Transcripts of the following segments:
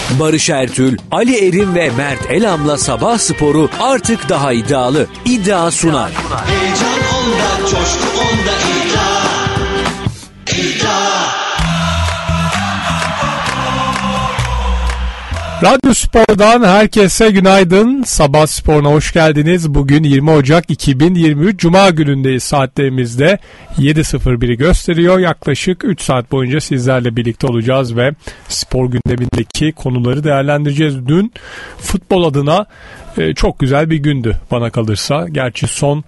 Barış Ertül, Ali Erim ve Mert Elam'la Sabah Sporu artık daha iddialı. İddia sunar. Heyecan onda, coşku onda, iddia. Radyo Spor'dan herkese günaydın. Sabah Spor'una hoş geldiniz. Bugün 20 Ocak 2023 Cuma günündeyiz. Saatlerimizde 7.01'i gösteriyor. Yaklaşık 3 saat boyunca sizlerle birlikte olacağız ve spor gündemindeki konuları değerlendireceğiz. Dün futbol adına çok güzel bir gündü bana kalırsa. Gerçi son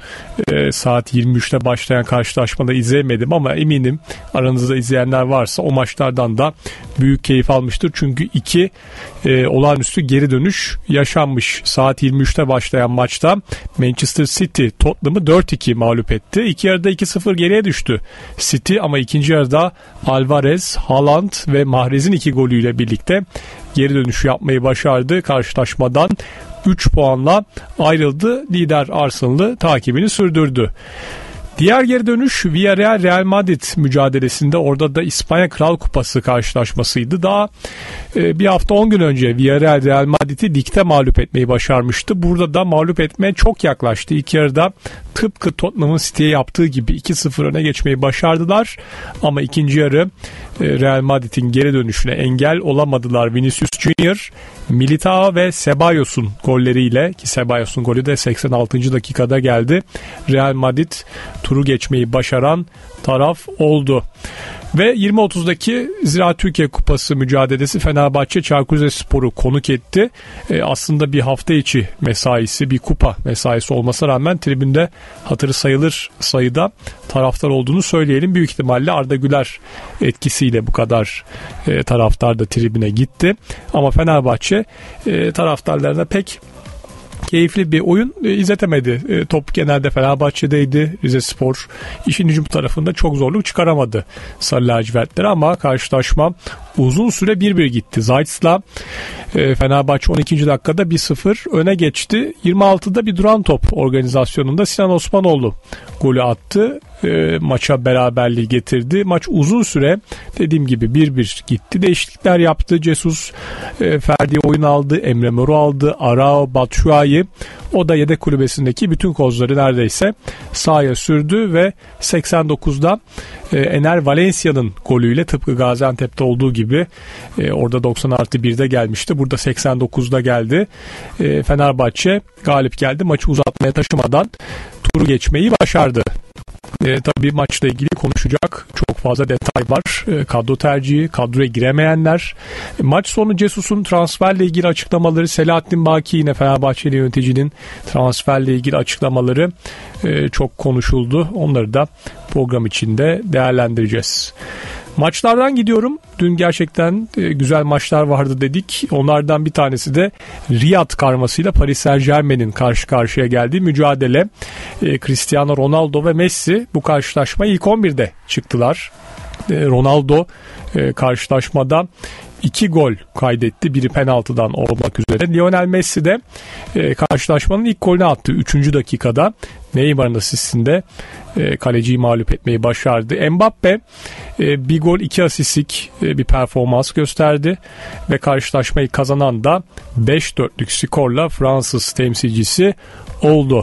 saat 23'te başlayan karşılaşmada izleyemedim ama eminim aranızda izleyenler varsa o maçlardan da büyük keyif almıştır. Çünkü iki olağanüstü geri dönüş yaşanmış. Saat 23'te başlayan maçta Manchester City Tottenham'ı 4-2 mağlup etti. İki yarıda 2-0 geriye düştü City ama ikinci yarıda Alvarez, Haaland ve Mahrez'in 2 golüyle birlikte geri dönüşü yapmayı başardı. Karşılaşmadan 3 puanla ayrıldı. Lider Arsenal'ı takibini sürdürdü. Diğer geri dönüş Villarreal-Real Madrid mücadelesinde, orada da İspanya Kral Kupası karşılaşmasıydı. Daha bir hafta 10 gün önce Villarreal-Real Madrid'i ligde mağlup etmeyi başarmıştı. Burada da mağlup etmeye çok yaklaştı. İlk yarıda tıpkı Tottenham'ın City'ye yaptığı gibi 2-0 öne geçmeyi başardılar. Ama ikinci yarı Real Madrid'in geri dönüşüne engel olamadılar. Vinicius Junior, Militao ve Cebalos'un golleriyle, ki Cebalos'un golü de 86. dakikada geldi, Real Madrid turu geçmeyi başaran taraf oldu. Ve 20.30'daki Ziraat Türkiye Kupası mücadelesi Fenerbahçe Çaykur Rizespor'u konuk etti. Aslında bir hafta içi mesaisi, bir kupa mesaisi olmasına rağmen tribünde hatırı sayılır sayıda taraftar olduğunu söyleyelim. Büyük ihtimalle Arda Güler etkisiyle bu kadar taraftar da tribüne gitti. Ama Fenerbahçe taraftarlarına pek keyifli bir oyun izletemedi. Top genelde Fenerbahçe'deydi. Rizespor işin hücum tarafında çok zorluk çıkaramadı Sarı lacivertleri ama karşılaşma uzun süre 1-1 gitti. Zayt'sla Fenerbahçe 12. dakikada 1-0 öne geçti. 26'da bir duran top organizasyonunda Sinan Osmanoğlu golü attı. Maça beraberliği getirdi. Maç uzun süre dediğim gibi 1-1 gitti. Değişiklikler yaptı. Jesus Ferdi oyun aldı. Emre Mor aldı. Arao, Batshuayi. O da yedek kulübesindeki bütün kozları neredeyse sahaya sürdü ve 89'da Ener Valencia'nın golüyle, tıpkı Gaziantep'te olduğu gibi orada 90+1'de gelmişti. Burada 89'da geldi. Fenerbahçe galip geldi. Maçı uzatmaya taşımadan turu geçmeyi başardı. Tabii maçla ilgili konuşacak çok fazla detay var. Kadro tercihi, kadroya giremeyenler. Maç sonu Jesus'un transferle ilgili açıklamaları, Selahattin Baki yine Fenerbahçeli yöneticinin transferle ilgili açıklamaları çok konuşuldu. Onları da program içinde değerlendireceğiz. Maçlardan gidiyorum. Dün gerçekten güzel maçlar vardı dedik. Onlardan bir tanesi de Riyad karmasıyla Paris Saint-Germain'in karşı karşıya geldiği mücadele. Cristiano Ronaldo ve Messi bu karşılaşmaya ilk 11'de çıktılar. Ronaldo karşılaşmada 2 gol kaydetti. Biri penaltıdan olmak üzere. Lionel Messi de karşılaşmanın ilk golünü attı 3. dakikada. Neymar'ın asistinde kaleciyi mağlup etmeyi başardı. Mbappe bir gol 2 asistlik bir performans gösterdi ve karşılaşmayı kazanan da 5-4'lük skorla Fransız temsilcisi oldu.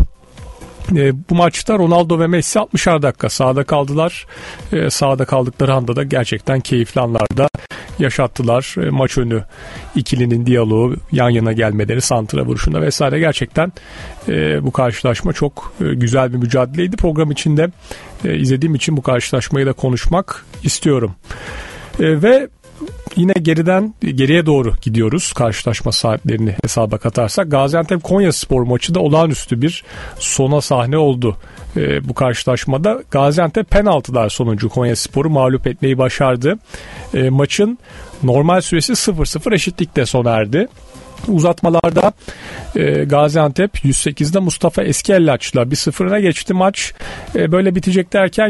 Bu maçta Ronaldo ve Messi 60'ar dakika sahada kaldılar. Sahada kaldıkları anda da gerçekten keyifli anlarda yaşattılar. Maç önü ikilinin diyaloğu, yan yana gelmeleri, santra vuruşunda vesaire, gerçekten bu karşılaşma çok güzel bir mücadeleydi. Program içinde izlediğim için bu karşılaşmayı da konuşmak istiyorum. Ve yine geriye doğru gidiyoruz. Karşılaşma saatlerini hesaba katarsak Gaziantep Konyaspor maçı da olağanüstü bir sona sahne oldu. Bu karşılaşmada Gaziantep penaltılar sonucu Konyaspor'u mağlup etmeyi başardı. Maçın normal süresi 0-0 eşitlikle sona erdi. Uzatmalarda Gaziantep 108'de Mustafa Eskellaç'la 1-0 öne geçti. Maç böyle bitecek derken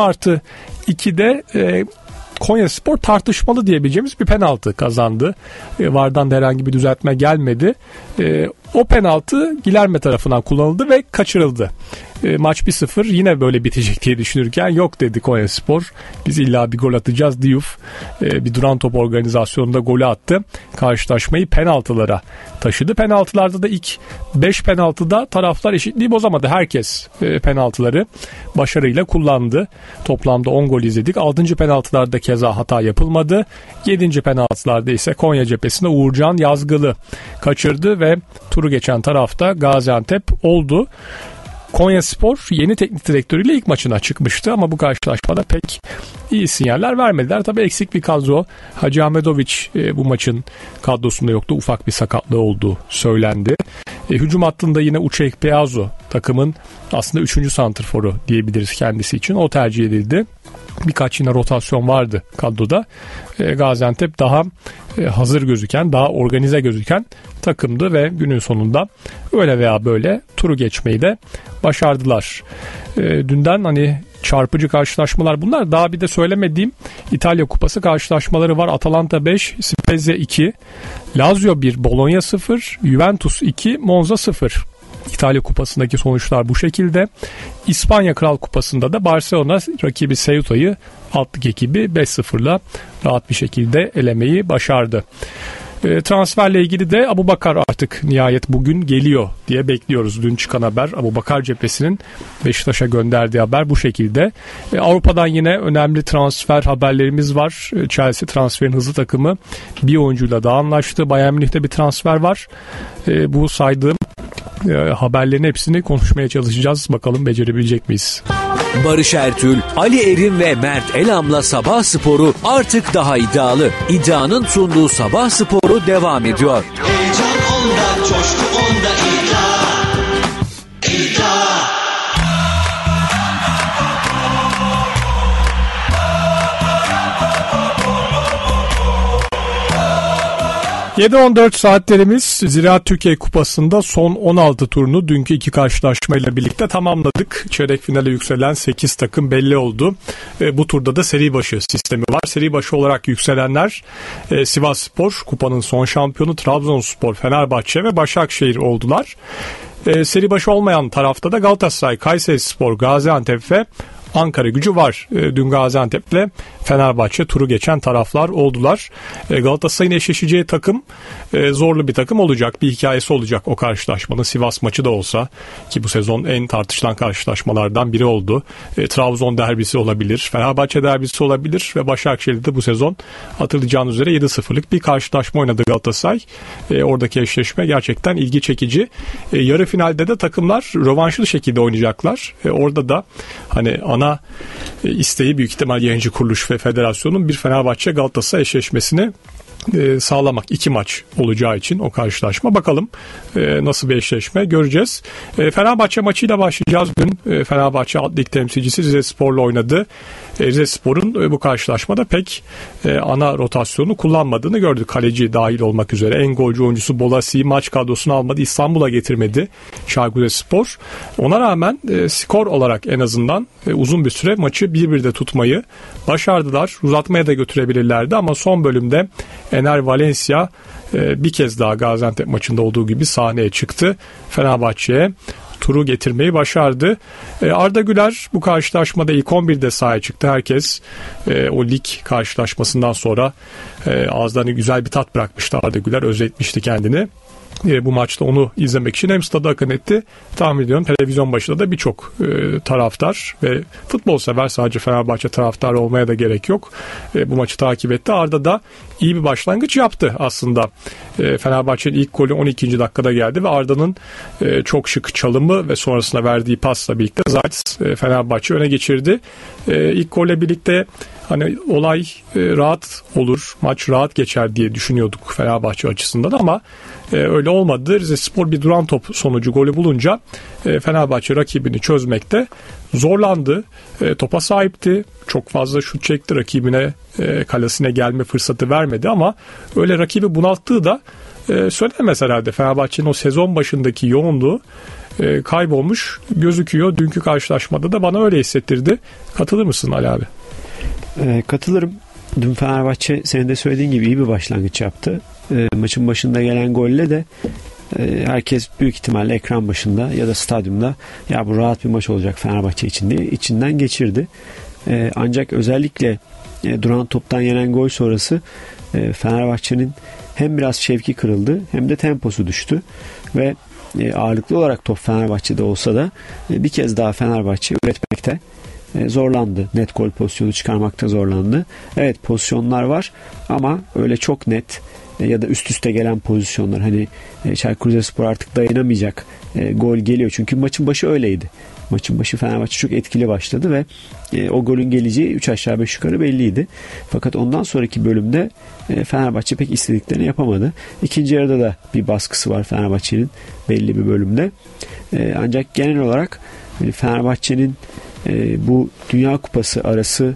120+2'de Konyaspor tartışmalı diyebileceğimiz bir penaltı kazandı. VAR'dan da herhangi bir düzeltme gelmedi. O penaltı Gilerme tarafından kullanıldı ve kaçırıldı. Maç 1-0 yine böyle bitecek diye düşünürken yok dedi Konyaspor. Biz illa bir gol atacağız. Diouf bir duran top organizasyonunda golü attı. Karşılaşmayı penaltılara taşıdı. Penaltılarda da ilk 5 penaltıda taraftar eşitliği bozamadı. Herkes penaltıları başarıyla kullandı. Toplamda 10 gol izledik. 6. penaltılarda keza hata yapılmadı. 7. penaltılarda ise Konya cephesinde Uğurcan Yazgılı kaçırdı ve turu geçen tarafta Gaziantep oldu. Konyaspor yeni teknik direktörüyle ilk maçına çıkmıştı ama bu karşılaşmada pek iyi sinyaller vermediler. Tabii eksik bir kadro. Hacı Ahmetoviç bu maçın kadrosunda yoktu. Ufak bir sakatlığı olduğu söylendi. Hücum hattında yine Uche Ikpeazu takımın aslında 3. santrforu diyebiliriz kendisi için. O tercih edildi. Birkaç yine rotasyon vardı kadroda. Gaziantep daha hazır gözüken, daha organize gözüken takımdı ve günün sonunda öyle veya böyle turu geçmeyi de başardılar. Dünden hani çarpıcı karşılaşmalar bunlar. Daha bir de söylemediğim İtalya Kupası karşılaşmaları var. Atalanta 5, Spezia 2, Lazio 1, Bologna 0, Juventus 2, Monza 0. İtalya Kupası'ndaki sonuçlar bu şekilde. İspanya Kral Kupası'nda da Barcelona rakibi Ceuta'yı altlık ekibi 5-0'la rahat bir şekilde elemeyi başardı. Transferle ilgili de Abubakar artık nihayet bugün geliyor diye bekliyoruz. Dün çıkan haber Abubakar cephesinin Beşiktaş'a gönderdiği haber bu şekilde. Avrupa'dan yine önemli transfer haberlerimiz var. Chelsea transferin hızlı takımı bir oyuncuyla daha anlaştı. Bayern Münih'te bir transfer var. Bu saydığım haberlerin hepsini konuşmaya çalışacağız. Bakalım becerebilecek miyiz? Barış Ertül, Ali Erim ve Mert Elam'la Sabah Sporu artık daha iddialı. İddianın sunduğu Sabah Sporu devam ediyor. Heyecan onda, coşku onda, iddia. İddia. 7-14 saatlerimiz Ziraat Türkiye Kupası'nda son 16 turunu dünkü iki karşılaşmayla birlikte tamamladık. Çeyrek finale yükselen 8 takım belli oldu. Bu turda da seri başı sistemi var. Seri başı olarak yükselenler Sivasspor, kupanın son şampiyonu, Trabzonspor, Fenerbahçe ve Başakşehir oldular. Seri başı olmayan tarafta da Galatasaray, Kayserispor, Gaziantep ve Ankaragücü var. Dün Gaziantep'le Fenerbahçe turu geçen taraflar oldular. Galatasaray'ın eşleşeceği takım zorlu bir takım olacak. Bir hikayesi olacak o karşılaşmanın. Sivas maçı da olsa ki bu sezon en tartışılan karşılaşmalardan biri oldu. Trabzon derbisi olabilir. Fenerbahçe derbisi olabilir ve Başakşehir'de bu sezon hatırlayacağınız üzere 7-0'lık bir karşılaşma oynadı Galatasaray. Oradaki eşleşme gerçekten ilgi çekici. Yarı finalde de takımlar rövanşlı şekilde oynayacaklar. Orada da hani ana isteği büyük ihtimal yayıncı kuruluş ve federasyonun bir Fenerbahçe Galatasaray eşleşmesini sağlamak. 2 maç olacağı için o karşılaşma. Bakalım nasıl bir eşleşme göreceğiz. Fenerbahçe maçıyla başlayacağız. Dün Fenerbahçe Alt Lig temsilcisi Rizespor'la oynadı. Rizespor'un bu karşılaşmada pek ana rotasyonu kullanmadığını gördük. Kaleci dahil olmak üzere. En golcü oyuncusu Bolasi'yi maç kadrosuna almadı. İstanbul'a getirmedi Çaykur Rizespor. Ona rağmen skor olarak en azından uzun bir süre maçı 1-1'de tutmayı başardılar. Uzatmaya da götürebilirlerdi ama son bölümde Ener Valencia bir kez daha Gaziantep maçında olduğu gibi sahneye çıktı. Fenerbahçe'ye turu getirmeyi başardı. Arda Güler bu karşılaşmada ilk 11'de sahaya çıktı. Herkes o lig karşılaşmasından sonra ağızlarına güzel bir tat bırakmıştı Arda Güler. Özletmişti kendini. Bu maçta onu izlemek için hem stada akın etti. Tahmin ediyorum televizyon başında da birçok taraftar ve futbol sever, sadece Fenerbahçe taraftarı olmaya da gerek yok. Bu maçı takip etti. Arda da iyi bir başlangıç yaptı aslında. Fenerbahçe'nin ilk golü 12. dakikada geldi ve Arda'nın çok şık çalımı ve sonrasında verdiği pasla birlikte zaten Fenerbahçe öne geçirdi. İlk golle birlikte hani olay rahat olur, maç rahat geçer diye düşünüyorduk Fenerbahçe açısından ama öyle olmadı. Rizespor bir duran top sonucu golü bulunca Fenerbahçe rakibini çözmekte zorlandı. Topa sahipti. Çok fazla şut çekti. Rakibine kalesine gelme fırsatı vermedi ama öyle rakibi bunalttığı da söylenemez herhalde. Fenerbahçe'nin o sezon başındaki yoğunluğu kaybolmuş gözüküyor. Dünkü karşılaşmada da bana öyle hissettirdi. Katılır mısın Ali abi? Katılırım. Dün Fenerbahçe senin de söylediğin gibi iyi bir başlangıç yaptı. Maçın başında gelen golle de herkes büyük ihtimalle ekran başında ya da stadyumda ya bu rahat bir maç olacak Fenerbahçe için diye içinden geçirdi. Ancak özellikle duran toptan yenen gol sonrası Fenerbahçe'nin hem biraz şevki kırıldı hem de temposu düştü ve ağırlıklı olarak top Fenerbahçe'de olsa da bir kez daha Fenerbahçe üretmekte zorlandı. Net gol pozisyonu çıkarmakta zorlandı. Evet, pozisyonlar var ama öyle çok net ya da üst üste gelen pozisyonlar, hani Çaykur Rizespor artık dayanamayacak gol geliyor. Çünkü maçın başı öyleydi. Maçın başı Fenerbahçe çok etkili başladı ve o golün geleceği 3 aşağı 5 yukarı belliydi. Fakat ondan sonraki bölümde Fenerbahçe pek istediklerini yapamadı. İkinci yarıda da bir baskısı var Fenerbahçe'nin belli bir bölümde. Ancak genel olarak Fenerbahçe'nin bu Dünya Kupası arası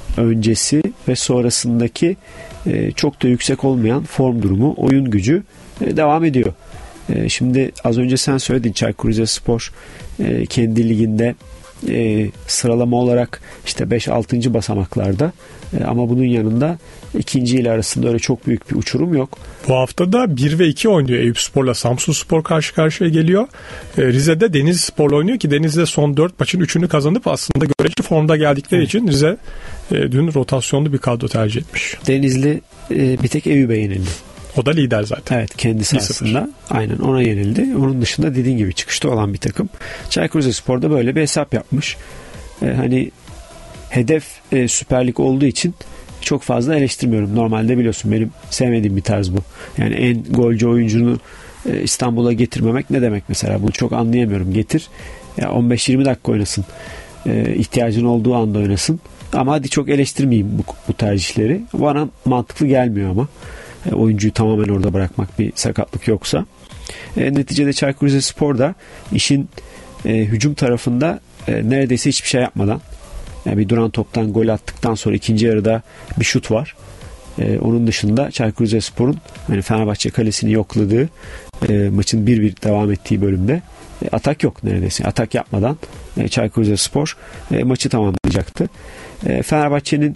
öncesi ve sonrasındaki çok da yüksek olmayan form durumu, oyun gücü devam ediyor. Şimdi az önce sen söyledin, Çaykur Rizespor kendi liginde sıralama olarak işte 5-6. basamaklarda, ama bunun yanında ikinci ile arasında öyle çok büyük bir uçurum yok. Bu hafta da 1 ve 2 oynuyor. Eyüpspor'la Samsunspor karşı karşıya geliyor. Rize'de Denizlispor'la oynuyor ki Denizli son 4 maçın 3'ünü kazanıp aslında görece formda geldikleri için Rize dün rotasyonlu bir kadro tercih etmiş. Denizli bir tek Eyüp'e yenildi. O da lider zaten. Evet, kendisi aslında aynen ona yenildi. Onun dışında dediğin gibi çıkışta olan bir takım. Çaykur Rizespor'da böyle bir hesap yapmış. Hani hedef Süper Lig olduğu için çok fazla eleştirmiyorum. Normalde biliyorsun benim sevmediğim bir tarz bu. Yani en golcü oyuncunu İstanbul'a getirmemek ne demek mesela? Bunu çok anlayamıyorum. Getir, 15-20 dakika oynasın. İhtiyacın olduğu anda oynasın. Ama hadi çok eleştirmeyeyim bu tercihleri. Bana mantıklı gelmiyor ama. Oyuncuyu tamamen orada bırakmak, bir sakatlık yoksa. Neticede Çaykur Rizespor da işin hücum tarafında neredeyse hiçbir şey yapmadan, yani bir duran toptan gol attıktan sonra ikinci yarıda bir şut var. Onun dışında Çaykur Rizespor'un hani Fenerbahçe kalesini yokladığı, maçın 1-1 devam ettiği bölümde atak yok neredeyse. Atak yapmadan Çaykur Rizespor maçı tamamlayacaktı. Fenerbahçe'nin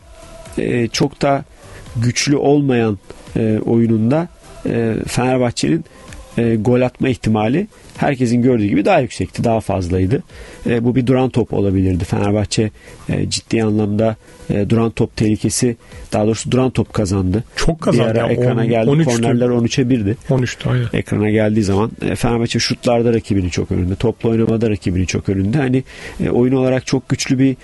çok da güçlü olmayan oyununda Fenerbahçe'nin gol atma ihtimali herkesin gördüğü gibi daha yüksekti, daha fazlaydı. Bu bir duran top olabilirdi. Fenerbahçe ciddi anlamda duran top tehlikesi, daha doğrusu duran top kazandı. Çok kazandı. Bir ara ekrana geldi. Kornerler 13'e 1'di. 13'tü aynen. Ekrana geldiği zaman Fenerbahçe şutlarda rakibini çok önünde. Toplu oynamada rakibini çok önünde. Hani oyun olarak çok güçlü bir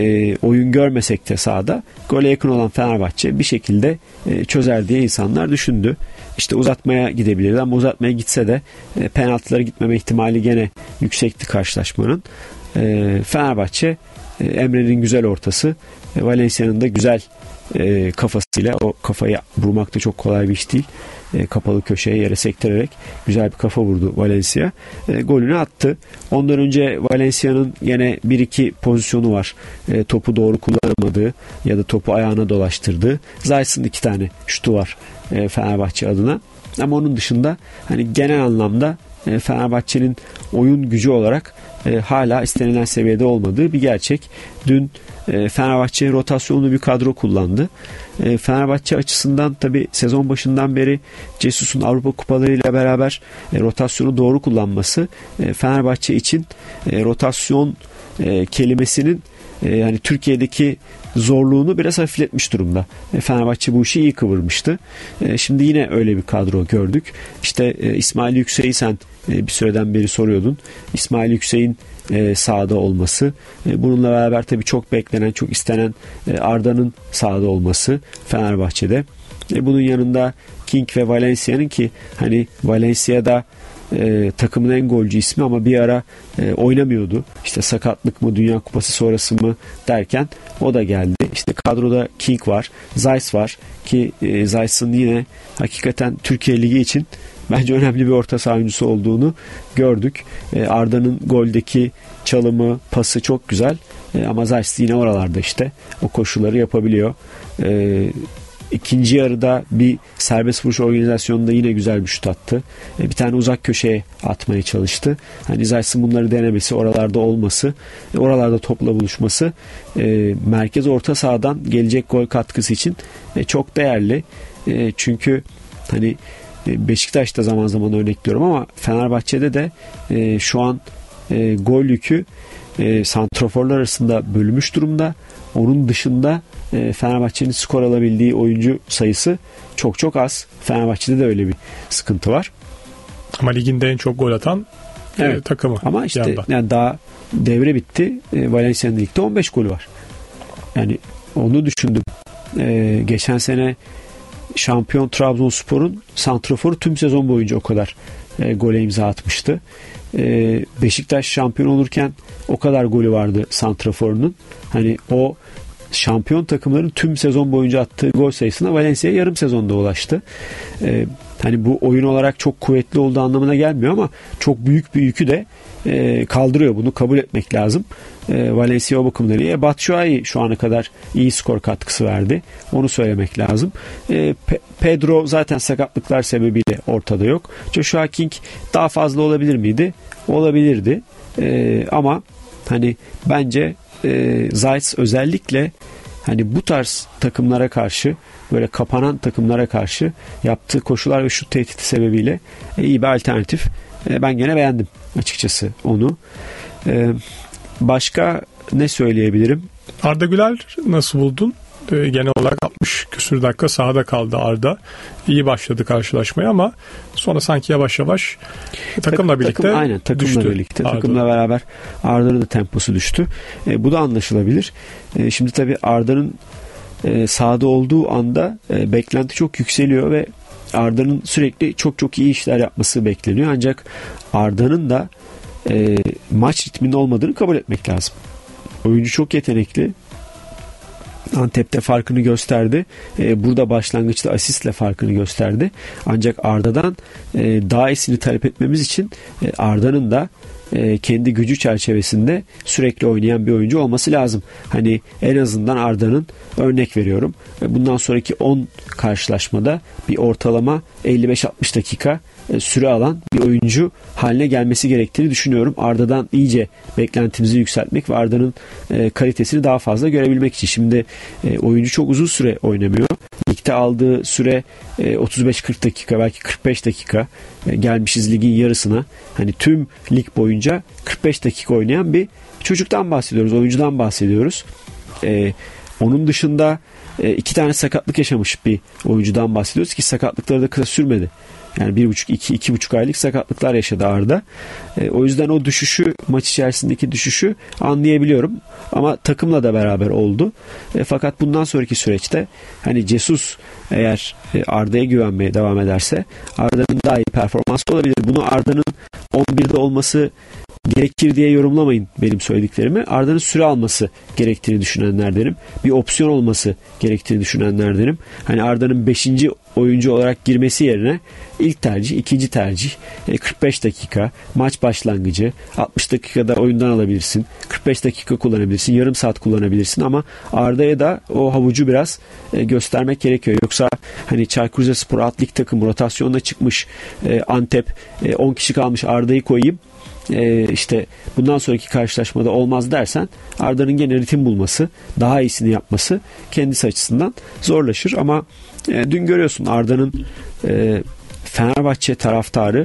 oyun görmesek de sahada gole yakın olan Fenerbahçe bir şekilde çözer diye insanlar düşündü. İşte uzatmaya gidebilirdi ama uzatmaya gitse de penaltılara gitmeme ihtimali gene yüksekti karşılaşmanın. Fenerbahçe Emre'nin güzel ortası, Valencia'nın da güzel kafasıyla, o kafayı vurmak da çok kolay bir iş değil. Kapalı köşeye yere sektirerek güzel bir kafa vurdu Valencia. Golünü attı. Ondan önce Valencia'nın yine 1-2 pozisyonu var. Topu doğru kullanamadığı ya da topu ayağına dolaştırdığı. Zayt'sın 2 tane şutu var Fenerbahçe adına. Ama onun dışında hani genel anlamda Fenerbahçe'nin oyun gücü olarak hala istenilen seviyede olmadığı bir gerçek. Dün Fenerbahçe rotasyonlu bir kadro kullandı. Fenerbahçe açısından tabi sezon başından beri Cesus'un Avrupa kupalarıyla beraber rotasyonu doğru kullanması Fenerbahçe için rotasyon kelimesinin yani Türkiye'deki zorluğunu biraz hafifletmiş durumda. Fenerbahçe bu işi iyi kıvırmıştı. Şimdi yine öyle bir kadro gördük. İşte İsmail Yüksek'i sen bir süreden beri soruyordun. İsmail Yüksek'in sahada olması. Bununla beraber tabii çok beklenen, çok istenen Arda'nın sahada olması Fenerbahçe'de. Bunun yanında King ve Valencia'nın, ki hani Valencia'da takımın en golcü ismi ama bir ara oynamıyordu. İşte sakatlık mı, Dünya Kupası sonrası mı derken o da geldi. İşte kadroda King var, Zayt var ki Zayt'ın yine hakikaten Türkiye Ligi için bence önemli bir orta saha oyuncusu olduğunu gördük. Arda'nın goldeki çalımı, pası çok güzel ama Zayt yine oralarda işte o koşuları yapabiliyor. İkinci yarıda bir serbest vuruş organizasyonunda yine güzel bir şut attı. Bir tane uzak köşeye atmaya çalıştı. Hani Zayt'ın bunları denemesi, oralarda olması, oralarda topla buluşması merkez orta sahadan gelecek gol katkısı için çok değerli. Çünkü hani Beşiktaş'ta zaman zaman örnekliyorum ama Fenerbahçe'de de şu an gol yükü santraforlar arasında bölünmüş durumda. Onun dışında Fenerbahçe'nin skor alabildiği oyuncu sayısı çok çok az. Fenerbahçe'de de öyle bir sıkıntı var. Ama liginde en çok gol atan takımı. Ama işte yani daha devre bitti. Valencia'nın ligde 15 golü var. Yani onu düşündüm. Geçen sene şampiyon Trabzonspor'un santraforu tüm sezon boyunca o kadar gole imza atmıştı. Beşiktaş şampiyon olurken o kadar golü vardı santraforunun. Hani o şampiyon takımların tüm sezon boyunca attığı gol sayısına Valencia yarım sezonda ulaştı. Hani bu oyun olarak çok kuvvetli olduğu anlamına gelmiyor ama çok büyük bir yükü de kaldırıyor. Bunu kabul etmek lazım. Valencia o bakımdan iyi. Batshuayi şu ana kadar iyi skor katkısı verdi. Onu söylemek lazım. Pedro zaten sakatlıklar sebebiyle ortada yok. Joshua King daha fazla olabilir miydi? Olabilirdi. Ama hani bence Zayt özellikle hani bu tarz takımlara karşı, böyle kapanan takımlara karşı yaptığı koşular ve şut tehdidi sebebiyle iyi bir alternatif. Ben gene beğendim açıkçası onu. Başka ne söyleyebilirim? Arda Güler nasıl buldun? Genel olarak 60 küsür dakika sahada kaldı Arda. İyi başladı karşılaşmaya ama sonra sanki yavaş yavaş takımla birlikte takımla birlikte Arda. Takımla beraber Arda'nın da temposu düştü. Bu da anlaşılabilir. Şimdi tabii Arda'nın sahada olduğu anda beklenti çok yükseliyor ve Arda'nın sürekli çok çok iyi işler yapması bekleniyor. Ancak Arda'nın da maç ritminde olmadığını kabul etmek lazım. Oyuncu çok yetenekli. Antep'te farkını gösterdi. Burada başlangıçta asistle farkını gösterdi. Ancak Arda'dan daha iyisini talep etmemiz için Arda'nın da kendi gücü çerçevesinde sürekli oynayan bir oyuncu olması lazım. Hani en azından Arda'nın, örnek veriyorum, bundan sonraki 10 karşılaşmada bir ortalama 55-60 dakika süre alan bir oyuncu haline gelmesi gerektiğini düşünüyorum. Arda'dan iyice beklentimizi yükseltmek ve Arda'nın kalitesini daha fazla görebilmek için. Şimdi oyuncu çok uzun süre oynamıyor. Ligde aldığı süre 35-40 dakika, belki 45 dakika. Gelmişiz ligin yarısına. Hani tüm lig boyunca 45 dakika oynayan bir çocuktan bahsediyoruz, oyuncudan bahsediyoruz. Onun dışında 2 tane sakatlık yaşamış bir oyuncudan bahsediyoruz ki sakatlıkları da kısa sürmedi. Yani 1,5-2,5 aylık sakatlıklar yaşadı Arda. O yüzden o düşüşü, maç içerisindeki düşüşü anlayabiliyorum. Ama takımla da beraber oldu. Fakat bundan sonraki süreçte hani Jesus eğer Arda'ya güvenmeye devam ederse Arda'nın daha iyi performansı olabilir. Bunu Arda'nın 11'de olması gerekir diye yorumlamayın benim söylediklerimi. Arda'nın süre alması gerektiğini düşünenlerdenim. Bir opsiyon olması gerektiğini düşünenlerdenim. Hani Arda'nın 5. oyuncu olarak girmesi yerine ilk tercih, ikinci tercih, 45 dakika, maç başlangıcı, 60 dakikada oyundan alabilirsin, 45 dakika kullanabilirsin, yarım saat kullanabilirsin ama Arda'ya da o havucu biraz göstermek gerekiyor. Yoksa hani Çaykur Rizespor Atlik takımı rotasyonda çıkmış, Antep 10 kişi kalmış, Arda'yı koyayım, işte bundan sonraki karşılaşmada olmaz dersen Arda'nın gene ritim bulması, daha iyisini yapması kendisi açısından zorlaşır ama dün görüyorsun Arda'nın Fenerbahçe taraftarı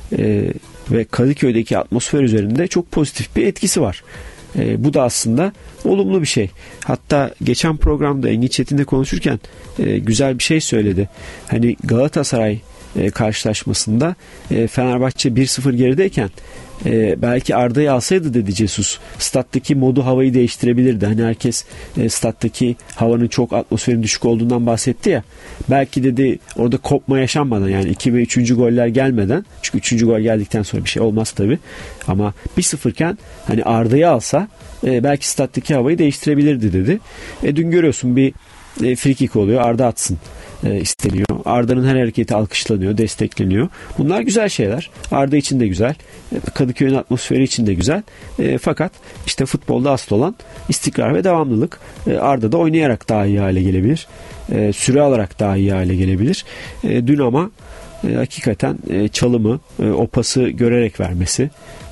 ve Kadıköy'deki atmosfer üzerinde çok pozitif bir etkisi var. Bu da aslında olumlu bir şey. Hatta geçen programda Engin Çetin'le konuşurken güzel bir şey söyledi. Hani Galatasaray karşılaşmasında Fenerbahçe 1-0 gerideyken belki Arda'yı alsaydı dedi Jesus, stat'taki modu, havayı değiştirebilirdi. Hani herkes stat'taki havanın çok, atmosferin düşük olduğundan bahsetti ya. Belki dedi orada kopma yaşanmadan, yani 2 ve 3. goller gelmeden, çünkü 3. gol geldikten sonra bir şey olmaz tabii. Ama 1-0 iken hani Arda'yı alsa belki stat'taki havayı değiştirebilirdi dedi. Dün görüyorsun bir free kick oluyor, Arda atsın isteniyor. Arda'nın her hareketi alkışlanıyor, destekleniyor. Bunlar güzel şeyler. Arda için de güzel. Kadıköy'ün atmosferi için de güzel. Fakat işte futbolda asıl olan istikrar ve devamlılık. Arda da oynayarak daha iyi hale gelebilir. Süre alarak daha iyi hale gelebilir. Dün ama hakikaten çalımı, o pası görerek vermesi,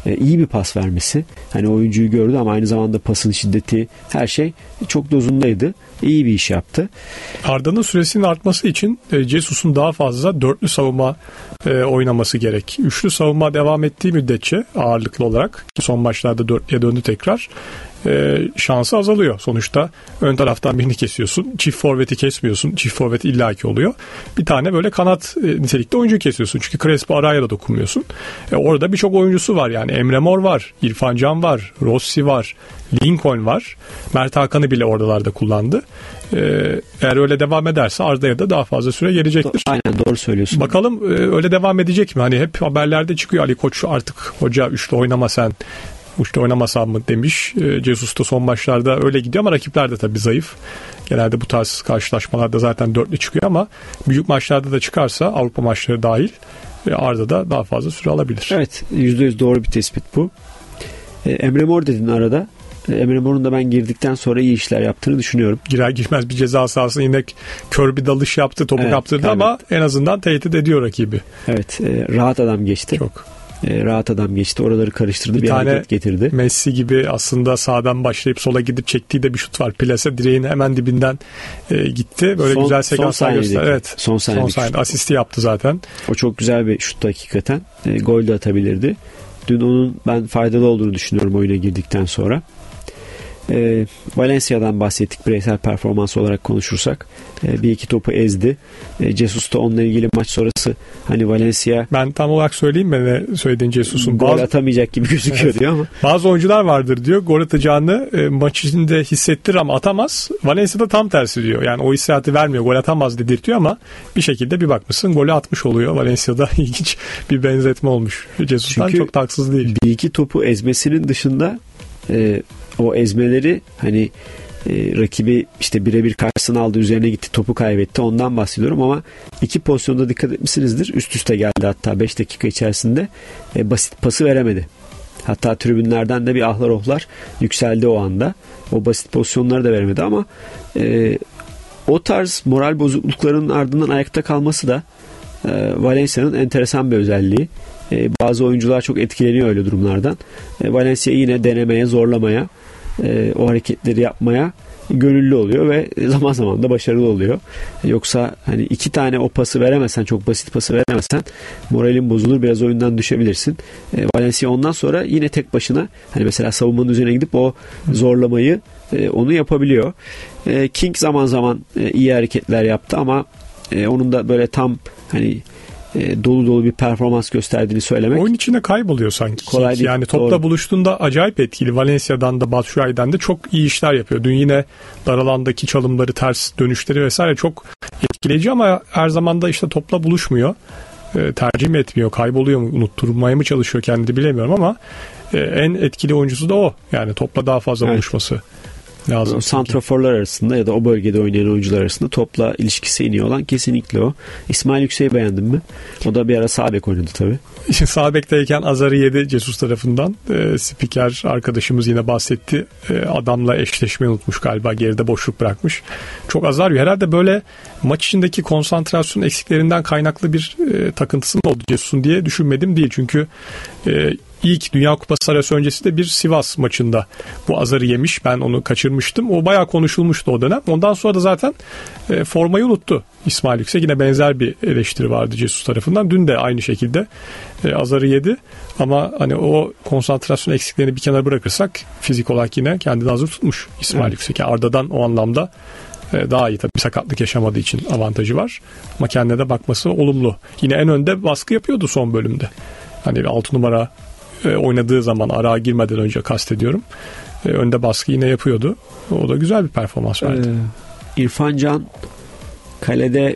iyi bir pas vermesi. Hani oyuncuyu gördü ama aynı zamanda pasın şiddeti, her şey çok dozundaydı. İyi bir iş yaptı. Arda'nın süresinin artması için Jesus'un daha fazla dörtlü savunma oynaması gerek. Üçlü savunma devam ettiği müddetçe ağırlıklı olarak, ki son maçlarda dörtlüye döndü tekrar, şansı azalıyor. Sonuçta ön taraftan birini kesiyorsun. Çift forveti kesmiyorsun. Çift forvet illaki oluyor. Bir tane böyle kanat nitelikte oyuncu kesiyorsun. Çünkü Crespo araya da dokunmuyorsun. Orada birçok oyuncusu var yani. Emre Mor var. İrfan Can var. Rossi var. Lincoln var. Mert Hakan'ı bile oralarda kullandı. Eğer öyle devam ederse Arda'ya da daha fazla süre gelecektir. Aynen, doğru söylüyorsun. Bakalım öyle devam edecek mi? Hani hep haberlerde çıkıyor, Ali Koç artık hoca üçlü oynama sen. Uçta oynamasam mı demiş. Jesus da son maçlarda öyle gidiyor ama rakipler de tabii zayıf. Genelde bu tarz karşılaşmalarda zaten dörtlü çıkıyor ama büyük maçlarda da çıkarsa, Avrupa maçları dahil, Arda da daha fazla süre alabilir. Evet, %100 doğru bir tespit bu. Emre Mor dedin arada. Emre Mor'un da ben girdikten sonra iyi işler yaptığını düşünüyorum. Girer girmez bir ceza sahasına yine kör bir dalış yaptı, topu kaptırdı ama en azından tehdit ediyor rakibi. Evet, rahat adam geçti. Çok. Rahat adam geçti. Oraları karıştırdı. Bir hareket getirdi. Messi gibi aslında sağdan başlayıp sola gidip çektiği de bir şut var. Plase direğin hemen dibinden gitti. Böyle güzel sekanslar gösterdi. Evet. Son saniyede asisti yaptı zaten. O çok güzel bir şut hakikaten. Gol de atabilirdi. Dün onun ben faydalı olduğunu düşünüyorum oyuna girdikten sonra. Valencia'dan bahsettik bireysel performans olarak konuşursak. Bir iki topu ezdi. Jesus da onunla ilgili maç sonrası hani Valencia... Ben tam olarak söyleyeyim mi ne söylediğin Jesus'un? Gol atamayacak gibi gözüküyor evet, diyor ama. Bazı oyuncular vardır diyor. Gol atacağını maç içinde hissettir ama atamaz. Valencia'da tam tersi diyor. Yani o hissiyatı vermiyor. Gol atamaz dedirtiyor ama bir şekilde bir bakmışsın golü atmış oluyor. Valencia'da ilginç bir benzetme olmuş. Jesus'tan çünkü çok da haksız değil. Bir iki topu ezmesinin dışında o ezmeleri hani rakibi işte birebir karşısına aldı, üzerine gitti, topu kaybetti, ondan bahsediyorum ama iki pozisyonda dikkat etmişsinizdir, üst üste geldi hatta 5 dakika içerisinde basit pası veremedi. Hatta tribünlerden de bir ahlar ohlar yükseldi o anda. O basit pozisyonları da veremedi ama o tarz moral bozukluklarının ardından ayakta kalması da Valencia'nın enteresan bir özelliği. Bazı oyuncular çok etkileniyor öyle durumlardan. Valencia yine denemeye, zorlamaya, o hareketleri yapmaya gönüllü oluyor ve zaman zaman da başarılı oluyor. Yoksa hani iki tane o pası veremezsen, çok basit pası veremezsen moralin bozulur, biraz oyundan düşebilirsin. Valencia ondan sonra yine tek başına hani mesela savunmanın üzerine gidip o zorlamayı onu yapabiliyor. King zaman zaman iyi hareketler yaptı ama onun da böyle tam hani dolu dolu bir performans gösterdiğini söylemek. Oyun içinde kayboluyor sanki. Kolay değil. Yani topla doğru. Buluştuğunda acayip etkili. Valencia'dan da Batshuayi'den de çok iyi işler yapıyor. Dün yine dar alandaki çalımları, ters dönüşleri vesaire çok etkileyici ama her zaman da işte topla buluşmuyor. Tercih mi etmiyor, kayboluyor mu, unutturmaya mı çalışıyor kendini bilemiyorum ama en etkili oyuncusu da o. Yani topla daha fazla buluşması lazım. Santraforlar arasında ya da o bölgede oynayan oyuncular arasında topla ilişkisi en iyi olan kesinlikle o. İsmail Yüksek'i beğendin mi? O da bir ara sağ bek oynadı tabii. Sağ bekteyken azarı yedi Jesus tarafından. Spiker arkadaşımız yine bahsetti. Adamla eşleşmeyi unutmuş galiba. Geride boşluk bırakmış. Çok azar yiyor. Herhalde böyle maç içindeki konsantrasyon eksiklerinden kaynaklı bir takıntısı mı oldu Jesus'un diye düşünmedim değil. Çünkü İlk Dünya Kupası arası öncesi de bir Sivas maçında bu azarı yemiş. Ben onu kaçırmıştım. O bayağı konuşulmuştu o dönem. Ondan sonra da zaten formayı unuttu İsmail Yüksek. Yine benzer bir eleştiri vardı Jesus tarafından. Dün de aynı şekilde azarı yedi. Ama hani o konsantrasyon eksiklerini bir kenara bırakırsak fizik olarak yine kendini hazır tutmuş İsmail Yüksek. Yani Arda'dan o anlamda daha iyi tabii, sakatlık yaşamadığı için avantajı var. Ama kendine de bakması olumlu. Yine en önde baskı yapıyordu son bölümde. Hani 6 numara oynadığı zaman, arağa girmeden önce kastediyorum. Önde baskı yine yapıyordu. O da güzel bir performans verdi. İrfan Can kalede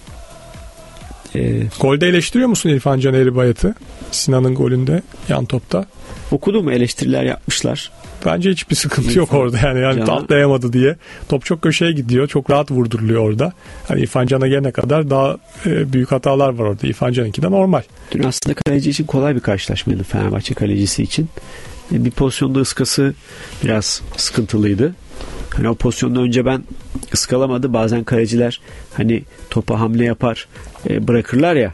golde eleştiriyor musun İrfan Can Eğribayat'ı? Sinan'ın golünde yan topta. Okudum, eleştiriler yapmışlar. Bence hiçbir sıkıntı yok orada yani atlayamadı diye. Top çok köşeye gidiyor. Çok rahat vurduruluyor orada. Hani İrfan Can'a gelene kadar daha büyük hatalar var orada. İrfan Can'ınki de normal. Dün aslında kaleci için kolay bir karşılaşmaydı, Fenerbahçe kalecisi için. Bir pozisyonda ıskası biraz sıkıntılıydı. Hani o pozisyonda önce ben ıskalamadı. Bazen kaleciler hani topa hamle yapar, bırakırlar ya.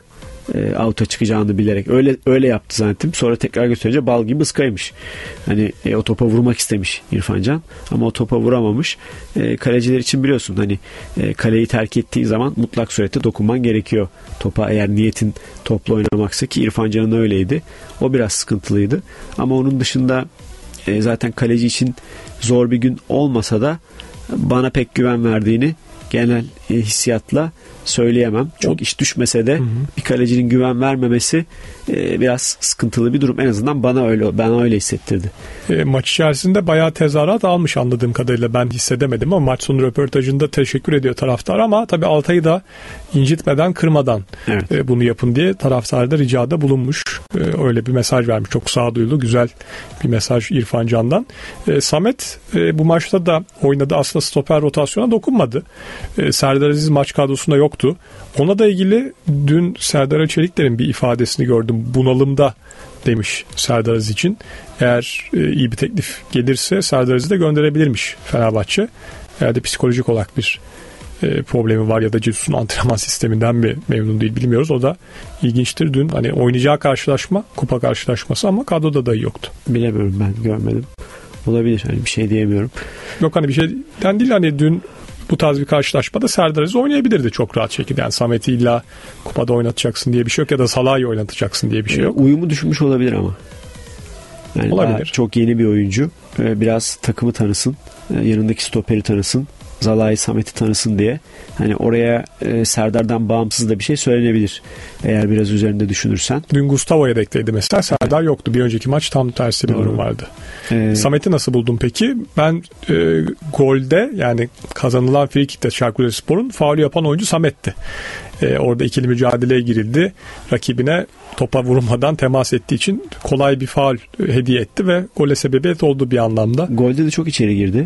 out'a çıkacağını bilerek öyle yaptı zannettim. Sonra tekrar gösterince bal gibi ıskaymış. Hani o topa vurmak istemiş İrfan Can ama o topa vuramamış. Kaleciler için biliyorsun hani kaleyi terk ettiği zaman mutlak surette dokunman gerekiyor topa, eğer niyetin topla oynamaksa, ki İrfan Can'ın öyleydi. O biraz sıkıntılıydı. Ama onun dışında zaten kaleci için zor bir gün olmasa da bana pek güven verdiğini genel hissiyatla söyleyemem. Çok iş düşmese de bir kalecinin güven vermemesi biraz sıkıntılı bir durum. En azından bana öyle hissettirdi. Maç içerisinde bayağı tezahürat almış anladığım kadarıyla, ben hissedemedim ama maç sonu röportajında teşekkür ediyor taraftar, ama tabii Altay'ı da incitmeden, kırmadan bunu yapın diye taraftar da ricada bulunmuş. Öyle bir mesaj vermiş. Çok sağduyulu, güzel bir mesaj İrfan Can'dan. Samet bu maçta da oynadı. Aslında stoper rotasyona dokunmadı. Serdar Aziz maç kadrosunda yoktu. Ona da ilgili dün Serdar Çelikler'in bir ifadesini gördüm. Bunalımda demiş Serdar Aziz için. Eğer iyi bir teklif gelirse Serdar Aziz'i de gönderebilirmiş Fenerbahçe. Eğer de psikolojik olarak bir problemi var ya da Cesus'un antrenman sisteminden mi memnun değil bilmiyoruz. O da ilginçtir. Dün hani oynayacağı karşılaşma kupa karşılaşması ama kadroda da yoktu. Bilemiyorum, ben görmedim. Olabilir, hani bir şey diyemiyorum. Yok hani bir şeyden değil, hani dün bu tarz bir karşılaşmada Serdar Aziz oynayabilirdi çok rahat şekilde. Yani Samet'i illa kupada oynatacaksın diye bir şey yok ya da Salah'ı oynatacaksın diye bir şey yok. Uyumu düşmüş olabilir ama. Yani olabilir. Çok yeni bir oyuncu. Biraz takımı tanısın. Yanındaki stoperi tanısın. Zalai, Samet'i tanısın diye. Hani oraya Serdar'dan bağımsız da bir şey söylenebilir. Eğer biraz üzerinde düşünürsen. Dün Gustavo'ya bekledi mesela. Serdar yoktu. Bir önceki maç tam tersi bir durum vardı. Samet'i nasıl buldun peki? Ben golde, yani kazanılan frikikte Çaykur Rizespor'un faul yapan oyuncu Samet'ti. Orada ikili mücadeleye girildi. Rakibine topa vurmadan temas ettiği için kolay bir faul hediye etti ve gole sebebiyet oldu bir anlamda. Golde de çok içeri girdi.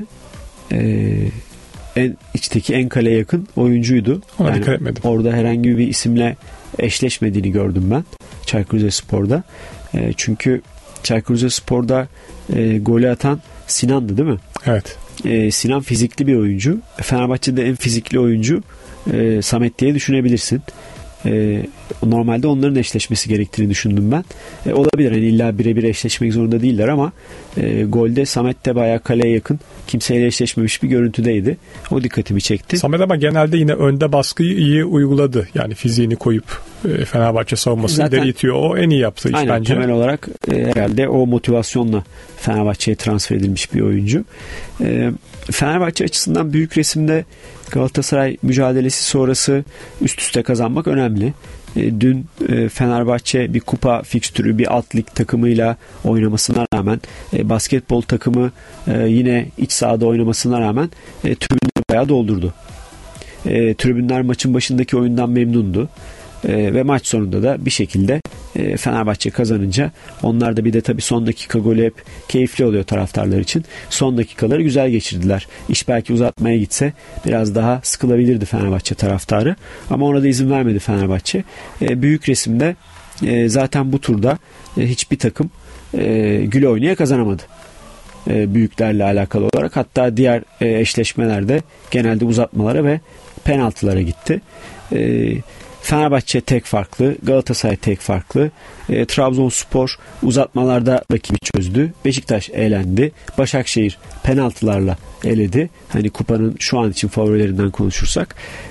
En içteki, en kaleye yakın oyuncuydu. Ona dikkat etmedim. Orada herhangi bir isimle eşleşmediğini gördüm ben Çaykur Rizespor'da. Çünkü Çaykur Rizespor'da golü atan Sinan'dı değil mi? Evet. Sinan fizikli bir oyuncu. Fenerbahçe'de en fizikli oyuncu Samet diye düşünebilirsin. Normalde onların eşleşmesi gerektiğini düşündüm ben. Olabilir, yani illa birebir eşleşmek zorunda değiller ama golde Samet de bayağı kaleye yakın, kimseyle eşleşmemiş bir görüntüdeydi. O dikkatimi çekti. Samet ama genelde yine önde baskıyı iyi uyguladı. Yani fiziğini koyup Fenerbahçe savunmasını ileri itiyor. O en iyi yaptığı iş aynen, bence. Temel olarak herhalde o motivasyonla Fenerbahçe'ye transfer edilmiş bir oyuncu. Fenerbahçe açısından büyük resimde Galatasaray mücadelesi sonrası üst üste kazanmak önemli. Dün Fenerbahçe bir kupa fikstürü, bir alt lig takımıyla oynamasına rağmen, basketbol takımı yine iç sahada oynamasına rağmen tribünleri bayağı doldurdu. Tribünler maçın başındaki oyundan memnundu. Ve maç sonunda da bir şekilde Fenerbahçe kazanınca, onlar da bir de tabii son dakika golü hep keyifli oluyor taraftarlar için. Son dakikaları güzel geçirdiler. İş belki uzatmaya gitse biraz daha sıkılabilirdi Fenerbahçe taraftarı. Ama ona da izin vermedi Fenerbahçe. Büyük resimde zaten bu turda hiçbir takım güle oynaya kazanamadı. Büyüklerle alakalı olarak. Hatta diğer eşleşmelerde genelde uzatmalara ve penaltılara gitti. Fenerbahçe tek farklı, Galatasaray tek farklı, Trabzonspor uzatmalarda rakibi çözdü, Beşiktaş elendi, Başakşehir penaltılarla eledi. Hani kupanın şu an için favorilerinden konuşursak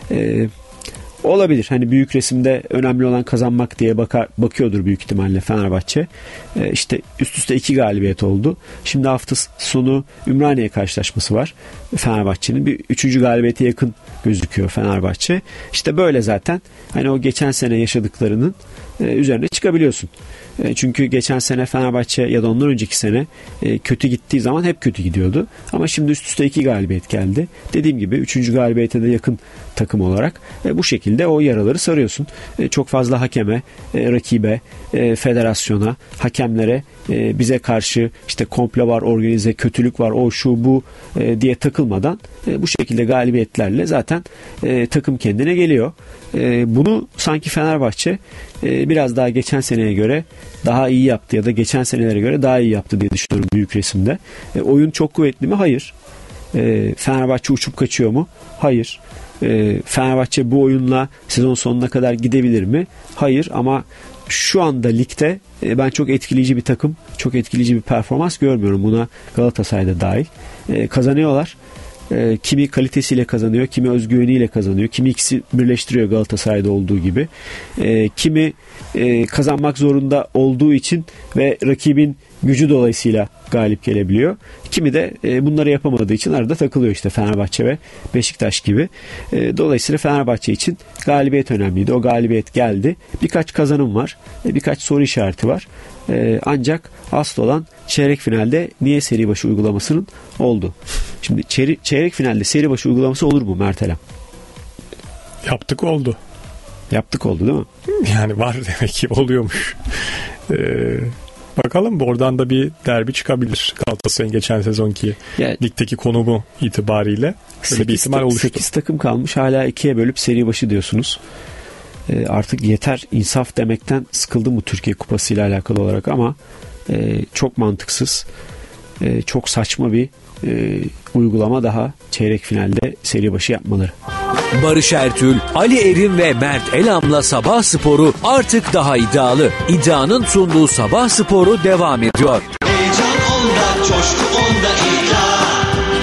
olabilir. Hani büyük resimde önemli olan kazanmak diye bakıyordur büyük ihtimalle Fenerbahçe. İşte üst üste 2 galibiyet oldu. Şimdi hafta sonu Ümraniye karşılaşması var. Fenerbahçe'nin bir 3. galibiyete yakın gözüküyor Fenerbahçe. İşte böyle zaten hani o geçen sene yaşadıklarının üzerine çıkabiliyorsun. Çünkü geçen sene Fenerbahçe ya da ondan önceki sene kötü gittiği zaman hep kötü gidiyordu. Ama şimdi üst üste 2 galibiyet geldi. Dediğim gibi 3. galibiyete de yakın takım olarak bu şekilde o yaraları sarıyorsun. Çok fazla hakeme, rakibe, federasyona, hakemlere bize karşı işte komplo var, organize kötülük var, o şu bu diye takılmadan bu şekilde galibiyetlerle zaten takım kendine geliyor. Bunu sanki Fenerbahçe biraz daha geçen seneye göre daha iyi yaptı ya da geçen senelere göre daha iyi yaptı diye düşünüyorum büyük resimde. Oyun çok kuvvetli mi? Hayır. Fenerbahçe uçup kaçıyor mu? Hayır. Fenerbahçe bu oyunla sezon sonuna kadar gidebilir mi? Hayır, ama şu anda ligde ben çok etkileyici bir takım, çok etkileyici bir performans görmüyorum. Buna Galatasaray'da dahil. Kazanıyorlar. Kimi kalitesiyle kazanıyor, kimi özgüveniyle kazanıyor, kimi ikisi birleştiriyor Galatasaray'da olduğu gibi. Kimi kazanmak zorunda olduğu için ve rakibin gücü dolayısıyla galip gelebiliyor. Kimi de bunları yapamadığı için arada takılıyor, işte Fenerbahçe ve Beşiktaş gibi. Dolayısıyla Fenerbahçe için galibiyet önemliydi. O galibiyet geldi. Birkaç kazanım var. Birkaç soru işareti var. Ancak asıl olan çeyrek finalde niye seri başı uygulamasının oldu. Şimdi çeyrek finalde seri başı uygulaması olur mu Mert Elem? Yaptık oldu. Yaptık oldu değil mi? Yani var demek ki, oluyormuş. Bakalım, oradan da bir derbi çıkabilir. Galatasaray'ın geçen sezonki ligdeki konumu itibariyle öyle bir ihtimal oluştu. 8 takım kalmış, hala 2'ye bölüp seri başı diyorsunuz. Artık yeter, insaf demekten sıkıldım bu Türkiye Kupası ile alakalı olarak, ama çok mantıksız, çok saçma bir uygulama daha çeyrek finalde seri başı yapmaları. Barış Ertül, Ali Erim ve Mert Elam'la Sabah Sporu artık daha iddialı. İddianın sunduğu Sabah Sporu devam ediyor. Heyecan onda, coşku onda, iddia.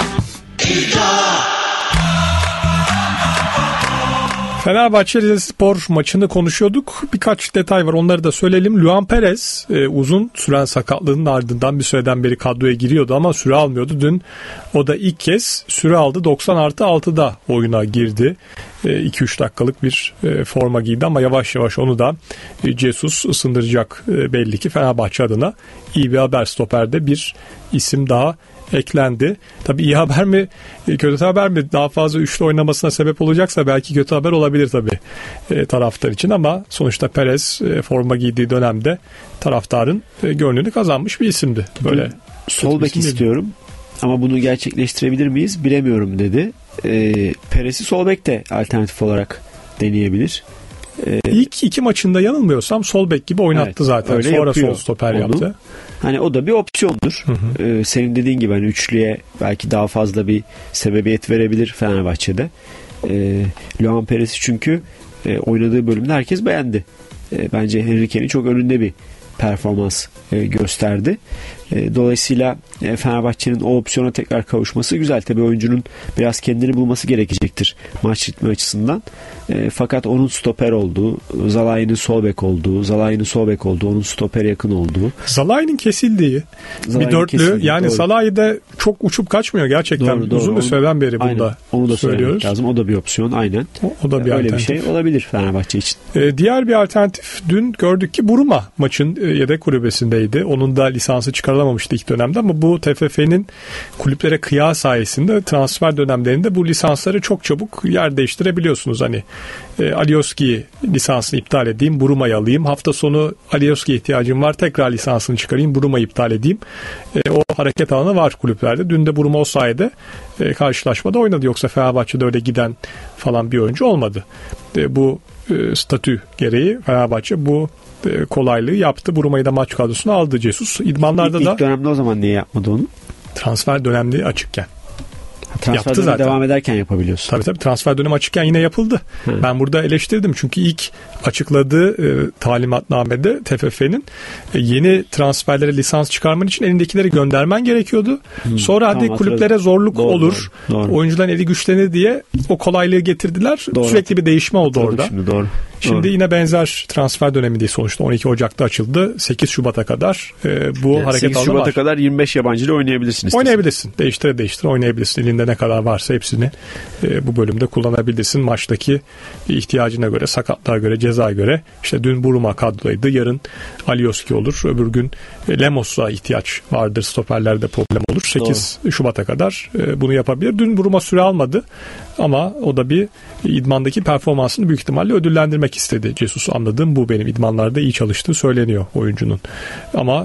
Fenerbahçe Rizespor maçını konuşuyorduk. Birkaç detay var, onları da söyleyelim. Luan Perez uzun süren sakatlığının ardından bir süreden beri kadroya giriyordu ama süre almıyordu. Dün o da ilk kez süre aldı. 90+6'da oyuna girdi. 2-3 dakikalık bir forma giydi ama yavaş yavaş onu da Jesus ısındıracak belli ki. Fenerbahçe adına iyi bir haber, stoperde bir isim daha eklendi. Tabii iyi haber mi, kötü haber mi? Daha fazla üçlü oynamasına sebep olacaksa belki kötü haber olabilir tabii taraftar için, ama sonuçta Perez forma giydiği dönemde taraftarın gönlünü kazanmış bir isimdi. Böyle sol bek istiyorum ama bunu gerçekleştirebilir miyiz bilemiyorum dedi. Perez'i sol bek de alternatif olarak deneyebilir. İlk iki maçında yanılmıyorsam sol bek gibi oynattı, evet, zaten. Sonra sol stoper yaptı. Hani o da bir opsiyondur. Senin dediğin gibi hani üçlüye belki daha fazla bir sebebiyet verebilir Fenerbahçe'de. Luan Perez'i çünkü oynadığı bölümde herkes beğendi. Bence Henrique'nin çok önünde bir performans gösterdi. Dolayısıyla Fenerbahçe'nin o opsiyona tekrar kavuşması güzel. Tabii oyuncunun biraz kendini bulması gerekecektir maç ritmi açısından. Fakat onun stoper olduğu, Zalai'nin sol bek olduğu, onun stoper yakın olduğu. Zalai'nin kesildiği bir dörtlü. Yani Zalai de çok uçup kaçmıyor gerçekten. Doğru. Uzun bir süreden beri bunda onu da söylüyoruz. Lazım. O da bir opsiyon, aynen. O da bir öyle alternatif. Bir şey olabilir Fenerbahçe için. Diğer bir alternatif, dün gördük ki Buruma maçın yedek kulübesindeydi. Onun da lisansı çıkarılamamıştı ilk dönemde ama bu TFF'nin kulüplere kıyağı sayesinde transfer dönemlerinde bu lisansları çok çabuk yer değiştirebiliyorsunuz. Hani Alioski lisansını iptal edeyim, Buruma'yı alayım. Hafta sonu Alioski'ye ihtiyacım var, tekrar lisansını çıkarayım, Buruma'yı iptal edeyim. O hareket alanı var kulüplerde. Dün de Buruma o sayede karşılaşmada oynadı. Yoksa Fenerbahçe'de öyle giden falan bir oyuncu olmadı. Bu statü gereği Fenerbahçe bu kolaylığı yaptı. Buruma'yı da maç kadrosuna aldı Jesus. İdmanlarda İlk dönemde o zaman niye yapmadı onu? Transfer dönemleri açıkken. Transfer dönemi devam ederken yapabiliyorsun. Tabii transfer dönemi açıkken yine yapıldı. Ben burada eleştirdim çünkü ilk açıkladığı talimatnamede TFF'nin yeni transferlere lisans çıkarman için elindekileri göndermen gerekiyordu. Sonra hadi kulüplere zorluk olur. Doğru. Oyuncuların eli güçlenir diye o kolaylığı getirdiler. Doğru. Sürekli bir değişme oldu orada. Şimdi yine benzer transfer dönemi değil, sonuçta 12 Ocak'ta açıldı. 8 Şubat'a kadar bu hareket 8 Şubat'a kadar 25 yabancıyla oynayabilirsin. Oynayabilirsin. Değiştire oynayabilirsin. Elinde ne kadar varsa hepsini bu bölümde kullanabilirsin. Maçtaki ihtiyacına göre, sakatlığa göre, cezaya göre. İşte dün Buruma kadrodaydı. Yarın Alioski olur. Öbür gün Lemos'a ihtiyaç vardır. Stoperlerde problem olur. 8 Şubat'a kadar bunu yapabilir. Dün Buruma süre almadı. Ama o da bir idmandaki performansını büyük ihtimalle ödüllendirmek istedi. Jesus, anladığım bu, benim idmanlarda iyi çalıştığı söyleniyor oyuncunun. Ama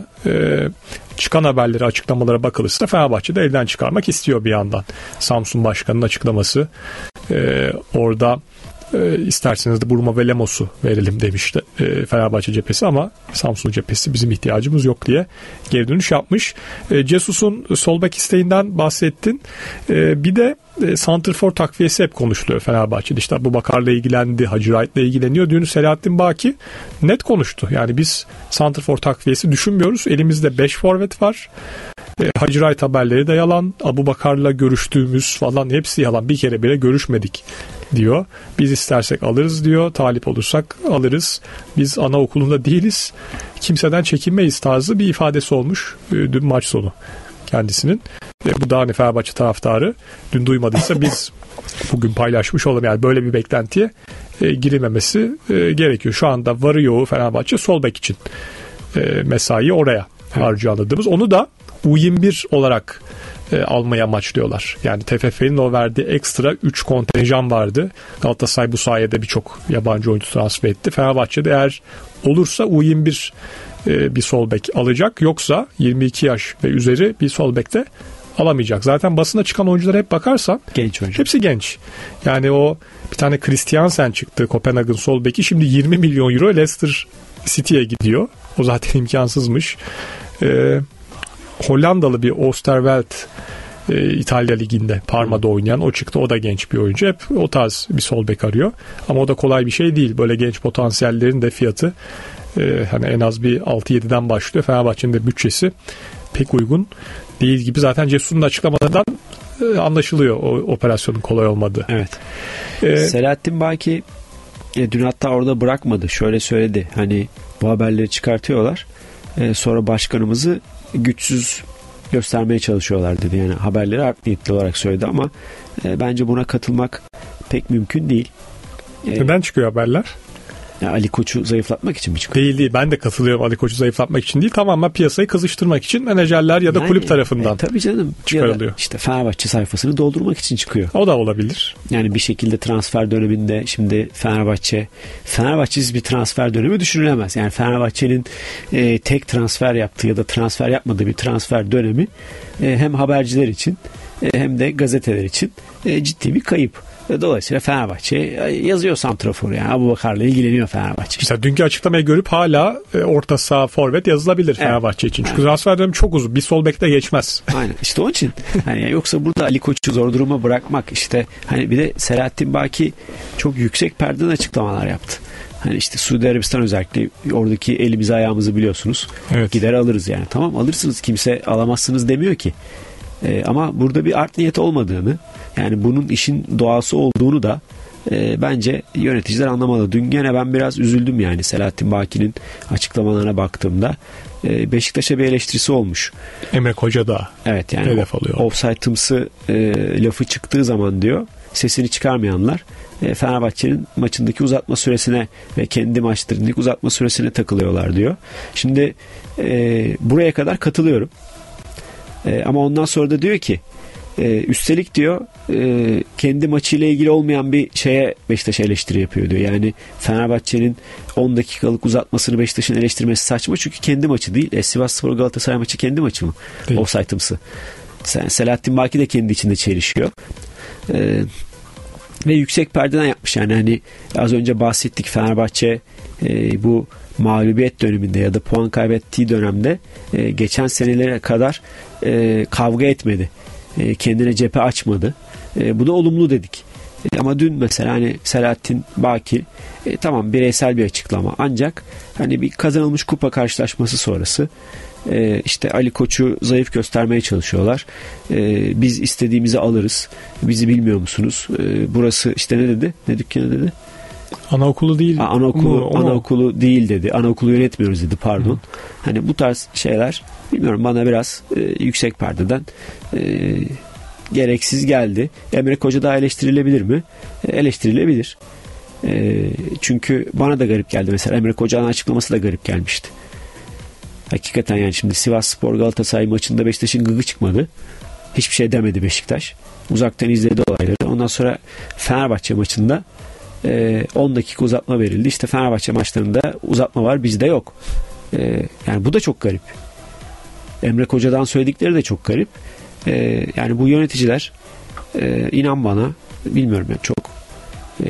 çıkan haberleri, açıklamalara bakılırsa Fenerbahçe'de elden çıkarmak istiyor bir yandan. Samsun Başkanı'nın açıklaması. Orada İsterseniz de Buruma ve Lemos'u verelim demişti Fenerbahçe cephesi, ama Samsun cephesi bizim ihtiyacımız yok diye geri dönüş yapmış. Cesus'un sol bek isteğinden bahsettin. Bir de santrfor takviyesi hep konuşuluyor Fenerbahçe'de. İşte Abubakar'la ilgilendi, Hacı Wright'la ilgileniyor. Dün Selahattin Baki net konuştu. Yani biz santrfor takviyesi düşünmüyoruz. Elimizde 5 forvet var. Hacı Wright haberleri de yalan. Abubakar'la görüştüğümüz falan hepsi yalan. Bir kere bile görüşmedik diyor. Biz istersek alırız diyor. Talip olursak alırız. Biz anaokulunda değiliz. Kimseden çekinmeyiz tarzı bir ifadesi olmuş dün maç sonu kendisinin. Bu da hani Fenerbahçe taraftarı dün duymadıysa biz bugün paylaşmış olalım. Yani böyle bir beklentiye girilmemesi gerekiyor. Şu anda varı yoğu Fenerbahçe sol bek için mesai oraya harcıyor anladığımız. Onu da U21 olarak almaya amaçlıyorlar. Yani TFF'nin o verdiği ekstra 3 kontenjan vardı. Galatasaray bu sayede birçok yabancı oyuncu transfer etti. Fenerbahçe'de eğer olursa U21 bir sol bek alacak. Yoksa 22 yaş ve üzeri bir sol bek de alamayacak. Zaten basına çıkan oyunculara hep bakarsan genç oyuncu. Hepsi genç. Yani o bir tane Christiansen çıktı, Kopenhag'ın sol beki. Şimdi 20 milyon euro Leicester City'ye gidiyor. O zaten imkansızmış. Hollandalı bir Oosterweld İtalya Ligi'nde Parma'da oynayan o çıktı. O da genç bir oyuncu. Hep o tarz bir sol bek arıyor. Ama o da kolay bir şey değil. Böyle genç potansiyellerin de fiyatı hani en az bir 6-7'den başlıyor. Fenerbahçe'nin de bütçesi pek uygun değil gibi. Zaten Cesur'un açıklamalarından anlaşılıyor o operasyonun kolay olmadığı. Evet. Selahattin Baki dün hatta orada bırakmadı. Şöyle söyledi. Hani bu haberleri çıkartıyorlar. Sonra başkanımızı güçsüz göstermeye çalışıyorlar dedi. Yani haberleri art niyetli olarak söyledi ama bence buna katılmak pek mümkün değil. Neden çıkıyor haberler? Ali Koç'u zayıflatmak için mi çıkıyor? Değil. Ben de katılıyorum, Ali Koç'u zayıflatmak için değil. Tamamen piyasayı kızıştırmak için menajerler ya da yani, kulüp tarafından tabii canım, çıkarılıyor. İşte Fenerbahçe sayfasını doldurmak için çıkıyor. O da olabilir. Yani bir şekilde transfer döneminde şimdi Fenerbahçe'siz bir transfer dönemi düşünülemez. Yani Fenerbahçe'nin tek transfer yaptığı ya da transfer yapmadığı bir transfer dönemi hem haberciler için hem de gazeteler için ciddi bir kayıp. Dolayısıyla Fenerbahçe yazıyor santrafor, yani Abubakar'la ilgileniyor Fenerbahçe. Mesela dünkü açıklamayı görüp hala orta saha forvet yazılabilir Fenerbahçe için. Çünkü transfer dönemi çok uzun. Bir sol bekte geçmez. Aynen. İşte onun için. Yani yoksa burada Ali Koç'u zor duruma bırakmak, işte hani bir de Selahattin Baki çok yüksek perdeden açıklamalar yaptı. Hani işte Suudi Arabistan özellikle oradaki elimizi ayağımızı biliyorsunuz. Evet. Gider alırız yani. Tamam, alırsınız, kimse alamazsınız demiyor ki. Ama burada bir art niyet olmadığını, yani bunun işin doğası olduğunu da bence yöneticiler anlamalı. Dün gene ben biraz üzüldüm yani Selahattin Baki'nin açıklamalarına baktığımda. Beşiktaş'a bir eleştirisi olmuş. Emre Koca da evet, yani offside'ımsı lafı çıktığı zaman diyor, sesini çıkarmayanlar Fenerbahçe'nin maçındaki uzatma süresine ve kendi maçlarındaki uzatma süresine takılıyorlar diyor. Şimdi buraya kadar katılıyorum. Ama ondan sonra da diyor ki üstelik diyor kendi maçıyla ilgili olmayan bir şeye Beşiktaş eleştiri yapıyor diyor. Yani Fenerbahçe'nin 10 dakikalık uzatmasını Beşiktaş'ın eleştirmesi saçma, çünkü kendi maçı değil. Sivasspor Galatasaray maçı kendi maçı mı? Offside'ımsı. Selahattin Baki de kendi içinde çelişiyor. Ve yüksek perdeden yapmış. Yani hani az önce bahsettik, Fenerbahçe bu mağlubiyet döneminde ya da puan kaybettiği dönemde geçen senelere kadar kavga etmedi. Kendine cephe açmadı. Bu da olumlu dedik. Ama dün mesela hani Selahattin Baki tamam, bireysel bir açıklama, ancak hani bir kazanılmış kupa karşılaşması sonrası işte Ali Koç'u zayıf göstermeye çalışıyorlar. Biz istediğimizi alırız. Bizi bilmiyor musunuz? Burası işte ne dedi? Ne dükkanı dedi? Anaokulu değil. Anaokulu değil dedi. Anaokulu yönetmiyoruz dedi, pardon. Hı. Hani bu tarz şeyler bilmiyorum, bana biraz yüksek perdeden gereksiz geldi. Emre Koca daha eleştirilebilir mi? Eleştirilebilir. Çünkü bana da garip geldi. Mesela Emre Koca'nın açıklaması da garip gelmişti. Hakikaten yani şimdi Sivasspor Galatasaray maçında Beşiktaş'ın gıgı çıkmadı. Hiçbir şey demedi Beşiktaş. Uzaktan izledi olayları. Ondan sonra Fenerbahçe maçında 10 dakika uzatma verildi. İşte Fenerbahçe maçlarında uzatma var, bizde yok. Yani bu da çok garip. Emre Koca'dan söyledikleri de çok garip. Yani bu yöneticiler inan bana, bilmiyorum yani, çok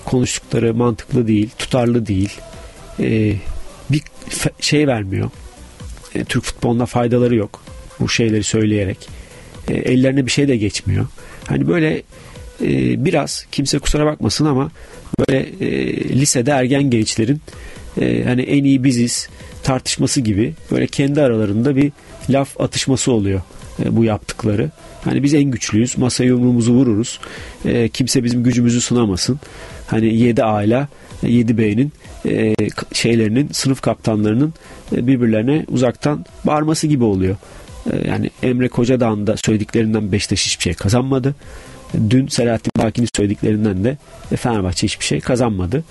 konuştukları mantıklı değil, tutarlı değil. Bir şey vermiyor. Türk futboluna faydaları yok. Bu şeyleri söyleyerek. Ellerine bir şey de geçmiyor. Hani böyle biraz, kimse kusura bakmasın ama böyle lisede ergen gençlerin hani en iyi biziz tartışması gibi böyle kendi aralarında bir laf atışması oluyor bu yaptıkları. Hani biz en güçlüyüz. Masaya yumruğumuzu vururuz. Kimse bizim gücümüzü sınamasın. Hani 7A ile 7B'nin şeylerinin, sınıf kaptanlarının birbirlerine uzaktan bağırması gibi oluyor. Yani Emre Kocadağ'ın da söylediklerinden Beşiktaş hiçbir şey kazanmadı. Dün Selahattin Baki'nin söylediklerinden de Fenerbahçe hiçbir şey kazanmadı.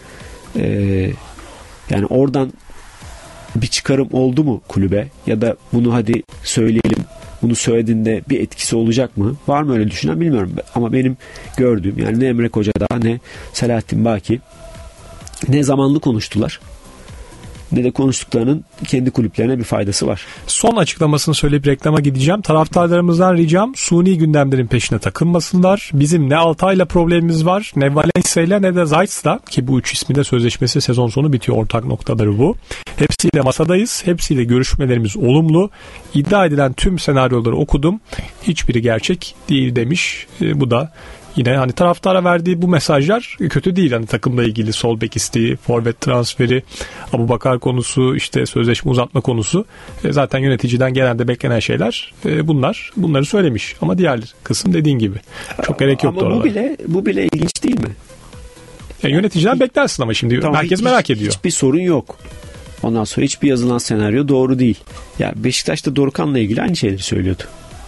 Yani oradan bir çıkarım oldu mu kulübe, ya da bunu hadi söyleyelim, bunu söylediğinde bir etkisi olacak mı? Var mı öyle düşünen, bilmiyorum. Ama benim gördüğüm, yani ne Emre Kocadağ ne Selahattin Baki ne zamanlı konuştular, ne de konuştuklarının kendi kulüplerine bir faydası var. Son açıklamasını söyleyip reklama gideceğim. Taraftarlarımızdan ricam suni gündemlerin peşine takılmasınlar. Bizim ne Altay'la problemimiz var, ne Valencia'yla, ne de Zayt'la, ki bu 3 ismi de sözleşmesi sezon sonu bitiyor. Ortak noktaları bu. Hepsiyle masadayız. Hepsiyle görüşmelerimiz olumlu. İddia edilen tüm senaryoları okudum. Hiçbiri gerçek değil demiş. Bu da yine hani taraftara verdiği bu mesajlar kötü değil. Hani takımla ilgili sol bek isteği, forvet transferi, Abubakar konusu, işte sözleşme uzatma konusu. Zaten yöneticiden genelde beklenen şeyler bunlar. Bunları söylemiş. Ama diğer kısım dediğin gibi çok gerek yoktu ama oralara. bu bile ilginç değil mi? Yöneticiden beklersin ama şimdi tamam, herkes merak ediyor. Hiçbir sorun yok. Ondan sonra hiçbir yazılan senaryo doğru değil. Ya Beşiktaş'ta Dorukhan'la ilgili aynı şeyleri söylüyordu.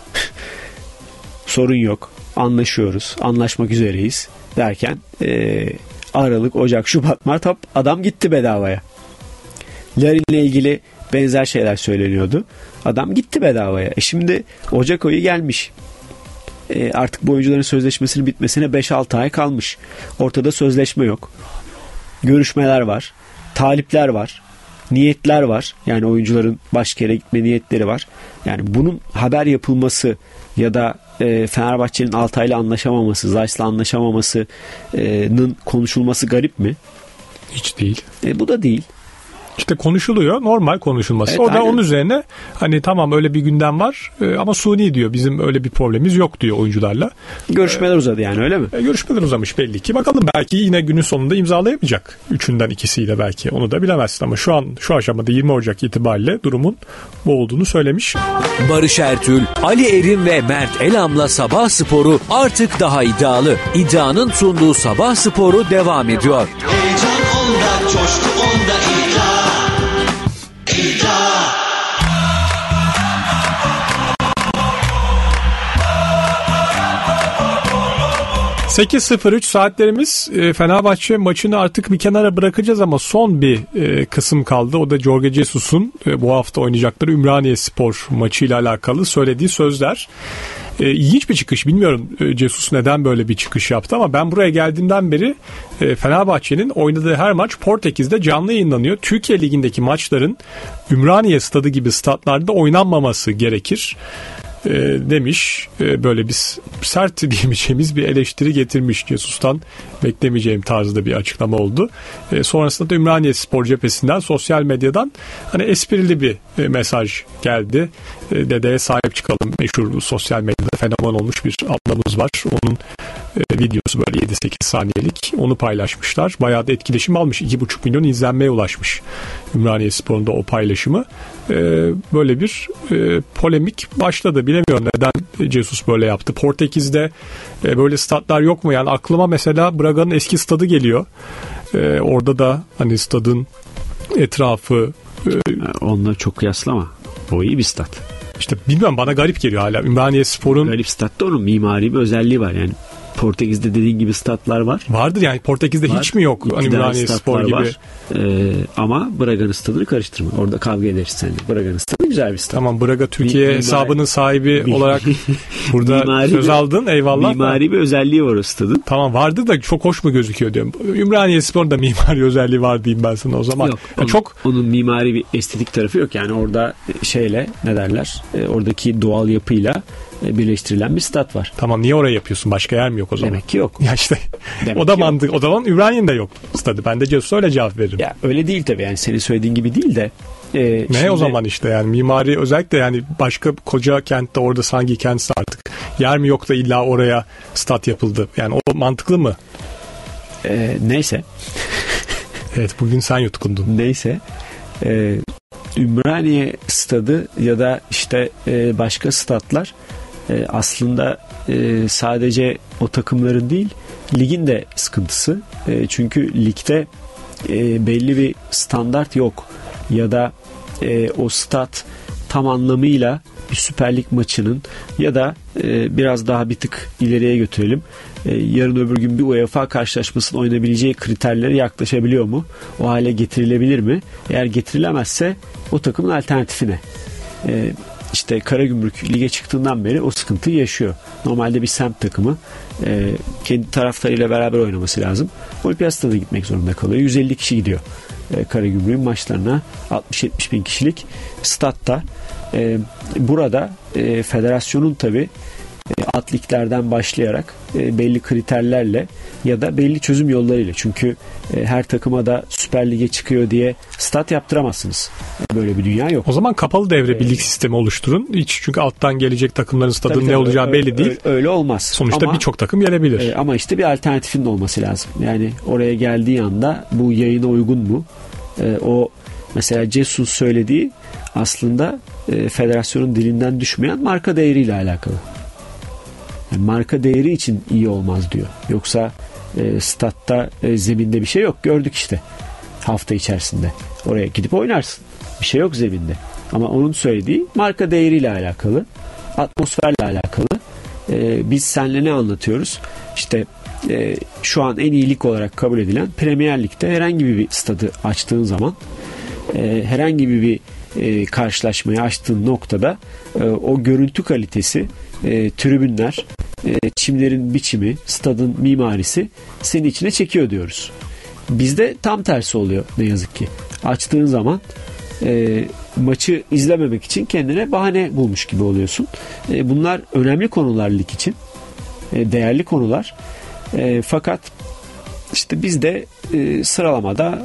Sorun yok. Anlaşıyoruz. Anlaşmak üzereyiz derken Aralık, Ocak, Şubat, Mart adam gitti bedavaya. Larin'le ilgili benzer şeyler söyleniyordu. Adam gitti bedavaya. Şimdi Ocak ayı gelmiş. Artık bu oyuncuların sözleşmesinin bitmesine 5-6 ay kalmış. Ortada sözleşme yok. Görüşmeler var. Talipler var. Niyetler var. Yani oyuncuların başka yere gitme niyetleri var. Yani bunun haber yapılması ya da Fenerbahçe'nin Altay'la anlaşamaması, Zayt'la anlaşamamasının konuşulması garip mi? Hiç değil. Bu da değil. İşte konuşuluyor. Normal konuşulması. Evet, o da aynen. onun üzerine hani tamam öyle bir gündem var ama suni diyor. Bizim öyle bir problemimiz yok diyor oyuncularla. Görüşmeler uzadı yani, öyle mi? Görüşmeler uzamış belli ki. Bakalım, belki yine günün sonunda imzalayamayacak. Üçünden ikisiyle belki. Onu da bilemezsin ama şu aşamada 20 Ocak itibariyle durumun bu olduğunu söylemiş. Barış Ertül, Ali Erim ve Mert Elam'la Sabah Sporu artık daha iddialı. İddianın sunduğu Sabah Sporu devam ediyor. Heyecan onda, coşku onda, iddia. İddia. 8.03 saatlerimiz. Fenerbahçe maçını artık bir kenara bırakacağız ama son bir kısım kaldı. O da Jorge Jesus'un bu hafta oynayacakları Ümraniye-Spor maçıyla alakalı söylediği sözler. İlginç bir çıkış. Bilmiyorum Jesus neden böyle bir çıkış yaptı ama ben buraya geldiğimden beri Fenerbahçe'nin oynadığı her maç Portekiz'de canlı yayınlanıyor. Türkiye Ligi'ndeki maçların Ümraniye stadı gibi statlarda oynanmaması gerekir demiş. Böyle bir sert diyemeyeceğimiz bir eleştiri getirmiş. Jesus'tan beklemeyeceğim tarzda bir açıklama oldu. Sonrasında da Ümraniye Spor cephesinden, sosyal medyadan hani esprili bir mesaj geldi. Dedeye sahip çıkalım. Meşhur sosyal medyada fenomen olmuş bir ablamız var. Onun videosu böyle 7-8 saniyelik. Onu paylaşmışlar. Bayağı da etkileşim almış. 2,5 milyon izlenmeye ulaşmış Ümraniye Spor'un da o paylaşımı. Böyle bir polemik başladı. Bilemiyorum neden Jesus böyle yaptı. Portekiz'de böyle statlar yok mu? Yani aklıma mesela Braga'nın eski stadı geliyor. Orada da hani stadın etrafı Onunla çok kıyaslama. O iyi bir stat. işte bilmiyorum, bana garip geliyor hala. Ümraniye Spor'un Garip statta onun mimari bir özelliği var yani. Portekiz'de dediğin gibi statlar var. vardır yani, Portekiz'de Var. hiç mi yok? Hani Ümraniye Spor gibi. Var. Ama Braga'nın stadını karıştırma. Orada kavga ederiz seninle. Braga'nın stadı güzel bir stad. Tamam, Braga Türkiye hesabının sahibi olarak burada söz aldın. Eyvallah. Mimari bir özelliği var o stadın. Tamam, vardı da çok hoş mu gözüküyor diyorum. Ümraniye Spor'un da mimari özelliği var diyeyim ben sana o zaman. Yok, onun mimari bir estetik tarafı yok. Yani orada şeyle ne derler? Oradaki doğal yapıyla birleştirilen bir stat var. Tamam, niye oraya yapıyorsun? Başka yer mi yok o zaman? Demek ki yok. Ya işte Demek o da ki yok. mantık. O zaman Ümraniye'nin de yok stadı. Ben de Cesus'a öyle cevap veririm. Ya öyle değil tabii, yani senin söylediğin gibi değil de. Ne şimdi, o zaman işte yani mimari özellikle yani başka koca kentte orada hangi kentse artık yer mi yok da illa oraya stat yapıldı. Yani o mantıklı mı? Neyse. Evet, bugün sen yutkundun. Neyse. Ümraniye stadı ya da işte başka statlar aslında sadece o takımların değil, ligin de sıkıntısı. Çünkü ligde belli bir standart yok ya da o stat tam anlamıyla bir Süper Lig maçının ya da biraz daha bir tık ileriye götürelim, yarın öbür gün bir UEFA karşılaşmasının oynayabileceği kriterlere yaklaşabiliyor mu? O hale getirilebilir mi? Eğer getirilemezse o takımın alternatifine. İşte Karagümrük lige çıktığından beri o sıkıntıyı yaşıyor. Normalde bir semt takımı kendi taraftarıyla beraber oynaması lazım. Olimpiyat Stadı'na gitmek zorunda kalıyor. 150 kişi gidiyor Karagümrük'ün maçlarına. 60-70 bin kişilik statta. Burada federasyonun tabii alt liglerden başlayarak belli kriterlerle ya da belli çözüm yollarıyla, çünkü her takıma da Süper Lig'e çıkıyor diye stat yaptıramazsınız. Böyle bir dünya yok. O zaman kapalı devre bir lig sistemi oluşturun. Hiç, çünkü alttan gelecek takımların stadının Tabii, ne olacağı belli değil. Öyle olmaz. Sonuçta birçok takım gelebilir. Ama işte bir alternatifin de olması lazım. Yani oraya geldiği anda bu yayına uygun mu? O mesela Cesus'un söylediği aslında federasyonun dilinden düşmeyen marka değeriyle alakalı. Yani marka değeri için iyi olmaz diyor. Yoksa statta zeminde bir şey yok. Gördük işte hafta içerisinde. Oraya gidip oynarsın. Bir şey yok zeminde. Ama onun söylediği marka değeriyle alakalı, atmosferle alakalı. Biz seninle ne anlatıyoruz? İşte şu an en iyi lig olarak kabul edilen Premier Lig'de herhangi bir stadı açtığın zaman, herhangi bir karşılaşmayı açtığın noktada o görüntü kalitesi, tribünler, çimlerin biçimi, stadın mimarisi seni içine çekiyor diyoruz. Bizde tam tersi oluyor ne yazık ki. Açtığın zaman maçı izlememek için kendine bahane bulmuş gibi oluyorsun. Bunlar önemli konular lig için. Değerli konular. Fakat işte bizde sıralamada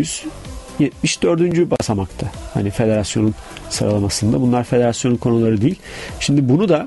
674. basamakta. Hani federasyonun sıralamasında. Bunlar federasyonun konuları değil. Şimdi bunu da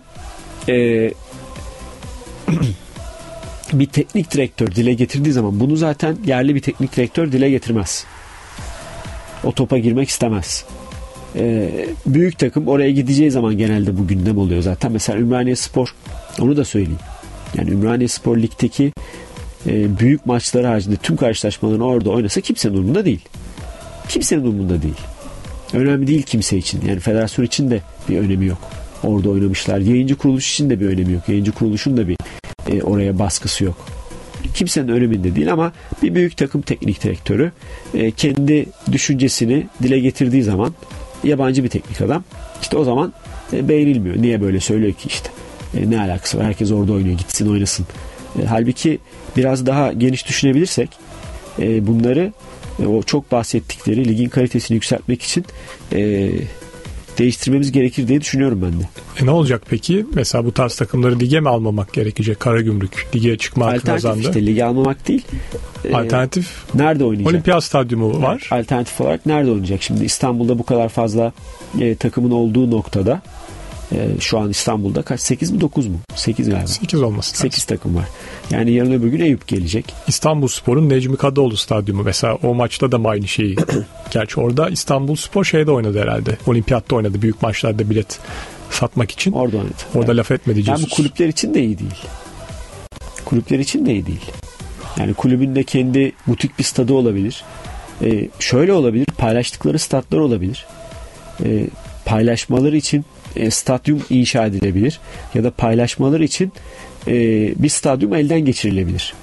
bir teknik direktör dile getirdiği zaman, bunu zaten yerli bir teknik direktör dile getirmez. O topa girmek istemez. Büyük takım oraya gideceği zaman genelde bu gündem oluyor zaten. Mesela Ümraniyespor, onu da söyleyeyim. Yani Ümraniyespor ligdeki büyük maçları haricinde tüm karşılaşmalarını orada oynasa kimsenin umurunda değil. Kimsenin umurunda değil. Önemli değil kimse için. Yani federasyon için de bir önemi yok. Orada oynamışlar. Yayıncı kuruluş için de bir önemi yok. Yayıncı kuruluşun da bir oraya baskısı yok. Kimsenin öneminde değil ama bir büyük takım teknik direktörü kendi düşüncesini dile getirdiği zaman, yabancı bir teknik adam, işte o zaman beğenilmiyor. Niye böyle söylüyor ki işte? Ne alakası var? Herkes orada oynuyor. Gitsin oynasın. Halbuki biraz daha geniş düşünebilirsek bunları, o çok bahsettikleri ligin kalitesini yükseltmek için değiştirmemiz gerekir diye düşünüyorum ben de. Ne olacak peki? Mesela bu tarz takımları lige mi almamak gerekecek? Karagümrük lige çıkma hakkı kazandı. Alternatif işte, lige almamak değil. Alternatif nerede oynayacak? Olimpiyat Stadyumu var. Alternatif olarak nerede oynayacak? Şimdi İstanbul'da bu kadar fazla takımın olduğu noktada, şu an İstanbul'da kaç? 8 mi 9 mu? 8 galiba. 8 olması lazım. 8 takım var. Yani yarın öbür gün Eyüp gelecek. İstanbulspor'un Necmi Kadıoğlu Stadyumu mesela, o maçta da mı aynı şeyi? Gerçi orada İstanbulspor şeyde oynadı herhalde. Olimpiyatta oynadı büyük maçlarda bilet satmak için. Orada oynadı. Orada evet. Laf etmedi Yani Jesus. bu kulüpler için de iyi değil. Kulüpler için de iyi değil. Yani kulübün de kendi butik bir stadı olabilir. Şöyle olabilir. Paylaştıkları statlar olabilir. Paylaşmaları için stadyum inşa edilebilir. Ya da paylaşmaları için bir stadyum elden geçirilebilir.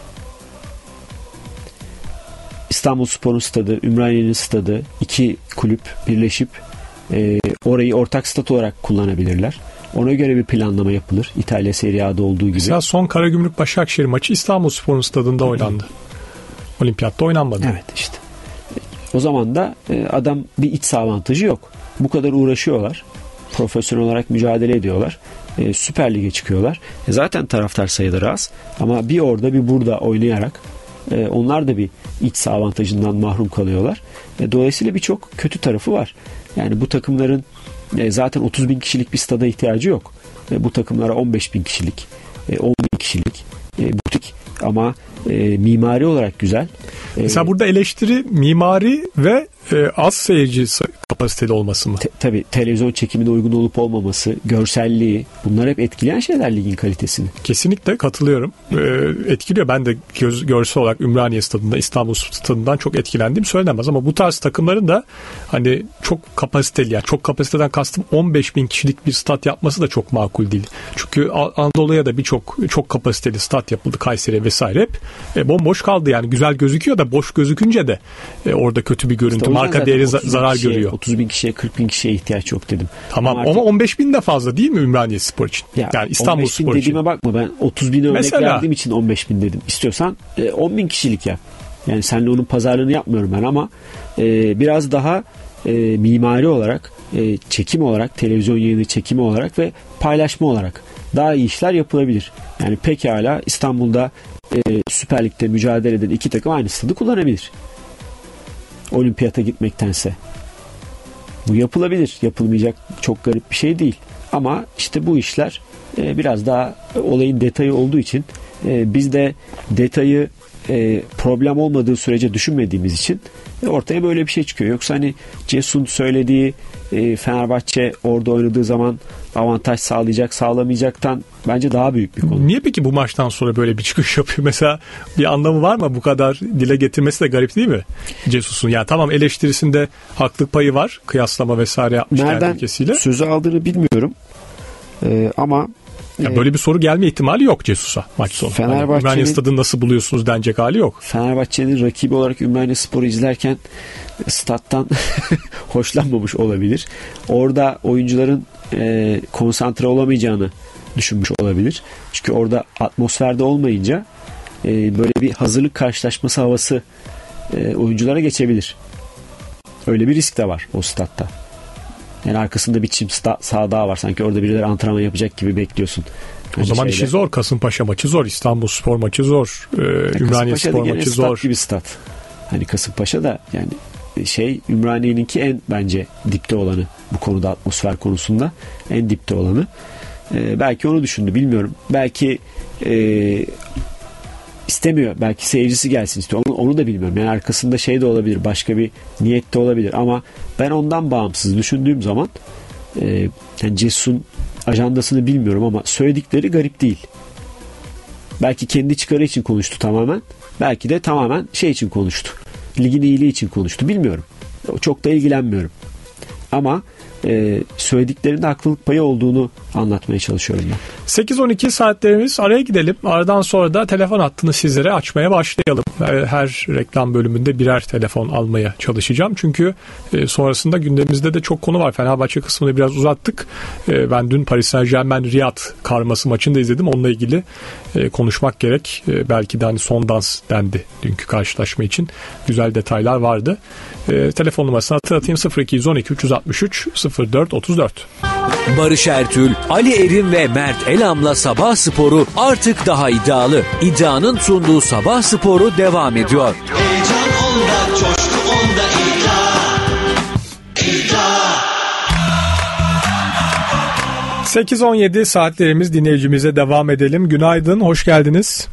İstanbulspor'un stadı, Ümraniye'nin stadı, iki kulüp birleşip orayı ortak stat olarak kullanabilirler. Ona göre bir planlama yapılır. İtalya Serie A'da olduğu gibi. Mesela son Karagümrük Başakşehir maçı İstanbulspor'un stadında oynandı. Olimpiyatta oynanmadı. Evet işte. O zaman da adam bir iç saha avantajı yok. Bu kadar uğraşıyorlar. Profesyonel olarak mücadele ediyorlar. Süper Lig'e çıkıyorlar. Zaten taraftar sayıları az ama bir orada bir burada oynayarak onlar da bir iç saha avantajından mahrum kalıyorlar. Dolayısıyla birçok kötü tarafı var. Yani bu takımların zaten 30 bin kişilik bir stada ihtiyacı yok. Bu takımlara 15 bin kişilik, 10 bin kişilik butik ama mimari olarak güzel. Mesela burada eleştiri mimari ve az seyirci kapasiteli olması mı? Tabii televizyon çekimine uygun olup olmaması, görselliği, bunlar hep etkileyen şeyler ligin kalitesini. Kesinlikle katılıyorum. Etkiliyor. Ben de görsel olarak Ümraniye stadında, İstanbul stadından çok etkilendiğim söylenemez ama bu tarz takımların da hani çok kapasiteli, yani çok kapasiteden kastım 15 bin kişilik bir stat yapması da çok makul değil. Çünkü Anadolu'ya da çok kapasiteli stat yapıldı, Kayseri vesaire hep bomboş kaldı, yani güzel gözüküyor da boş gözükünce de orada kötü bir görüntü, işte marka değeri zarar görüyor. 30 bin kişiye, 40 bin kişiye ihtiyaç yok dedim. Tamam ama 15 bin de fazla değil mi Ümraniye Spor için? Yani İstanbul Spor için. 15 bin dediğime bakma, ben 30 bin örnek verdiğim için 15 bin dedim. İstiyorsan 10 bin kişilik yap. Yani seninle onun pazarlığını yapmıyorum ben ama biraz daha mimari olarak, çekim olarak, televizyon yayını çekimi olarak ve paylaşma olarak daha iyi işler yapılabilir. Yani pekala İstanbul'da Süper Lig'de mücadele eden iki takım aynı stadı kullanabilir. Olimpiyata gitmektense. Bu yapılabilir. Yapılmayacak çok garip bir şey değil. Ama işte bu işler biraz daha olayın detayı olduğu için biz de detayı problem olmadığı sürece düşünmediğimiz için ortaya böyle bir şey çıkıyor. Yoksa hani Cesun söylediği Fenerbahçe orada oynadığı zaman avantaj sağlayacak, sağlamayacaktan bence daha büyük bir konu. Niye peki bu maçtan sonra böyle bir çıkış yapıyor? Mesela bir anlamı var mı? Bu kadar dile getirmesi de garip değil mi Cesus'un? Yani tamam, eleştirisinde haklılık payı var. Kıyaslama vesaire yapmış kendi ülkesiyle. Nereden sözü aldığını bilmiyorum. Ama yani böyle bir soru gelme ihtimali yok Cesus'a maç sonu. Ümraniye Stadı'nı nasıl buluyorsunuz denecek hali yok. Fenerbahçe'nin rakibi olarak Ümraniye Spor'u izlerken stat'tan hoşlanmamış olabilir. Orada oyuncuların konsantre olamayacağını düşünmüş olabilir. Çünkü orada atmosferde olmayınca böyle bir hazırlık karşılaşması havası oyunculara geçebilir. Öyle bir risk de var o statta. Yani arkasında bir çim saha daha var. Sanki orada birileri antrenman yapacak gibi bekliyorsun. O zaman işi zor. Kasımpaşa maçı zor. İstanbul Spor maçı zor. Ümraniye Spor maçı zor. Stat gibi stat. Hani Kasımpaşa da yani Ümraniye'ninki en bence dipte olanı. Bu konuda, atmosfer konusunda en dipte olanı. Belki onu düşündü. Bilmiyorum. Belki istemiyor. Belki seyircisi gelsin istiyor. Onu da bilmiyorum. Yani arkasında de olabilir. Başka bir niyet de olabilir. Ama ben ondan bağımsız düşündüğüm zaman yani Cesun ajandasını bilmiyorum ama söyledikleri garip değil. Belki kendi çıkarı için konuştu tamamen. Belki de tamamen için konuştu. Ligin iyiliği için konuştu. Bilmiyorum. Çok da ilgilenmiyorum. Ama söylediklerinde haklılık payı olduğunu anlatmaya çalışıyorum ben. 8-12 saatlerimiz, araya gidelim. Aradan sonra da telefon hattını sizlere açmaya başlayalım. Her reklam bölümünde birer telefon almaya çalışacağım. Çünkü sonrasında gündemimizde de çok konu var. Fenerbahçe kısmını biraz uzattık. Ben dün Paris Saint-Germain Riyad karması maçını da izledim. Onunla ilgili konuşmak gerek. Belki de hani son dans dendi dünkü karşılaşma için. Güzel detaylar vardı. Telefon numarasını hatırlatayım: 0212 363 04 34. Barış Ertül, Ali Erim ve Mert Elam'la Sabah Sporu artık daha iddialı. İddianın sunduğu Sabah Sporu devam ediyor. Heyecan onda, coşku onda, iddia. 8-17 saatlerimiz, dinleyicimize devam edelim. Günaydın, hoş geldiniz.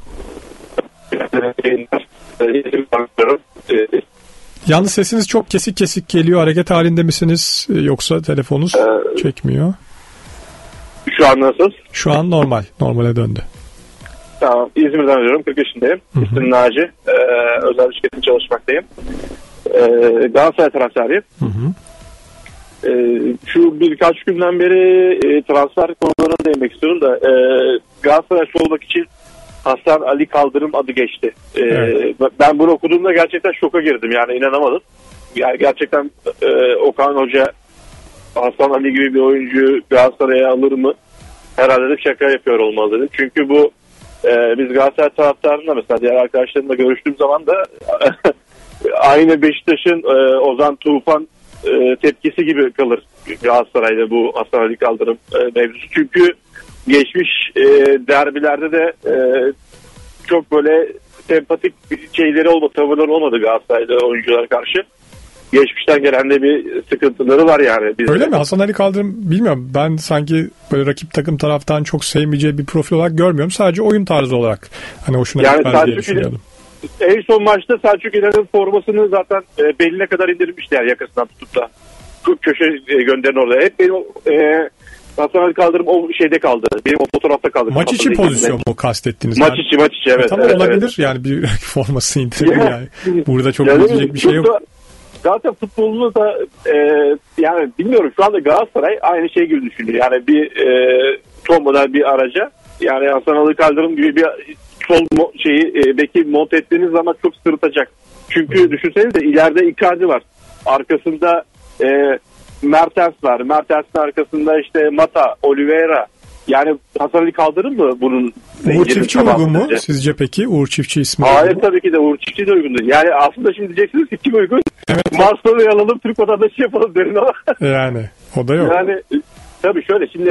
Yalnız sesiniz çok kesik kesik geliyor. Hareket halinde misiniz yoksa telefonunuz çekmiyor? Şu an nasıl? Şu an normal. Normale döndü. Tamam. İzmir'den arıyorum. 40 yaşındayım. İsmim Naci. Özel bir şirketin çalışmaktayım. Galatasaray taraftarıyım. Şu birkaç günden beri transfer konularına değinmek istiyorum da Galatasaray sol bek için Hasan Ali Kaldırım adı geçti. Evet. Ben bunu okuduğumda gerçekten şoka girdim. Yani inanamadım. Yani gerçekten Okan Hoca Hasan Ali gibi bir oyuncu Galatasaray'a alır mı? Herhalde de şaka yapıyor olmaz dedim. Çünkü bu biz Galatasaray taraftarında, mesela diğer arkadaşlarımla görüştüğüm zaman da aynı Beşiktaş'ın Ozan Tufan tepkisi gibi kalır Galatasaray'da bu Hasan Ali Kaldırım mevzusu. Çünkü geçmiş derbilerde de çok böyle sempatik şeyleri olmadı, tavırları olmadı Galatasaray'da oyunculara karşı. Geçmişten gelen de bir sıkıntıları var yani. Öyle mi? Hasan Ali Kaldırım bilmiyorum. Ben sanki böyle rakip takım taraftan çok sevmeyeceği bir profil olarak görmüyorum. Sadece oyun tarzı olarak hani hoşuna gitmez diye düşünüyorum. En son maçta Selçuk İnan'ın formasını zaten beline kadar indirmişler yakasından tutup da. Köşe gönderin orada. Hep benim Hasan Ali Kaldırım o şeyde kaldı. Benim o fotoğrafta kaldı. Maç içi pozisyon mu kastettiğiniz? Maç içi evet. Tamam evet, olabilir evet. Yani bir forması indirir yani. Burada çok üzülecek bir şey yok. Zaten futbolunu da yani bilmiyorum şu anda Galatasaray aynı şey gibi düşünüyor. Yani bir son model bir araca yani Hasan Ali Kaldırım gibi bir sol beki monte ettiğiniz zaman çok sırıtacak. Çünkü düşünsenize ileride Icardi var. Arkasında Mertens var. Mertens'in arkasında işte Mata, Oliveira. Yani Hasan Ali Kaldırım mı bunun? Uğur Çiftçi uygun mu sizce peki? Uğur Çiftçi ismi hayır tabii ki de Uğur Çiftçi de uygun değil. Yani aslında şimdi diyeceksiniz ki kim uygun? Evet. Marcelo'yu alalım, Türk vatandaşı yapalım derin ama. Yani o da yok. Yani tabii şöyle şimdi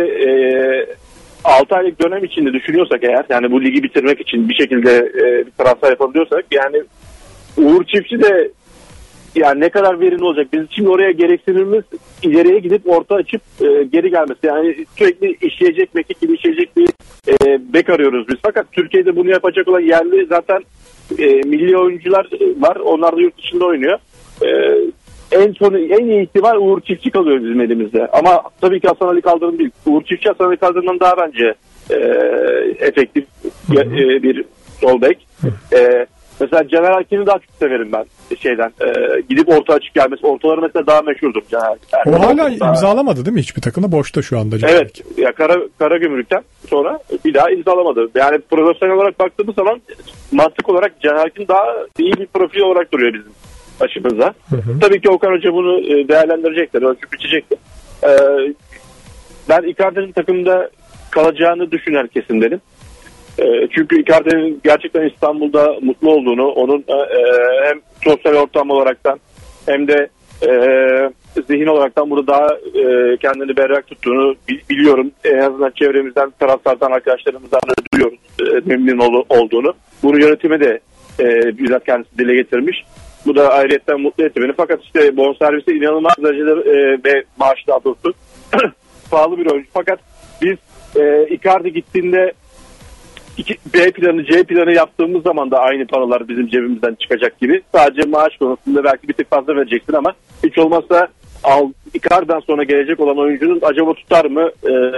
6 aylık dönem içinde düşünüyorsak eğer yani bu ligi bitirmek için bir şekilde bir transfer yapabiliyorsak yani Uğur Çiftçi de yani ne kadar verimli olacak? Biz şimdi oraya gereksinimimiz ileriye gidip orta açıp geri gelmesi. Yani sürekli işleyecek, mekik gibi işleyecek bir bek arıyoruz biz. Fakat Türkiye'de bunu yapacak olan yerli zaten milli oyuncular var. Onlar da yurt dışında oynuyor. En iyi ihtimal Uğur Çiftçi kalıyor bizim elimizde. Ama tabii ki Hasan Ali Kaldırım değil. Uğur Çiftçi Hasan Ali Kaldırım'dan daha bence efektif bir sol bek. Mesela Caner Erkin'i daha çok severim ben şeyden. Gidip orta açık gelmesi. Ortaları mesela daha meşhurdur Caner Erkin. O hala imzalamadı değil mi? Hiçbir takımda boşta şu anda. Caner evet. Ya Karagümrük'ten sonra bir daha imzalamadı. Yani profesyonel olarak baktığımız zaman mantık olarak Caner Erkin daha iyi bir profil olarak duruyor bizim açımızda. Tabii ki Okan Hoca bunu değerlendirecektir. Ölçüp biçecektir. Ben Icardi'nin takımda kalacağını düşünen kesimlerim. Çünkü Icardi'nin gerçekten İstanbul'da mutlu olduğunu, onun hem sosyal ortam olaraktan hem de zihin olaraktan burada daha kendini berrak tuttuğunu biliyorum. En azından çevremizden, taraftardan, arkadaşlarımızdan da duyuyoruz memnun olduğunu. Bunu yönetime de bizzat kendisi dile getirmiş. Bu da ayrıyetten mutlu etti beni. Fakat işte bonservisi inanılmaz derecede ve maaşı daha doğrusu pahalı bir oyuncu. Fakat biz Icardi gittiğinde B planı, C planı yaptığımız zaman da aynı paralar bizim cebimizden çıkacak gibi. Sadece maaş konusunda belki bir tık fazla vereceksin ama hiç olmazsa Icardi'den sonra gelecek olan oyuncunun acaba tutar mı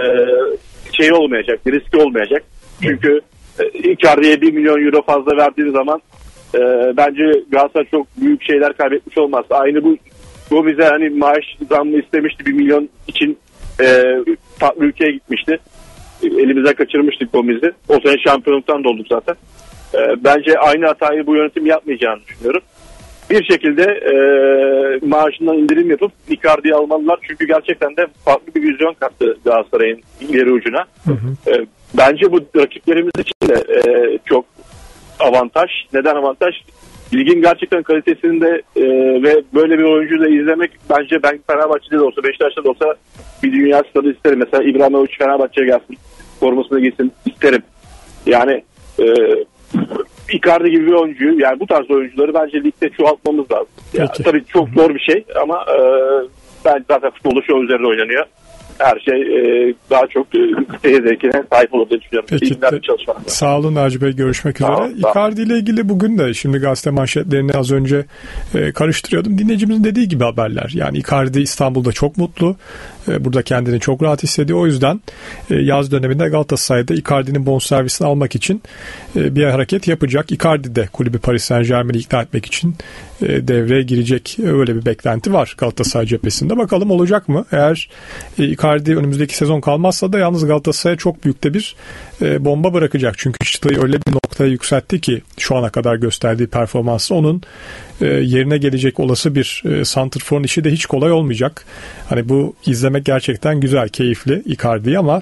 şey olmayacak, riski olmayacak. Çünkü Icardi'ye 1 milyon euro fazla verdiğin zaman bence Galatasaray çok büyük şeyler kaybetmiş olmaz. Aynı bu Gomez'e hani maaş zammı istemişti 1 milyon için farklı ülkeye gitmişti. Elimize kaçırmıştık Gomez'i. O sene şampiyonluktan da olduk zaten. Bence aynı hatayı bu yönetim yapmayacağını düşünüyorum. Bir şekilde maaşından indirim yapıp Icardi'yi almalılar. Çünkü gerçekten de farklı bir vizyon kattı Galatasaray'ın ileri ucuna. Bence bu rakiplerimiz için de çok avantaj. Neden avantaj? Ligin gerçekten kalitesinde ve böyle bir oyuncuyu da izlemek bence ben Fenerbahçe'de de olsa Beşiktaş'ta da olsa bir dünya stadı isterim. Mesela İbrahimovic Fenerbahçe'ye gelsin. Formasına gitsin isterim. Yani Icardi gibi bir oyuncuyu yani bu tarz oyuncuları bence ligde çoğaltmamız lazım. Yani, tabii çok zor bir şey ama ben zaten futbolda şu üzerinde oynanıyor. Her şey daha çok seyir zevkine sahip olduğunu düşünüyorum. Peki, sağ olun Naci Bey, görüşmek üzere. Icardi ile ilgili bugün de şimdi gazete manşetlerini az önce karıştırıyordum. Dinleyicimizin dediği gibi haberler. Yani Icardi İstanbul'da çok mutlu. Burada kendini çok rahat hissediyor. O yüzden yaz döneminde Galatasaray'da Icardi'nin bonservisini almak için bir hareket yapacak. Icardi de kulübü Paris Saint-Germain'i ikna etmek için devreye girecek. Öyle bir beklenti var Galatasaray cephesinde. Bakalım olacak mı? Eğer Icardi önümüzdeki sezon kalmazsa da yalnız Galatasaray'a çok büyük de bir bomba bırakacak. Çünkü çıtayı öyle bir noktaya yükseltti ki şu ana kadar gösterdiği performansı onun yerine gelecek olası bir santrforun işi de hiç kolay olmayacak. Hani bu izlemek gerçekten güzel, keyifli Icardi'yi ama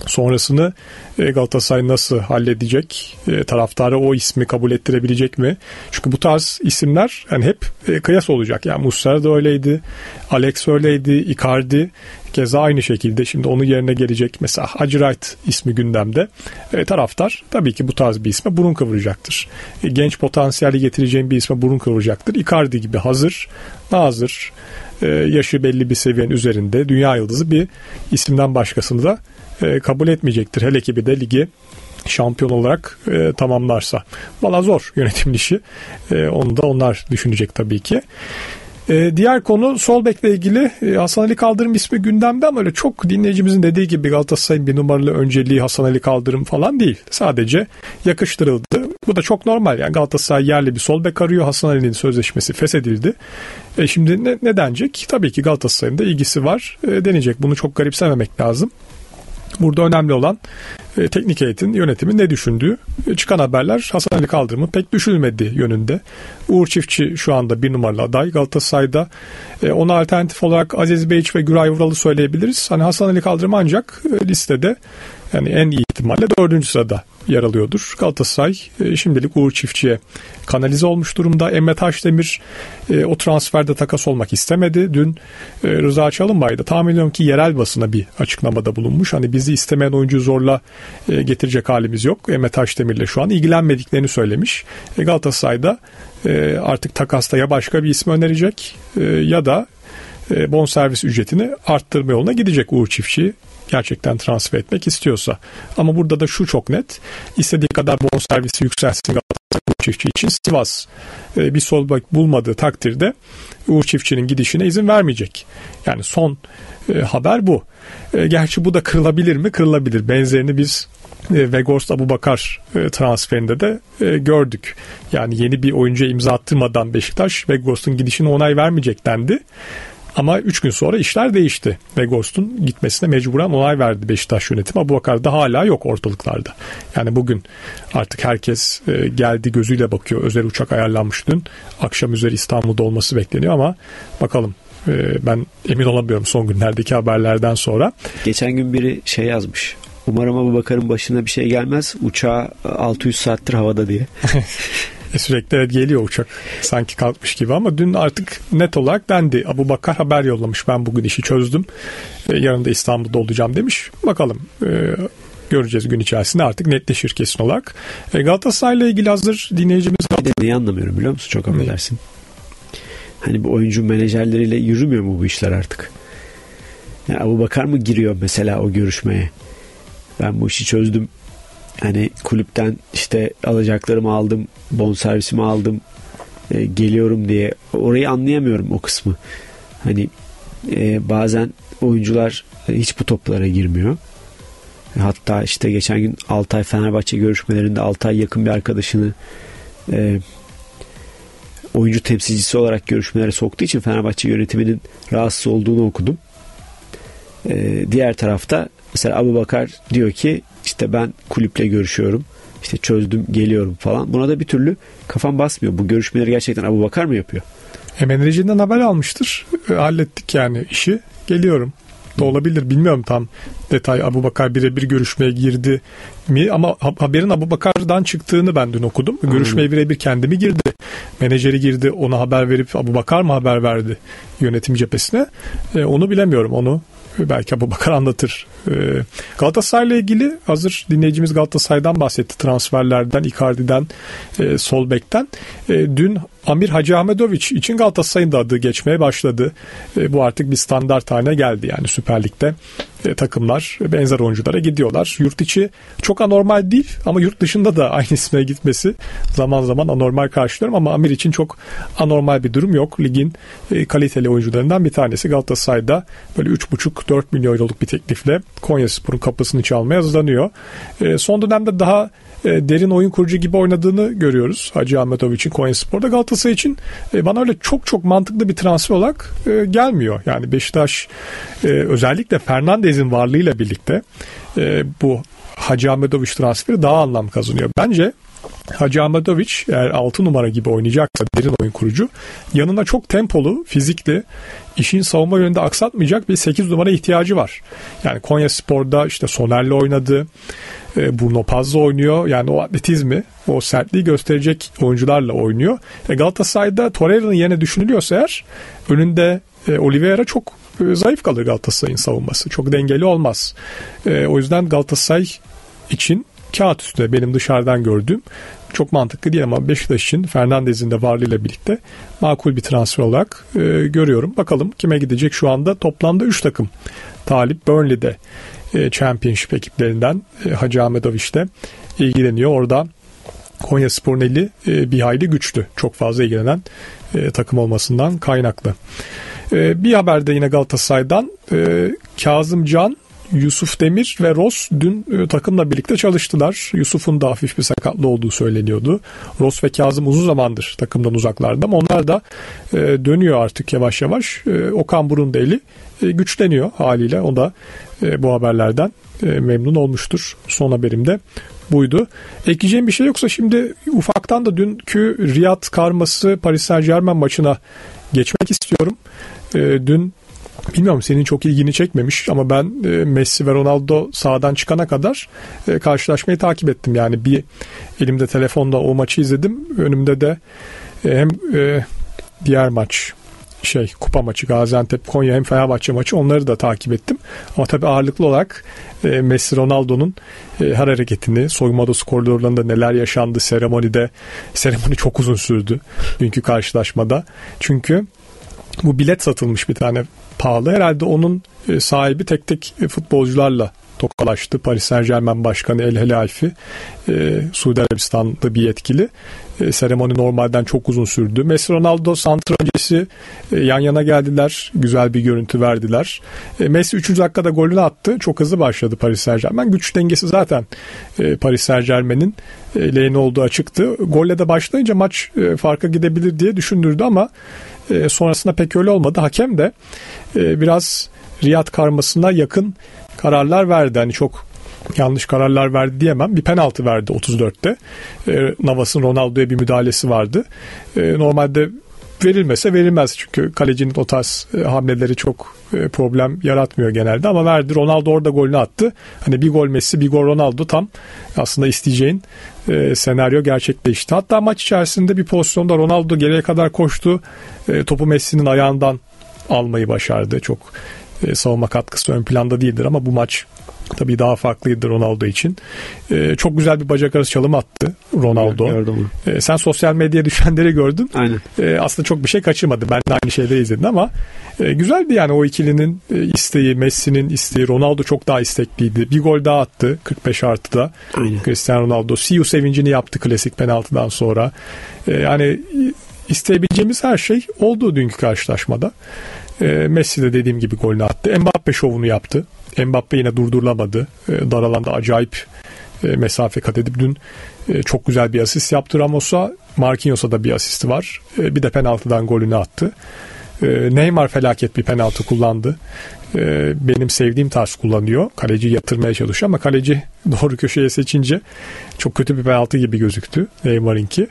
Sonrasını Galatasaray nasıl halledecek? Taraftarı o ismi kabul ettirebilecek mi? Çünkü bu tarz isimler yani hep kıyas olacak. Yani Muslera da öyleydi, Alex öyleydi, Icardi keza aynı şekilde. Şimdi onun yerine gelecek mesela Hacı Wright ismi gündemde. Taraftar tabii ki bu tarz bir isme burun kıvıracaktır. Genç potansiyeli getireceğim bir isme burun kıvıracaktır. Icardi gibi hazır, nazır, yaşı belli bir seviyenin üzerinde dünya yıldızı bir isimden başkasını da kabul etmeyecektir. Hele ki bir de ligi şampiyon olarak tamamlarsa. Valla zor yönetim işi. Onu da onlar düşünecek tabii ki. Diğer konu sol bekle ilgili. Hasan Ali Kaldırım ismi gündemde ama öyle çok dinleyicimizin dediği gibi Galatasaray'ın bir numaralı önceliği Hasan Ali Kaldırım falan değil. Sadece yakıştırıldı. Bu da çok normal. Yani Galatasaray yerli bir sol bek arıyor. Hasan Ali'nin sözleşmesi feshedildi. Şimdi ne denecek? Tabii ki Galatasaray'ın da ilgisi var. Denecek. Bunu çok garipsememek lazım. Burada önemli olan teknik heyetin, yönetimin ne düşündüğü. Çıkan haberler Hasan Ali Kaldırım'ın pek düşünülmediği yönünde. Uğur Çiftçi şu anda bir numaralı aday Galatasaray'da. Ona alternatif olarak Aziz Beyiç ve Güray Vural'ı söyleyebiliriz. Hani Hasan Ali Kaldırım ancak listede yani en iyi ihtimalle 4. sırada yer alıyordur. Galatasaray şimdilik Uğur Çiftçi'ye kanalize olmuş durumda. Emre Taşdemir o transferde takas olmak istemedi. Dün Rıza Çalınbay da tahmin ediyorum ki yerel basına bir açıklamada bulunmuş. Hani bizi istemeyen oyuncuyu zorla getirecek halimiz yok. Emre Taşdemir'le şu an ilgilenmediklerini söylemiş. Galatasaray'da artık takasta ya başka bir ismi önerecek ya da bonservis ücretini arttırma yoluna gidecek Uğur Çiftçi. Gerçekten transfer etmek istiyorsa. Ama burada da şu çok net. İstediği kadar bonservisi yükselsin Galatasaray Uğur Çiftçi için. Sivas bir sol bek bulmadığı takdirde Uğur Çiftçi'nin gidişine izin vermeyecek. Yani son haber bu. Gerçi bu da kırılabilir mi? Kırılabilir. Benzerini biz Weghorst Abubakar transferinde de gördük. Yani yeni bir oyuncuya imza attırmadan Beşiktaş Weghorst'un gidişine onay vermeyecek dendi. Ama 3 gün sonra işler değişti. Weghorst'un gitmesine mecburen onay verdi Beşiktaş yönetimi. Abubakar da hala yok ortalıklarda. Yani bugün artık herkes geldi gözüyle bakıyor. Özel uçak ayarlanmış dün. Akşam üzeri İstanbul'da olması bekleniyor ama bakalım. Ben emin olamıyorum son günlerdeki haberlerden sonra. Geçen gün biri şey yazmış. Umarım Abubakar'ın başına bir şey gelmez. Uçağı 600 saattir havada diye. Sürekli geliyor uçak. Sanki kalkmış gibi ama dün artık net olarak dendi. Abubakar haber yollamış. Ben bugün işi çözdüm. Yarın da İstanbul'da olacağım demiş. Bakalım göreceğiz gün içerisinde artık netleşir kesin olarak. Galatasaray'la ilgili hazır dinleyicimiz... Neyi anlamıyorum biliyor musun? Çok affedersin. Hani bu oyuncu menajerleriyle yürümüyor mu bu işler artık? Yani Abubakar mı giriyor mesela o görüşmeye? Ben bu işi çözdüm. Hani kulüpten işte alacaklarımı aldım, bonservisimi aldım, geliyorum diye. Orayı anlayamıyorum o kısmı. Hani bazen oyuncular hiç bu toplara girmiyor. Hatta işte geçen gün Altay Fenerbahçe görüşmelerinde Altay yakın bir arkadaşını oyuncu temsilcisi olarak görüşmelere soktuğu için Fenerbahçe yönetiminin rahatsız olduğunu okudum. Diğer tarafta mesela Abubakar diyor ki işte ben kulüple görüşüyorum. İşte çözdüm geliyorum falan. Buna da bir türlü kafam basmıyor. Bu görüşmeleri gerçekten Abubakar mı yapıyor? Menajerinden haber almıştır. Hallettik yani işi. Geliyorum. Da olabilir. Bilmiyorum tam detay. Abubakar birebir görüşmeye girdi mi? Ama haberin Abubakar'dan çıktığını ben dün okudum. Görüşmeye birebir kendi mi girdi? Menajeri girdi. Ona haber verip Abubakar mı haber verdi yönetim cephesine? Onu bilemiyorum. Onu belki Abubakar anlatır. Galatasaray'la ilgili hazır dinleyicimiz Galatasaray'dan bahsetti. Transferlerden, Icardi'den, sol bekten. Dün Amir Hacıahmetoviç için Galatasaray'ın da adı geçmeye başladı. Bu artık bir standart haline geldi. Yani Süper Lig'de takımlar benzer oyunculara gidiyorlar. Yurt içi çok anormal değil ama yurt dışında da aynı isme gitmesi zaman zaman anormal karşılıyorum ama Amir için çok anormal bir durum yok. Ligin kaliteli oyuncularından bir tanesi. Galatasaray'da böyle 3,5-4 milyon euroluk bir teklifle Konyaspor'un kapısını çalmaya hazırlanıyor. Son dönemde daha derin oyun kurucu gibi oynadığını görüyoruz Hacıahmetoviç'in Konyaspor'da. Galatasaray için bana öyle çok mantıklı bir transfer olarak gelmiyor. Yani Beşiktaş özellikle Fernandez'in varlığıyla birlikte bu Hacı Ahmetović transferi daha anlam kazanıyor. Bence Hacı Ahmetović eğer 6 numara gibi oynayacaksa, derin oyun kurucu, yanına çok tempolu, fizikli, işin savunma yönünde aksatmayacak bir 8 numara ihtiyacı var. Yani Konyaspor'da işte Soner'le oynadı, Bruno Paz'la oynuyor. Yani o atletizmi, o sertliği gösterecek oyuncularla oynuyor. Galatasaray'da Torreira'nın yerine düşünülüyorsa eğer, önünde Oliveira çok zayıf kalır Galatasaray'ın savunması. Çok dengeli olmaz. O yüzden Galatasaray için kağıt üstünde benim dışarıdan gördüğüm çok mantıklı değil ama Beşiktaş için Fernandez'in de varlığıyla birlikte makul bir transfer olarak görüyorum. Bakalım kime gidecek şu anda. Toplamda 3 takım talip. Burnley'de Championship ekiplerinden Hacı Ahmetović'te ilgileniyor. Orada Konyaspor'un eli bir hayli güçlü. Çok fazla ilgilenen takım olmasından kaynaklı. Bir haber de yine Galatasaray'dan. Kazımcan, Yusuf Demir ve Ross dün takımla birlikte çalıştılar. Yusuf'un da hafif bir sakatlığı olduğu söyleniyordu. Ross ve Kazım uzun zamandır takımdan uzaklardı ama onlar da dönüyor artık yavaş yavaş. Okan Buruk'un da eli güçleniyor haliyle. O da bu haberlerden memnun olmuştur. Son haberim de buydu. Ekleyeceğim bir şey yoksa şimdi ufaktan da dünkü Riyad karması Paris Saint-Germain maçına geçmek istiyorum. Dün bilmiyorum, senin çok ilgini çekmemiş ama ben Messi ve Ronaldo sahadan çıkana kadar karşılaşmayı takip ettim. Yani bir elimde telefonda o maçı izledim. Önümde de hem diğer maç kupa maçı Gaziantep Konya hem Fenerbahçe maçı, onları da takip ettim. Ama tabii ağırlıklı olarak Messi Ronaldo'nun her hareketini, soyunma odası koridorlarında neler yaşandı, seremoni çok uzun sürdü dünkü karşılaşmada. Çünkü bu bilet satılmış bir tane pahalı. Herhalde onun sahibi tek tek futbolcularla tokalaştı. Paris Saint-Germain Başkanı El Helaifi, Suudi Arabistan'da bir yetkili. Seremoni normalden çok uzun sürdü. Messi Ronaldo santra öncesi yan yana geldiler. Güzel bir görüntü verdiler. Messi 3. dakikada golünü attı. Çok hızlı başladı Paris Saint-Germain. Güç dengesi zaten Paris Saint-Germain'in lehine olduğu açıktı. Golle de başlayınca maç farka gidebilir diye düşündürdü ama sonrasında pek öyle olmadı. Hakem de biraz Riyad karmasına yakın kararlar verdi. Hani çok yanlış kararlar verdi diyemem. Bir penaltı verdi 34'te. Navas'ın Ronaldo'ya bir müdahalesi vardı. Normalde verilmese verilmez. Çünkü kalecinin o tarz hamleleri çok problem yaratmıyor genelde. Ama verdi. Ronaldo orada golünü attı. Hani bir gol Messi, bir gol Ronaldo, tam aslında isteyeceğin senaryo gerçekleşti. Hatta maç içerisinde bir pozisyonda Ronaldo geriye kadar koştu. Topu Messi'nin ayağından almayı başardı. Çok savunma katkısı ön planda değildir ama bu maç tabii daha farklıydı Ronaldo için. Çok güzel bir bacak arası çalım attı Ronaldo. Sen sosyal medyaya düşenleri gördün. Aynen. Aslında çok bir şey kaçırmadı. Ben de aynı şeyleri izledim ama güzeldi yani o ikilinin isteği, Messi'nin isteği. Ronaldo çok daha istekliydi. Bir gol daha attı 45 artıda. Aynen. Cristiano Ronaldo see you sevincini yaptı klasik penaltıdan sonra. Yani isteyebileceğimiz her şey oldu dünkü karşılaşmada. Messi de dediğim gibi golünü attı. Mbappe şovunu yaptı. Mbappe yine durdurulamadı. Dar alanda acayip mesafe kat edip dün çok güzel bir asist yaptı Ramos'a. Marquinhos'a da bir asisti var. Bir de penaltıdan golünü attı. Neymar felaket bir penaltı kullandı. Benim sevdiğim tarz kullanıyor. Kaleci yatırmaya çalışıyor ama kaleci doğru köşeye seçince çok kötü bir penaltı gibi gözüktü Neymar'ınki.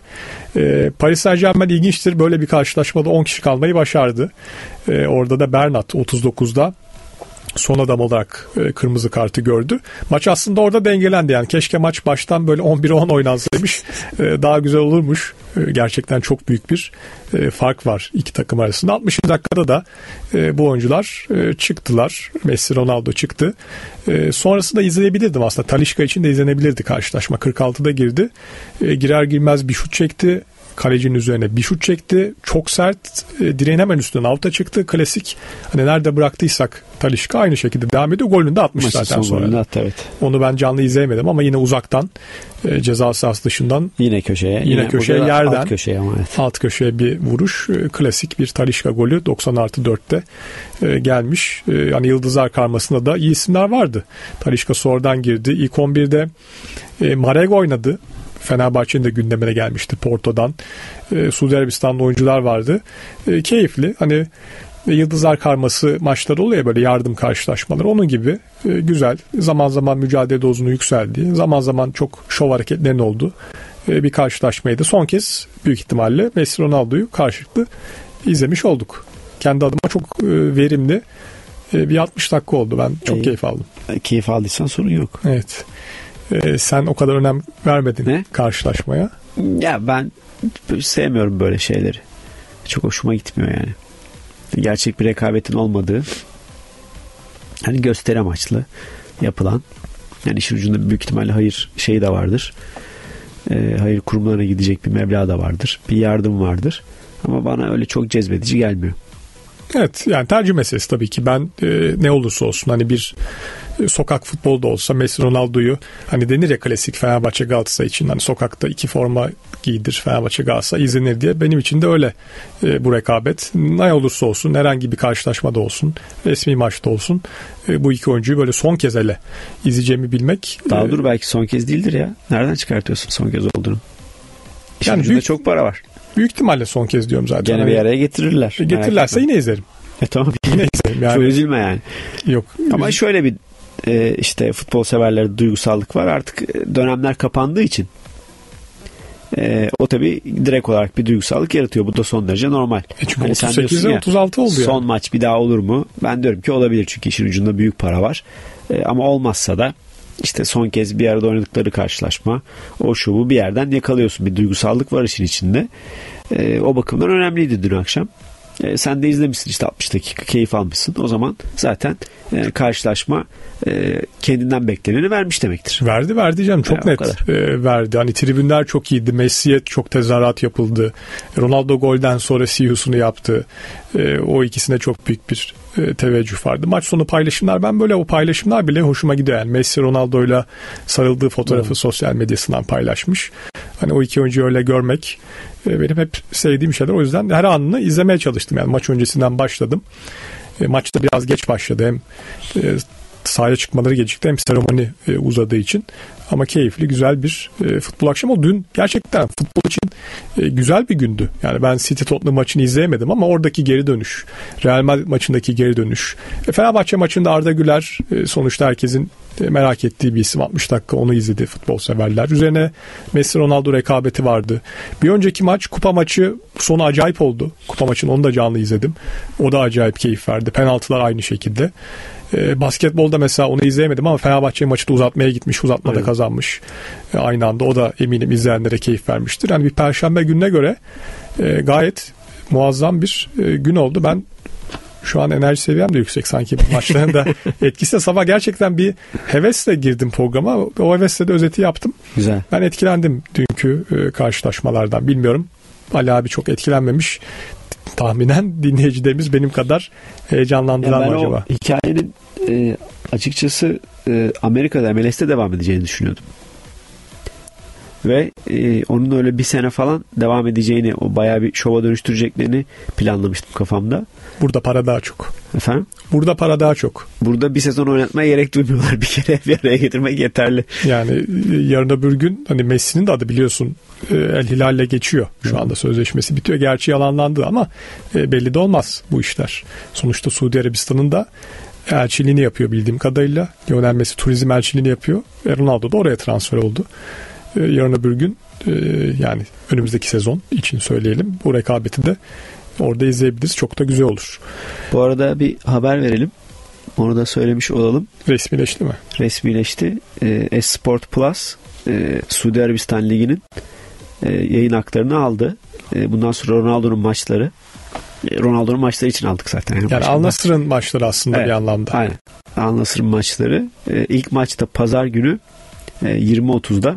Paris Saint-Germain ilginçtir. Böyle bir karşılaşmada 10 kişi kalmayı başardı. Orada da Bernat 39'da son adam olarak kırmızı kartı gördü. Maç aslında orada dengelendi. Yani keşke maç baştan böyle 11'e 10 oynansaymış. Daha güzel olurmuş. Gerçekten çok büyük bir fark var iki takım arasında. 60. dakikada da bu oyuncular çıktılar. Messi, Ronaldo çıktı. Sonrasında izleyebilirdim aslında. Talisca için de izlenebilirdi karşılaşma. 46'da girdi. Girer girmez bir şut çekti. Kalecinin üzerine bir şut çekti. Çok sert. Direğin hemen üstünden out'a çıktı. Klasik. Hani nerede bıraktıysak Talisca aynı şekilde devam ediyor. Golünü de atmış maçı zaten sonra. Attı, evet. Onu ben canlı izleyemedim ama yine uzaktan ceza sahası dışından yine köşeye yerden alt köşeye, ama evet. Alt köşeye bir vuruş. Klasik bir Talisca golü 90+4'te gelmiş. Hani Yıldızlar karmasında da iyi isimler vardı. Talisca sonradan girdi. İlk 11'de Marega oynadı. Fenerbahçe'nin de gündemine gelmişti Porto'dan. Suudi Arabistan'da oyuncular vardı. Keyifli. Hani Yıldızlar karması maçları oluyor ya, böyle yardım karşılaşmaları. Onun gibi güzel. Zaman zaman mücadele dozunu yükseldiği, zaman zaman çok şov hareketlerinin olduğu bir karşılaşmaydı. Son kez büyük ihtimalle Messi Ronaldo'yu karşılıklı izlemiş olduk. Kendi adıma çok verimli bir 60 dakika oldu. Ben çok keyif aldım. Keyif aldıysan sorun yok. Evet. Sen o kadar önem vermedin karşılaşmaya. Ya ben sevmiyorum böyle şeyleri. Çok hoşuma gitmiyor yani. Gerçek bir rekabetin olmadığı, hani gösteri amaçlı yapılan, yani işin ucunda büyük ihtimalle hayır şeyi de vardır. Hayır kurumlarına gidecek bir meblağ da vardır. Bir yardım vardır. Ama bana öyle çok cezbedici gelmiyor. Evet, yani tercih meselesi tabii ki. Ben ne olursa olsun, hani bir sokak futbolda olsa Messi Ronaldo'yu, hani denir ya klasik Fenerbahçe Galatasaray için, hani sokakta iki forma giydir Fenerbahçe Galatasaray izlenir diye, benim için de öyle bu rekabet. Ne olursa olsun, herhangi bir karşılaşmada olsun, resmi maçta olsun, bu iki oyuncuyu böyle son kez hele izleyeceğimi bilmek. Daha dur, belki son kez değildir ya. Nereden çıkartıyorsun son kez olduğunu? Yani büyük, çok para var. Büyük ihtimalle son kez diyorum zaten. Gene bir araya getirirler. Getirirlerse yine izlerim. Tamam. Yine izlerim. Yani, çok üzülme yani. Yok. Ama şöyle bir işte futbol severlerde duygusallık var. Artık dönemler kapandığı için o tabii direkt olarak bir duygusallık yaratıyor. Bu da son derece normal. Çünkü hani 38'e 36 oldu yani. Son maç bir daha olur mu? Ben diyorum ki olabilir, çünkü işin ucunda büyük para var. Ama olmazsa da işte son kez bir arada oynadıkları karşılaşma, o şu bu, bir yerden yakalıyorsun. Bir duygusallık var işin içinde. O bakımdan önemliydi dün akşam. Sen de izlemişsin işte 60 dakika, keyif almışsın. O zaman zaten karşılaşma kendinden bekleneni vermiş demektir. Verdi canım, çok net verdi. Hani tribünler çok iyiydi. Messi'ye çok tezahürat yapıldı. Ronaldo golden sonra CEO'sunu yaptı. O ikisine çok büyük bir teveccüh vardı. Maç sonu paylaşımlar, ben böyle o paylaşımlar bile hoşuma gidiyor. Yani Messi Ronaldo'yla sarıldığı fotoğrafı sosyal medyasından paylaşmış. Hani o iki oyuncuyu öyle görmek benim hep sevdiğim şeyler. O yüzden her anını izlemeye çalıştım. Yani maç öncesinden başladım. Maçta biraz geç başladı. Hem sahaya çıkmaları gecikti, hem seremoni uzadığı için. Ama keyifli, güzel bir futbol akşamı. O dün gerçekten futbol için güzel bir gündü. Yani ben City Tottenham maçını izleyemedim ama oradaki geri dönüş, Real Madrid maçındaki geri dönüş, Fenerbahçe maçında Arda Güler sonuçta herkesin merak ettiği bir isim. 60 dakika onu izledi futbol severler. Üzerine Messi Ronaldo rekabeti vardı. Bir önceki maç, kupa maçı, sonu acayip oldu. Kupa maçını onu da canlı izledim. O da acayip keyif verdi. Penaltılar aynı şekilde. Basketbolda mesela onu izleyemedim ama Fenerbahçe maçı da uzatmaya gitmiş. Uzatmada kazanmış. Aynı anda. O da eminim izleyenlere keyif vermiştir. Yani bir perşembe gününe göre gayet muazzam bir gün oldu. Ben şu an enerji seviyem de yüksek sanki maçların da etkisi de, sabah gerçekten bir hevesle girdim programa. O hevesle de özeti yaptım. Güzel. Ben etkilendim dünkü karşılaşmalardan. Bilmiyorum, Ali abi çok etkilenmemiş. Tahminen dinleyicilerimiz benim kadar heyecanlandılar mı acaba? Ben o hikayenin açıkçası Amerika'da MLS'te devam edeceğini düşünüyordum. Ve onun öyle bir sene falan devam edeceğini, o bayağı bir şova dönüştüreceklerini planlamıştım kafamda. Burada para daha çok. Efendim? Burada para daha çok. Burada bir sezon oynatmaya gerek duymuyorlar. Bir kere bir araya getirmek yeterli. Yani yarın öbür gün hani Messi'nin de adı biliyorsun El Hilal'le geçiyor. Şu anda sözleşmesi bitiyor. Gerçi yalanlandı ama belli de olmaz bu işler. Sonuçta Suudi Arabistan'ın da elçiliğini yapıyor bildiğim kadarıyla. Lionel Messi turizm elçiliğini yapıyor. Ronaldo da oraya transfer oldu. Yarın öbür gün yani önümüzdeki sezon için söyleyelim, bu rekabeti de orada izleyebiliriz. Çok da güzel olur. Bu arada bir haber verelim. Onu da söylemiş olalım. Resmileşti mi? Resmileşti. Esport Plus Suudi Arabistan Ligi'nin yayın haklarını aldı. Bundan sonra Ronaldo'nun maçları için aldık zaten. Yani Al Nassr'ın maçları aslında bir anlamda. Aynen. Al Nassr'ın maçları. İlk maçta pazar günü 20.30'da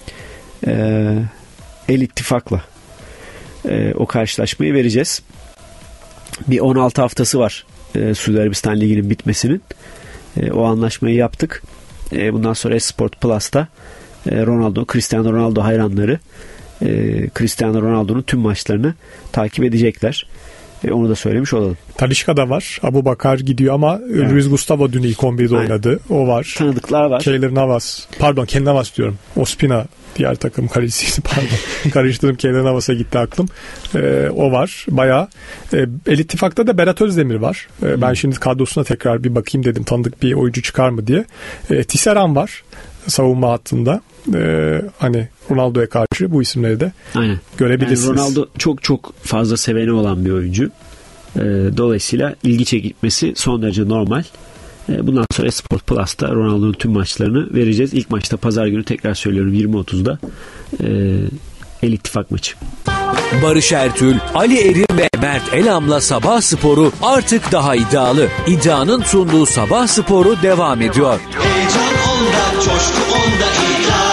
El İttifak'la o karşılaşmayı vereceğiz. Bir 16 haftası var Suudi Arabistan Ligi'nin bitmesinin. O anlaşmayı yaptık. Bundan sonra Esport Plus'ta Cristiano Ronaldo hayranları Cristiano Ronaldo'nun tüm maçlarını takip edecekler. Onu da söylemiş olalım. Talisca da var. Abubakar gidiyor ama evet. Luis Gustavo dün ilk 11'de oynadı. O var. Tanıdıklar var. Keylor Navas. Pardon, Keylor Navas diyorum. Ospina diğer takım kalecisi. Pardon. Karıştırdım. Keylor Navas'a gitti aklım. O var. Bayağı. El İttifak'ta da Berat Özdemir var. Ben şimdi kadrosuna tekrar bir bakayım dedim. Tanıdık bir oyuncu çıkar mı diye. Tisserand var. Savunma hattında. Hani Ronaldo'ya karşı bu isimleri de aynen. Görebilirsiniz. Yani Ronaldo çok çok fazla seveni olan bir oyuncu. Dolayısıyla ilgi çekmesi son derece normal. Bundan sonra Sport Plus'ta Ronaldo'nun tüm maçlarını vereceğiz. İlk maçta pazar günü, tekrar söylüyorum, 20.30'da El İttifak maçı. Barış Ertül, Ali Erim ve Mert Elam'la Sabah Sporu artık daha iddialı. İddianın sunduğu Sabah Sporu devam ediyor. Heyecan onda, coşku onda, iddia.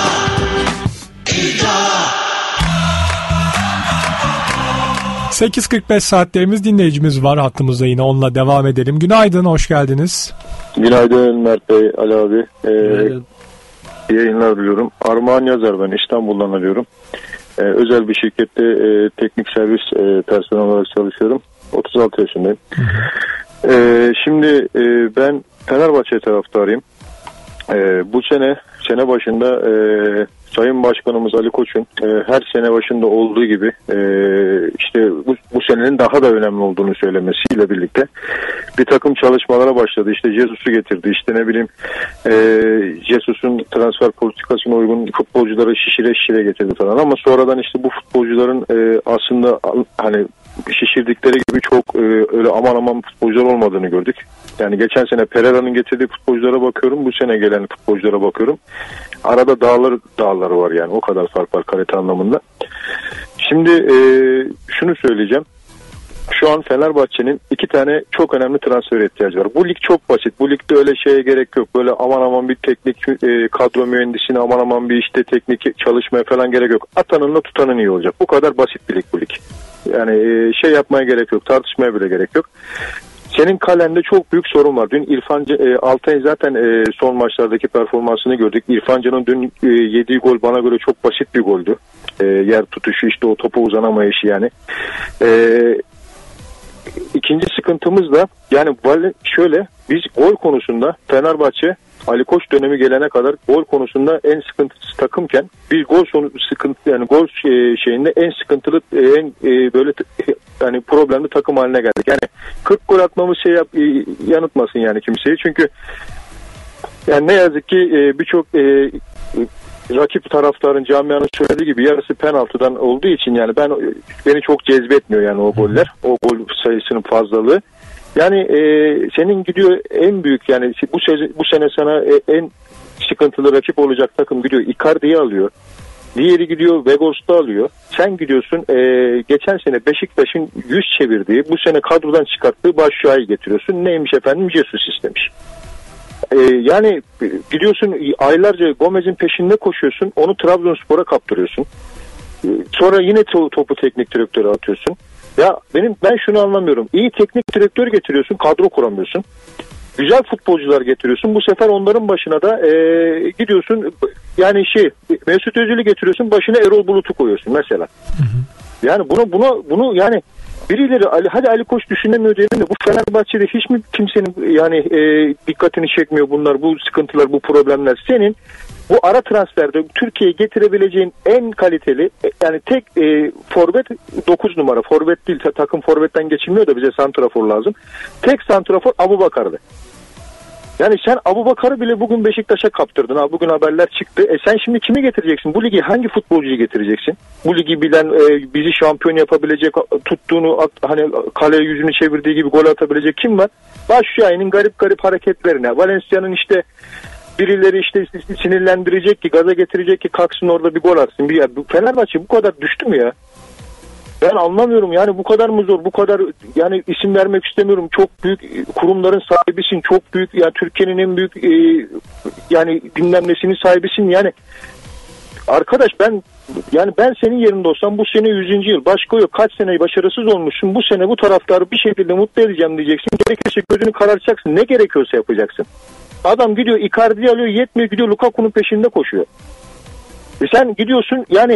8.45 saatlerimiz, dinleyicimiz var hattımızda, yine onunla devam edelim. Günaydın, hoş geldiniz. Günaydın Mert Bey, Ali abi. İyi yayınlar diliyorum. Armağan Yazar, ben İstanbul'dan arıyorum. Özel bir şirkette teknik servis personel olarak çalışıyorum. 36 yaşındayım. Şimdi ben Fenerbahçe taraftarıyım. Bu sene başında Sayın Başkanımız Ali Koç'un her sene başında olduğu gibi işte bu senenin daha da önemli olduğunu söylemesiyle birlikte bir takım çalışmalara başladı. İşte Jesus'u getirdi. İşte ne bileyim Jesus'un transfer politikasına uygun futbolcuları şişire getirdi falan. Ama sonradan işte bu futbolcuların aslında hani şişirdikleri gibi çok öyle aman futbolcular olmadığını gördük. Yani geçen sene Pereira'nın getirdiği futbolculara bakıyorum, bu sene gelen futbolculara bakıyorum. Arada dağları var yani, o kadar fark var kalite anlamında. Şimdi şunu söyleyeceğim. Şu an Fenerbahçe'nin 2 tane çok önemli transfer ihtiyacı var. Bu lig çok basit. Bu ligde öyle şeye gerek yok. Böyle aman bir teknik kadro mühendisine, aman bir işte teknik çalışmaya falan gerek yok. Atanınla tutanın iyi olacak. Bu kadar basit bir lig bu lig. Yani şey yapmaya gerek yok. Tartışmaya bile gerek yok. Senin kalende çok büyük sorun var. Dün Altay zaten son maçlardaki performansını gördük. İrfan Can'ın dün yediği gol bana göre çok basit bir goldü. Yer tutuşu, işte o topa uzanamayışı yani. İkinci sıkıntımız da yani şöyle, biz gol konusunda Fenerbahçe Ali Koç dönemi gelene kadar gol konusunda en sıkıntısı takımken bir gol sıkıntı, yani gol şeyinde en sıkıntılı en böyle yani problemli takım haline geldik. Yani 40 gol atmamız yanıltmasın yani kimseyi. Çünkü yani ne yazık ki birçok rakip taraftarın, camianın söylediği gibi yarısı penaltıdan olduğu için yani beni çok cezbetmiyor yani o goller. O gol sayısının fazlalığı. Yani senin gidiyor en büyük, yani bu sene sana en sıkıntılı rakip olacak takım gidiyor Icardi'yi alıyor. Diğeri gidiyor Vegors'ta alıyor. Sen gidiyorsun geçen sene Beşiktaş'ın yüz çevirdiği, bu sene kadrodan çıkarttığı Başşuay'ı getiriyorsun. Neymiş efendim? Jesus istemiş. Yani gidiyorsun aylarca Gomez'in peşinde koşuyorsun. Onu Trabzonspor'a kaptırıyorsun. Sonra yine topu teknik direktöre atıyorsun. Ya ben şunu anlamıyorum. İyi teknik direktör getiriyorsun, kadro kuramıyorsun. Güzel futbolcular getiriyorsun. Bu sefer onların başına da gidiyorsun yani Mesut Özil'i getiriyorsun, başına Erol Bulut'u koyuyorsun mesela. Yani bunu yani birileri hadi Ali Koç düşünemiyor diyelim de bu Fenerbahçe'de hiç mi kimsenin yani dikkatini çekmiyor bunlar, bu sıkıntılar, bu problemler? Senin bu ara transferde Türkiye'ye getirebileceğin en kaliteli yani tek forvet 9 numara. Forvet değil, takım forvetten geçilmiyor da bize santrafor lazım. Tek santrafor Abubakar'dı. Yani sen Abubakar'ı bile bugün Beşiktaş'a kaptırdın. Bugün haberler çıktı. Sen şimdi kimi getireceksin? Bu ligi hangi futbolcuyu getireceksin? Bu ligi bilen, bizi şampiyon yapabilecek, tuttuğunu hani kaleye yüzünü çevirdiği gibi gol atabilecek kim var? Başşuay'ın garip hareketlerine, Valencia'nın işte birileri işte sinirlendirecek ki, gaza getirecek ki kalksın orada bir gol atsın. Fenerbahçe bu kadar düştü mü ya? Ben anlamıyorum yani, bu kadar mı zor, bu kadar yani isim vermek istemiyorum. Çok büyük kurumların sahibisin, çok büyük yani Türkiye'nin en büyük yani bilmem nesinin sahibisin yani. Arkadaş ben senin yerinde olsam bu sene 100. yıl, başka yok, kaç seneyi başarısız olmuşsun, bu sene bu taraftarı bir şekilde mutlu edeceğim diyeceksin. Gerekirse gözünü karartacaksın, ne gerekiyorsa yapacaksın. Adam gidiyor Icardi'yi alıyor, yetmiyor, gidiyor Lukaku'nun peşinde koşuyor. Sen gidiyorsun yani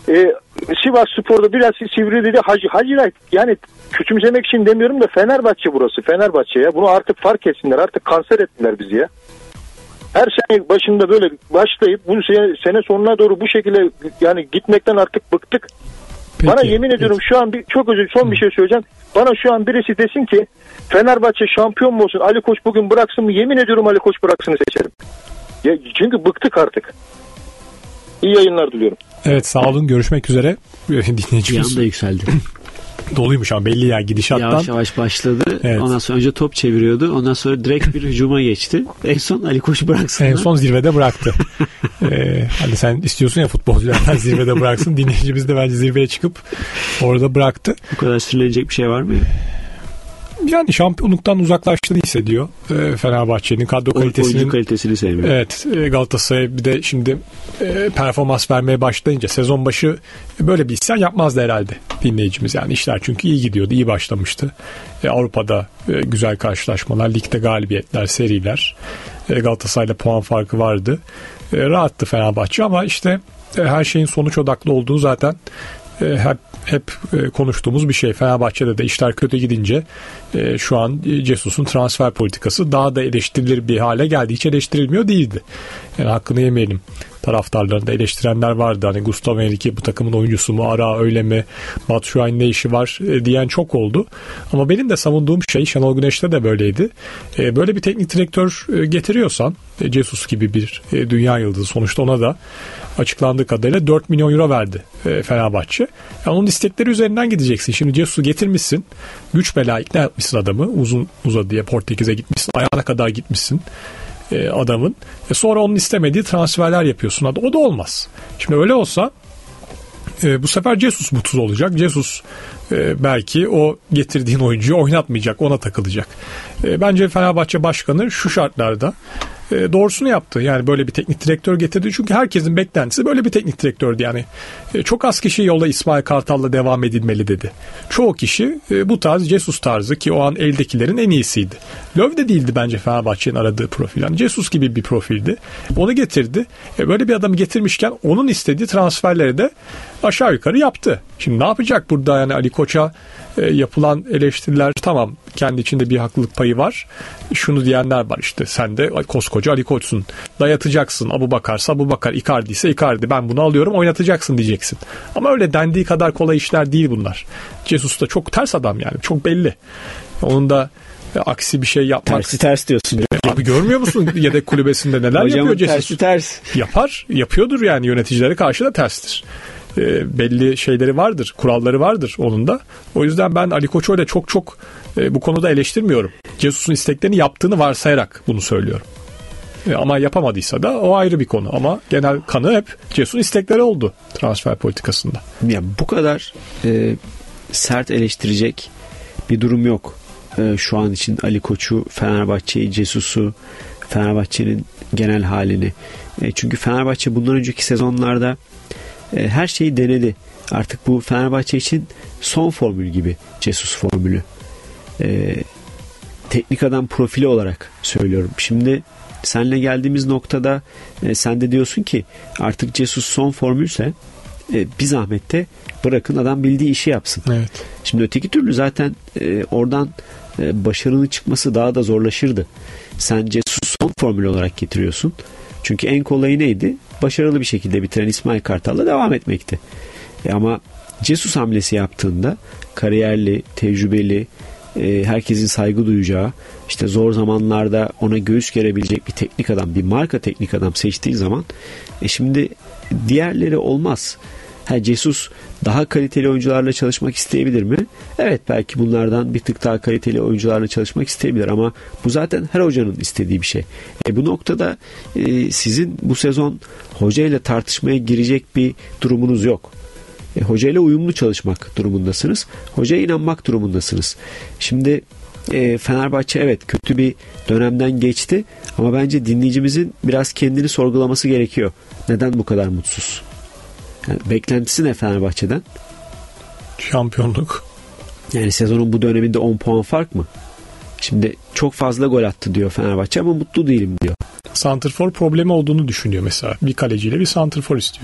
Sivas Spor'da biraz sivrildi. Hacı yani küçümsemek için demiyorum da Fenerbahçe burası. Fenerbahçe ya. Bunu artık fark etsinler. Artık kanser ettiler bizi ya. Her sene başında böyle başlayıp bu sene sonuna doğru bu şekilde yani gitmekten artık bıktık. Peki, bana yemin ediyorum şu an çok özür son bir şey söyleyeceğim. Bana şu an birisi desin ki Fenerbahçe şampiyon mu olsun? Ali Koç bugün bıraksın mı? Yemin ediyorum Ali Koç bıraksın seçerim. Ya çünkü bıktık artık. İyi yayınlar diliyorum. Evet, sağ olun. Görüşmek üzere. Dinleyicimiz. Bir anda yükseldi. Doluymuş ama belli ya gidişattan. Yavaş yavaş başladı. Evet. Ondan sonra önce top çeviriyordu. Ondan sonra direkt bir hücuma geçti. En son Ali Koç bıraksın. En son zirvede bıraktı. Hani sen istiyorsun ya futbolculardan zirvede bıraksın. Dinleyicimiz de bence zirveye çıkıp orada bıraktı. Bu kadar sinirlenecek bir şey var mı? Yani şampiyonluktan uzaklaştığını hissediyor. Fenerbahçe'nin kadro kalitesinin. Oyuncu kalitesini sevmiyor. Evet, Galatasaray bir de şimdi performans vermeye başlayınca sezon başı böyle bir isyan yapmazdı herhalde dinleyicimiz. Yani işler çünkü iyi gidiyordu, iyi başlamıştı. Avrupa'da güzel karşılaşmalar, ligde galibiyetler, seriler. Galatasaray'la puan farkı vardı. Rahattı Fenerbahçe ama işte her şeyin sonuç odaklı olduğu zaten hep konuştuğumuz bir şey. Fenerbahçe'de de işler kötü gidince şu an Jesus'un transfer politikası daha da eleştirilir bir hale geldi. Hiç eleştirilmiyor değildi. Yani hakkını yemeyelim. Taraftarlarını da eleştirenler vardı. Hani Gustavo Henrique bu takımın oyuncusu mu? Ara öyle mi? Batshuayi'nin ne işi var? Diyen çok oldu. Ama benim de savunduğum şey, Şenol Güneş'te de böyleydi. Böyle bir teknik direktör getiriyorsan, Jesus gibi bir dünya yıldızı, sonuçta ona da açıklandığı kadarıyla 4 milyon euro verdi Fenerbahçe. Yani onun istekleri üzerinden gideceksin. Şimdi Jesus'u getirmişsin. Güç bela ikna etmişsin adamı. Uzun uzadıya Portekiz'e gitmişsin. Ayağına kadar gitmişsin adamın. Sonra onun istemediği transferler yapıyorsun. O da olmaz. Şimdi öyle olsa bu sefer Jesus mutsuz olacak. Jesus belki o getirdiğin oyuncuyu oynatmayacak. Ona takılacak. Bence Fenerbahçe Başkanı şu şartlarda doğrusunu yaptı. Yani böyle bir teknik direktör getirdi. Çünkü herkesin beklentisi böyle bir teknik direktördü. Yani çok az kişi yolda İsmail Kartal'la devam edilmeli dedi. Çoğu kişi bu tarz Jesus tarzı, ki o an eldekilerin en iyisiydi. Löw de değildi bence Fenerbahçe'nin aradığı profil. Yani Jesus gibi bir profildi. Onu getirdi. Böyle bir adamı getirmişken onun istediği transferleri de aşağı yukarı yaptı. Şimdi ne yapacak burada? Yani Ali Koç'a yapılan eleştiriler, tamam, kendi içinde bir haklılık payı var. Şunu diyenler var, işte sen de koskoca Ali Koç'sun, dayatacaksın. Abubakar'sa Abubakar, Icardi ise Icardi, ben bunu alıyorum, oynatacaksın diyeceksin. Ama öyle dendiği kadar kolay işler değil bunlar. Jesus da çok ters adam, yani çok belli. Onun da aksi bir şey yapmak. Ters diyorsun. Abi görmüyor musun yedek kulübesinde neler hocam, yapıyor Jesus? ters. Yapıyordur yani, yöneticilere karşı da terstir. Belli şeyleri vardır, kuralları vardır onun da. O yüzden ben Ali Koç'u öyle çok bu konuda eleştirmiyorum. Jesus'un isteklerini yaptığını varsayarak bunu söylüyorum. Ama yapamadıysa da o ayrı bir konu. Ama genel kanı hep Jesus'un istekleri oldu transfer politikasında. Ya bu kadar sert eleştirecek bir durum yok. Şu an için Ali Koç'u, Fenerbahçe'yi, Jesus'u, Fenerbahçe'nin genel halini. Çünkü Fenerbahçe bundan önceki sezonlarda her şeyi denedi. Artık bu Fenerbahçe için son formül gibi, Jesus formülü. Teknik adam profili olarak söylüyorum. Şimdi seninle geldiğimiz noktada sen de diyorsun ki artık Jesus son formülse bir zahmet de bırakın adam bildiği işi yapsın. Evet. Şimdi öteki türlü zaten oradan başarılı çıkması daha da zorlaşırdı. Sen Jesus son formül olarak getiriyorsun. Çünkü en kolayı neydi? Başarılı bir şekilde bitiren İsmail Kartal'la devam etmekti. Ama Jesus hamlesi yaptığında kariyerli, tecrübeli, herkesin saygı duyacağı, işte zor zamanlarda ona göğüs gerebilecek bir teknik adam, bir marka teknik adam seçtiği zaman şimdi diğerleri olmaz. Jesus daha kaliteli oyuncularla çalışmak isteyebilir mi? Evet, belki bunlardan bir tık daha kaliteli oyuncularla çalışmak isteyebilir ama bu zaten her hocanın istediği bir şey. Bu noktada sizin bu sezon hocayla tartışmaya girecek bir durumunuz yok. Hocayla uyumlu çalışmak durumundasınız. Hocaya inanmak durumundasınız. Şimdi Fenerbahçe evet kötü bir dönemden geçti ama bence dinleyicimizin biraz kendini sorgulaması gerekiyor. Neden bu kadar mutsuz? Yani beklentisi ne Fenerbahçe'den? Şampiyonluk. Yani sezonun bu döneminde 10 puan fark mı? Şimdi çok fazla gol attı diyor Fenerbahçe ama mutlu değilim diyor. Santrfor problemi olduğunu düşünüyor mesela. Bir kaleciyle bir santrfor istiyor.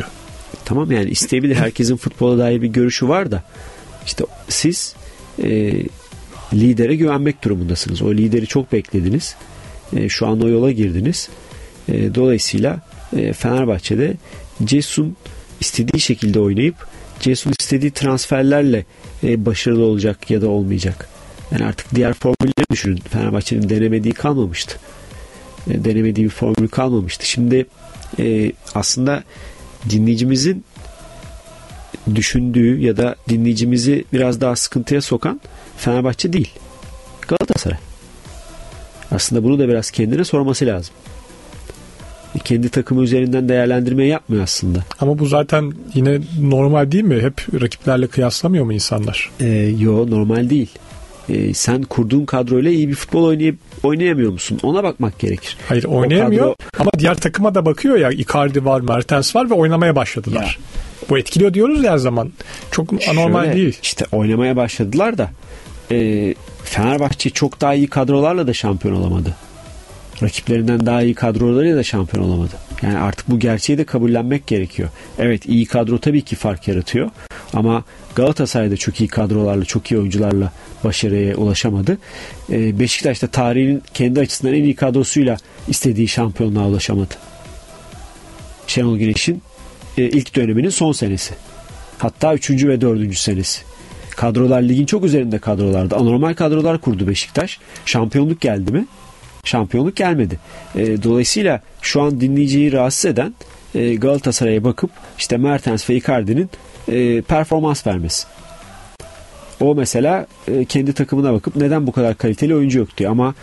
Tamam, yani isteyebilir. Herkesin futbola dair bir görüşü var da işte siz lidere güvenmek durumundasınız. O lideri çok beklediniz. Şu an o yola girdiniz. Dolayısıyla Fenerbahçe'de Cesun istediği şekilde oynayıp Cesun istediği transferlerle başarılı olacak ya da olmayacak. Yani artık diğer formülleri düşünün. Fenerbahçe'nin denemediği kalmamıştı. Denemediği bir formül kalmamıştı. Şimdi aslında dinleyicimizin düşündüğü ya da dinleyicimizi biraz daha sıkıntıya sokan Fenerbahçe değil, Galatasaray. Aslında bunu da biraz kendine sorması lazım. Kendi takımı üzerinden değerlendirme yapmıyor aslında. Ama bu zaten yine normal değil mi? Hep rakiplerle kıyaslamıyor mu insanlar? Yo, normal değil. Sen kurduğun kadroyla iyi bir futbol oynayamıyor musun? Ona bakmak gerekir. Hayır, oynayamıyor ama diğer takıma da bakıyor ya. Icardi var, Mertens var ve oynamaya başladılar. Ya. Bu etkiliyor diyoruz ya her zaman. Çok anormal değil. İşte oynamaya başladılar da Fenerbahçe çok daha iyi kadrolarla da şampiyon olamadı. Rakiplerinden daha iyi kadrolarıyla da şampiyon olamadı. Yani artık bu gerçeği de kabullenmek gerekiyor. Evet, iyi kadro tabii ki fark yaratıyor. Ama Galatasaray'da çok iyi kadrolarla, çok iyi oyuncularla başarıya ulaşamadı. Beşiktaş da tarihinin kendi açısından en iyi kadrosuyla istediği şampiyonluğa ulaşamadı. Şenol Güneş'in ilk döneminin son senesi. Hatta 3. ve 4. senesi. Kadrolar ligin çok üzerinde kadrolardı. Anormal kadrolar kurdu Beşiktaş. Şampiyonluk geldi mi? Şampiyonluk gelmedi. Dolayısıyla şu an dinleyiciyi rahatsız eden Galatasaray'a bakıp işte Mertens ve Icardi'nin performans vermesi. O mesela kendi takımına bakıp neden bu kadar kaliteli oyuncu yok diyor. Ama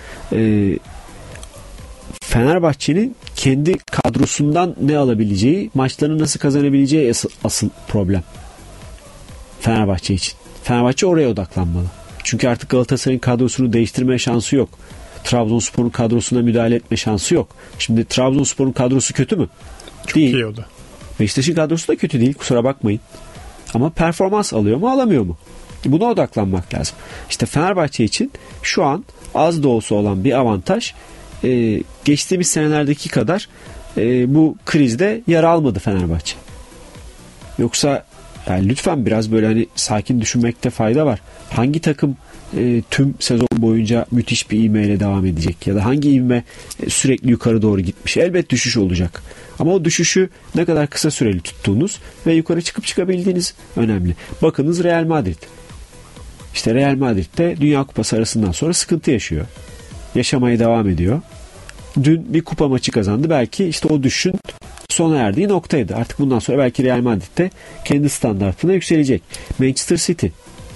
Fenerbahçe'nin kendi kadrosundan ne alabileceği, maçlarını nasıl kazanabileceği asıl problem Fenerbahçe için. Fenerbahçe oraya odaklanmalı. Çünkü artık Galatasaray'ın kadrosunu değiştirme şansı yok. Trabzonspor'un kadrosuna müdahale etme şansı yok. Şimdi Trabzonspor'un kadrosu kötü mü? Çok değil. iyi oldu. Beşiktaş'ın kadrosu da kötü değil, kusura bakmayın. Ama performans alıyor mu, alamıyor mu? Buna odaklanmak lazım. İşte Fenerbahçe için şu an az da olsa olan bir avantaj geçtiğimiz senelerdeki kadar bu krizde yara almadı Fenerbahçe. Yoksa yani lütfen biraz böyle hani sakin düşünmekte fayda var. Hangi takım tüm sezon boyunca müthiş bir ivmeyle devam edecek ya da hangi ivme sürekli yukarı doğru gitmiş? Elbet düşüş olacak. Ama o düşüşü ne kadar kısa süreli tuttuğunuz ve yukarı çıkıp çıkabildiğiniz önemli. Bakınız Real Madrid. İşte Real Madrid de Dünya Kupası arasından sonra sıkıntı yaşıyor. Yaşamaya devam ediyor. Dün bir kupa maçı kazandı. Belki işte o düşüşün sona erdiği noktaydı. Artık bundan sonra belki Real Madrid de kendi standartına yükselecek. Manchester City.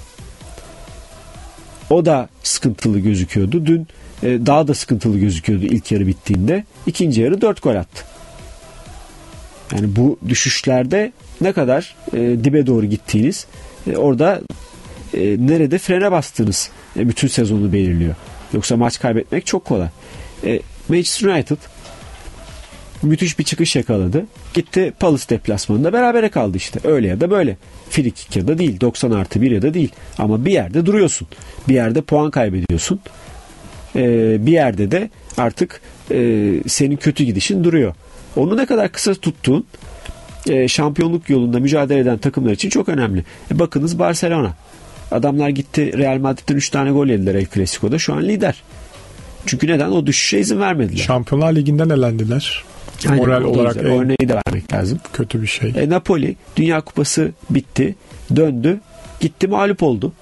O da sıkıntılı gözüküyordu. Dün daha da sıkıntılı gözüküyordu ilk yarı bittiğinde. İkinci yarı 4 gol attı. Yani bu düşüşlerde ne kadar dibe doğru gittiğiniz, orada nerede frene bastığınız bütün sezonu belirliyor. Yoksa maç kaybetmek çok kolay. Manchester United müthiş bir çıkış yakaladı. Gitti Palace deplasmanında berabere kaldı işte. Öyle ya da böyle. Frikik ya da değil. 90+1 ya da değil. Ama bir yerde duruyorsun. Bir yerde puan kaybediyorsun. Bir yerde de artık senin kötü gidişin duruyor. Onu ne kadar kısa tuttuğun şampiyonluk yolunda mücadele eden takımlar için çok önemli. Bakınız Barcelona. Adamlar gitti Real Madrid'den 3 tane gol yediler El Clasico'da. Şu an lider. Çünkü neden? O düşüşe izin vermediler. Şampiyonlar Ligi'nden elendiler. Aynen, moral olarak örneği de vermek lazım. Kötü bir şey. Napoli Dünya Kupası bitti. Döndü. Gitti mağlup oldu.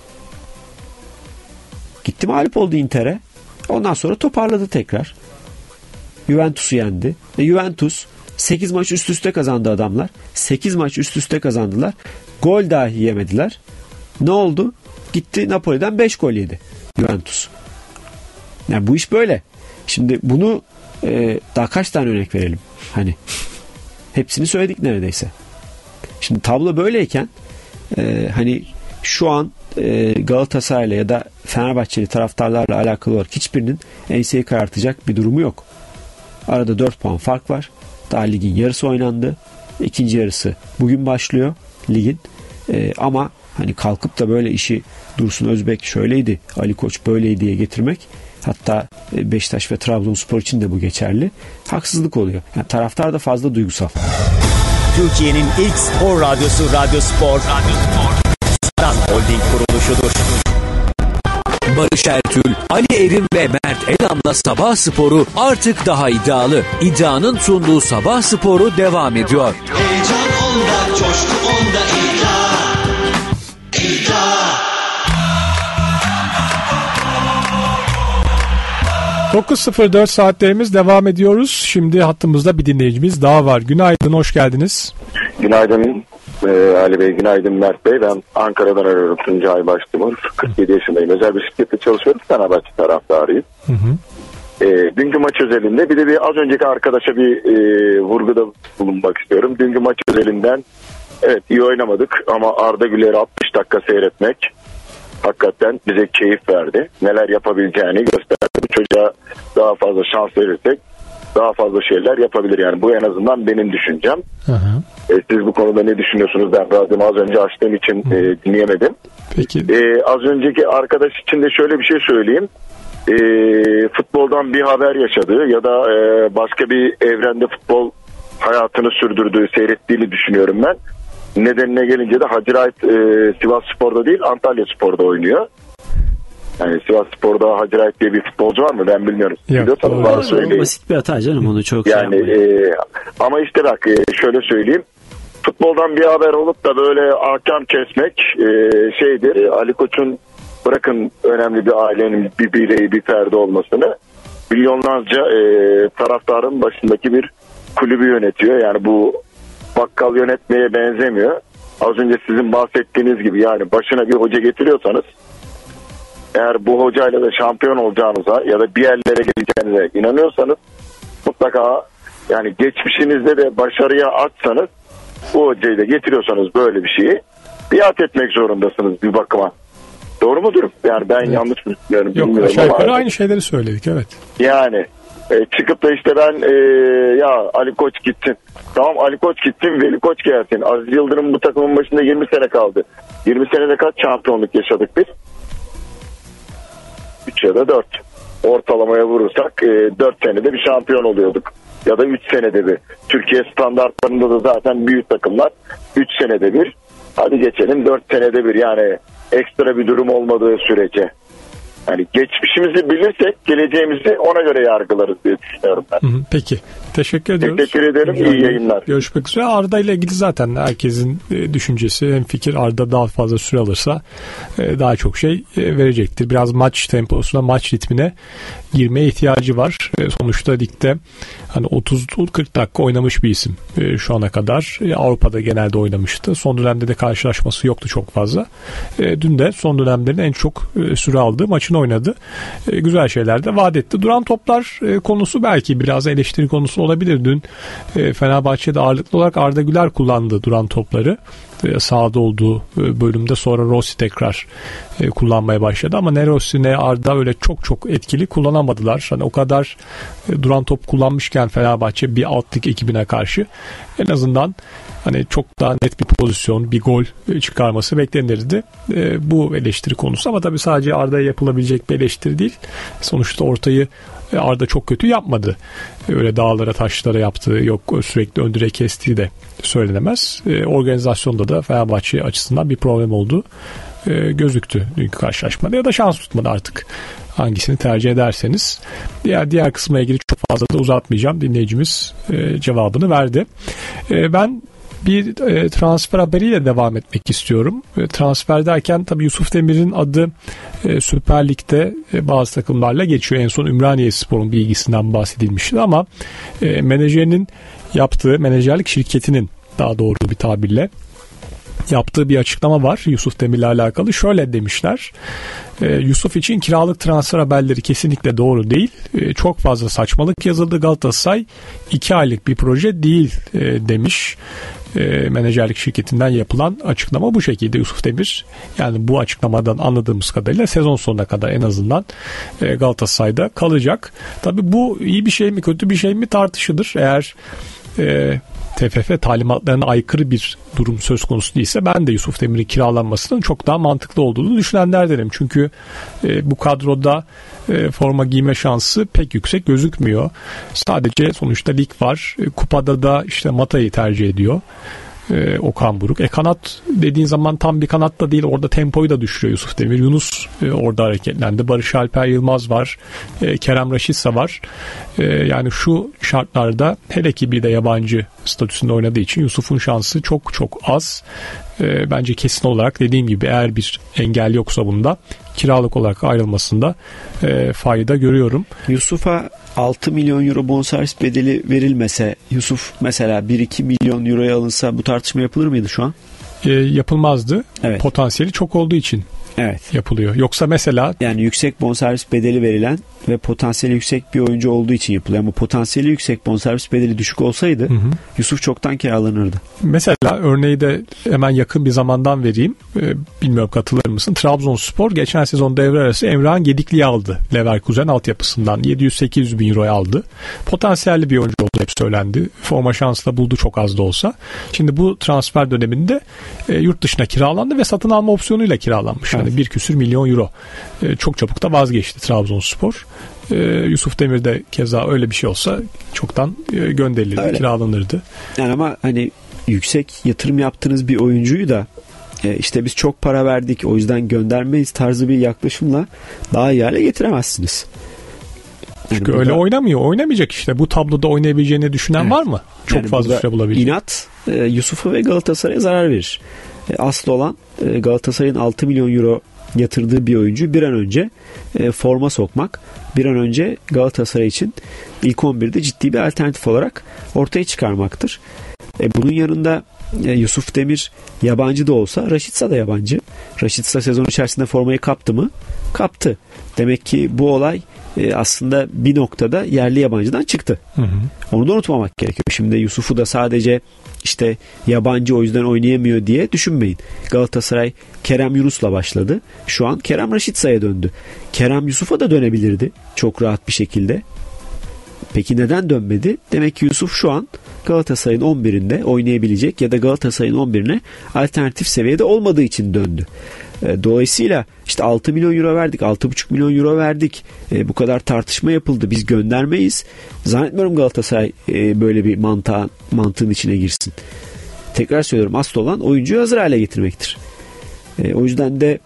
Gitti mağlup oldu Inter'e. Ondan sonra toparladı tekrar. Juventus'u yendi. Juventus 8 maç üst üste kazandı adamlar. 8 maç üst üste kazandılar. Gol dahi yemediler. Ne oldu? Gitti Napoli'den 5 gol yedi Juventus. Yani bu iş böyle. Şimdi bunu daha kaç tane örnek verelim? Hani hepsini söyledik neredeyse. Şimdi tablo böyleyken hani şu an Galatasaray'la ya da Fenerbahçeli taraftarlarla alakalı olarak hiçbirinin enseyi karartacak bir durumu yok. Arada 4 puan fark var. Daha ligin yarısı oynandı. İkinci yarısı bugün başlıyor ligin. Ama hani kalkıp da böyle işi Dursun Özbek şöyleydi, Ali Koç böyleydi diye getirmek, hatta Beşiktaş ve Trabzonspor için de bu geçerli, haksızlık oluyor. Yani taraftar da fazla duygusal. Türkiye'nin ilk spor radyosu Radyo Spor. Saran Holding kuruluşudur. Barış Ertül, Ali Erim ve Mert Elam'la Sabah Sporu artık daha iddialı. İddianın sunduğu Sabah Sporu devam ediyor. Heyecan onda, coşku onda, iddia. İddia. 9.04 saatlerimiz devam ediyoruz. Şimdi hattımızda bir dinleyicimiz daha var. Günaydın, hoş geldiniz. Günaydın Ali Bey, günaydın Mert Bey. Ben Ankara'dan arıyorum. Tuncay Baştimur. 47 yaşındayım. Özel bir şirkette çalışıyorum. Fenerbahçe taraftarıyım. Dünkü maç özelinde bir de az önceki arkadaşa bir vurguda bulunmak istiyorum. Dünkü maç özelinden evet iyi oynamadık ama Arda Güler'i 60 dakika seyretmek hakikaten bize keyif verdi. Neler yapabileceğini gösterdi. Bu çocuğa daha fazla şans verirsek daha fazla şeyler yapabilir yani. Bu en azından benim düşüncem. Siz bu konuda ne düşünüyorsunuz? Ben radyomu az önce açtığım için dinleyemedim. Peki. Az önceki arkadaş için de şöyle bir şey söyleyeyim. Futboldan bir haber yaşadığı ya da başka bir evrende futbol hayatını sürdürdüğü, seyrettiğini düşünüyorum ben. Nedenine gelince de Hacı Rahit Sivas Spor'da değil Antalya Spor'da oynuyor. Yani Sivas Spor'da Hacı Rahit diye bir futbolcu var mı? Ben bilmiyorum. Basit bir hata canım, onu çok yani ama işte bak şöyle söyleyeyim. Futboldan bir haber olup da böyle ahkam kesmek şeydir. Ali Koç'un bırakın önemli bir ailenin bir bireyi, bir ferdi olmasını, milyonlarca taraftarın başındaki bir kulübü yönetiyor. Yani bu bakkal yönetmeye benzemiyor. Az önce sizin bahsettiğiniz gibi yani başına bir hoca getiriyorsanız, eğer bu hocayla da şampiyon olacağınıza ya da bir yerlere geleceğinize inanıyorsanız mutlaka yani geçmişinizde de başarıya açsanız bu hocayı da getiriyorsanız böyle bir şeyi biat etmek zorundasınız bir bakıma. Doğru mudur? Yani ben yanlış mı düşünüyorum bilmiyorum. Yok, aşağı yukarı aynı şeyleri söyledik, evet. Yani çıkıp da işte ben ya Ali Koç gitsin. Tamam, Ali Koç gitsin, Veli Koç gelsin. Aziz Yıldırım bu takımın başında 20 sene kaldı. 20 senede kaç şampiyonluk yaşadık biz? 3 ya da 4. Ortalamaya vurursak 4 senede bir şampiyon oluyorduk. Ya da 3 senede bir. Türkiye standartlarında da zaten büyük takımlar 3 senede bir. Hadi geçelim 4 senede bir, yani ekstra bir durum olmadığı sürece. Yani geçmişimizi bilirsek geleceğimizi ona göre yargılarız diye düşünüyorum ben. Peki. Teşekkür ediyoruz. Teşekkür ederim. İyi yayınlar. Görüşmek üzere. Arda ile ilgili zaten herkesin düşüncesi, hem fikir, Arda daha fazla süre alırsa daha çok şey verecektir. Biraz maç temposuna, maç ritmine girmeye ihtiyacı var. Sonuçta ligde hani 30-40 dakika oynamış bir isim şu ana kadar. Avrupa'da genelde oynamıştı. Son dönemde de karşılaşması yoktu çok fazla. Dün de son dönemlerin en çok süre aldığı maçını oynadı. Güzel şeyler de vaat etti. Duran toplar konusu belki biraz eleştiri konusu olabilir. Dün Fenerbahçe'de ağırlıklı olarak Arda Güler kullandı duran topları. Sahada olduğu bölümde sonra Rossi tekrar kullanmaya başladı ama ne Rossi ne Arda öyle çok etkili kullanamadılar. Hani o kadar duran top kullanmışken Fenerbahçe bir alt lig ekibine karşı en azından hani çok daha net bir pozisyon, bir gol çıkarması beklenirdi. Bu eleştiri konusu ama tabii sadece Arda'ya yapılabilecek bir eleştiri değil. Sonuçta ortayı Arda çok kötü yapmadı. Öyle dağlara taşlara yaptığı, yok sürekli ön direğe kestiği de söylenemez. Organizasyonda da Fenerbahçe açısından bir problem oldu gözüktü dünkü karşılaşmada, ya da şans tutmadı, artık hangisini tercih ederseniz. Diğer kısmına ilgili çok fazla da uzatmayacağım. Dinleyicimiz cevabını verdi. Ben bir transfer haberiyle devam etmek istiyorum. Transfer derken tabii Yusuf Demir'in adı Süper Lig'de bazı takımlarla geçiyor. En son Ümraniyespor'un bilgisinden bahsedilmişti ama menajerinin yaptığı, menajerlik şirketinin daha doğru bir tabirle yaptığı bir açıklama var Yusuf Demir'le alakalı. Şöyle demişler: Yusuf için kiralık transfer haberleri kesinlikle doğru değil. Çok fazla saçmalık yazıldı. Galatasaray 2 aylık bir proje değil demiş. Menajerlik şirketinden yapılan açıklama bu şekilde. Yusuf Demir, yani bu açıklamadan anladığımız kadarıyla sezon sonuna kadar en azından Galatasaray'da kalacak. Tabii bu iyi bir şey mi kötü bir şey mi tartışılır. Eğer TFF talimatlarına aykırı bir durum söz konusu değilse ben de Yusuf Demir'in kiralanmasının çok daha mantıklı olduğunu düşünenlerdenim. Çünkü bu kadroda forma giyme şansı pek yüksek gözükmüyor. Sadece sonuçta lig var. Kupada da işte Mata'yı tercih ediyor Okan Buruk. Kanat dediğin zaman tam bir kanat da değil. Orada tempoyu da düşürüyor Yusuf Demir. Yunus orada hareketlendi. Barış Alper Yılmaz var. Kerem Raşitsa var. Yani şu şartlarda hele ki bir de yabancı statüsünde oynadığı için Yusuf'un şansı çok çok az. Bence kesin olarak dediğim gibi eğer bir engel yoksa bunda kiralık olarak ayrılmasında fayda görüyorum. Yusuf'a 6 milyon euro bonservis bedeli verilmese, Yusuf mesela 1-2 milyon euroya alınsa bu tartışma yapılır mıydı şu an? Yapılmazdı. Evet. Potansiyeli çok olduğu için yapılıyor. Yoksa mesela yani yüksek bonservis bedeli verilen ve potansiyeli yüksek bir oyuncu olduğu için yapılıyor. Ama potansiyeli yüksek bonservis bedeli düşük olsaydı Yusuf çoktan kiralanırdı. Mesela örneği de hemen yakın bir zamandan vereyim. Bilmiyorum katılır mısın? Trabzonspor geçen sezon devre arası Emrah'ın Gedikli'yi aldı. Leverkusen altyapısından 700-800 bin euroya aldı. Potansiyelli bir oyuncu olduğu hep söylendi. Forma şansı da buldu çok az da olsa. Şimdi bu transfer döneminde yurt dışına kiralandı ve satın alma opsiyonuyla kiralanmış. Yani 1 milyon euro. Çok çabuk da vazgeçti Trabzonspor. Yusuf Demir de keza öyle bir şey olsa çoktan gönderilirdi, kiralanırdı. Yani ama hani yüksek yatırım yaptığınız bir oyuncuyu da işte biz çok para verdik o yüzden göndermeyiz tarzı bir yaklaşımla daha iyi hale getiremezsiniz. Çünkü öyle oynamıyor. Oynamayacak işte. Bu tabloda oynayabileceğini düşünen var mı? Çok yani fazla süre bulabilecek. İnat Yusuf'a ve Galatasaray'a zarar verir. Aslı olan Galatasaray'ın 6 milyon euro yatırdığı bir oyuncu bir an önce forma sokmak, bir an önce Galatasaray için ilk 11'de ciddi bir alternatif olarak ortaya çıkarmaktır. Bunun yanında Yusuf Demir yabancı da olsa Raşitsa da yabancı. Raşitsa sezon içerisinde formayı kaptı mı? Kaptı. Demek ki bu olay aslında bir noktada yerli yabancıdan çıktı. Onu da unutmamak gerekiyor. Şimdi Yusuf'u da sadece işte yabancı o yüzden oynayamıyor diye düşünmeyin. Galatasaray Kerem Yunus'la başladı. Şu an Kerem Raşitsa'ya döndü. Kerem Yusuf'a da dönebilirdi çok rahat bir şekilde. Peki neden dönmedi? Demek ki Yusuf şu an Galatasaray'ın 11'inde oynayabilecek ya da Galatasaray'ın 11'ine alternatif seviyede olmadığı için döndü. Dolayısıyla işte 6 milyon euro verdik, 6,5 milyon euro verdik. Bu kadar tartışma yapıldı. Biz göndermeyiz. Zannetmiyorum Galatasaray böyle bir mantığın içine girsin. Tekrar söylüyorum, asıl olan oyuncuyu hazır hale getirmektir. O yüzden de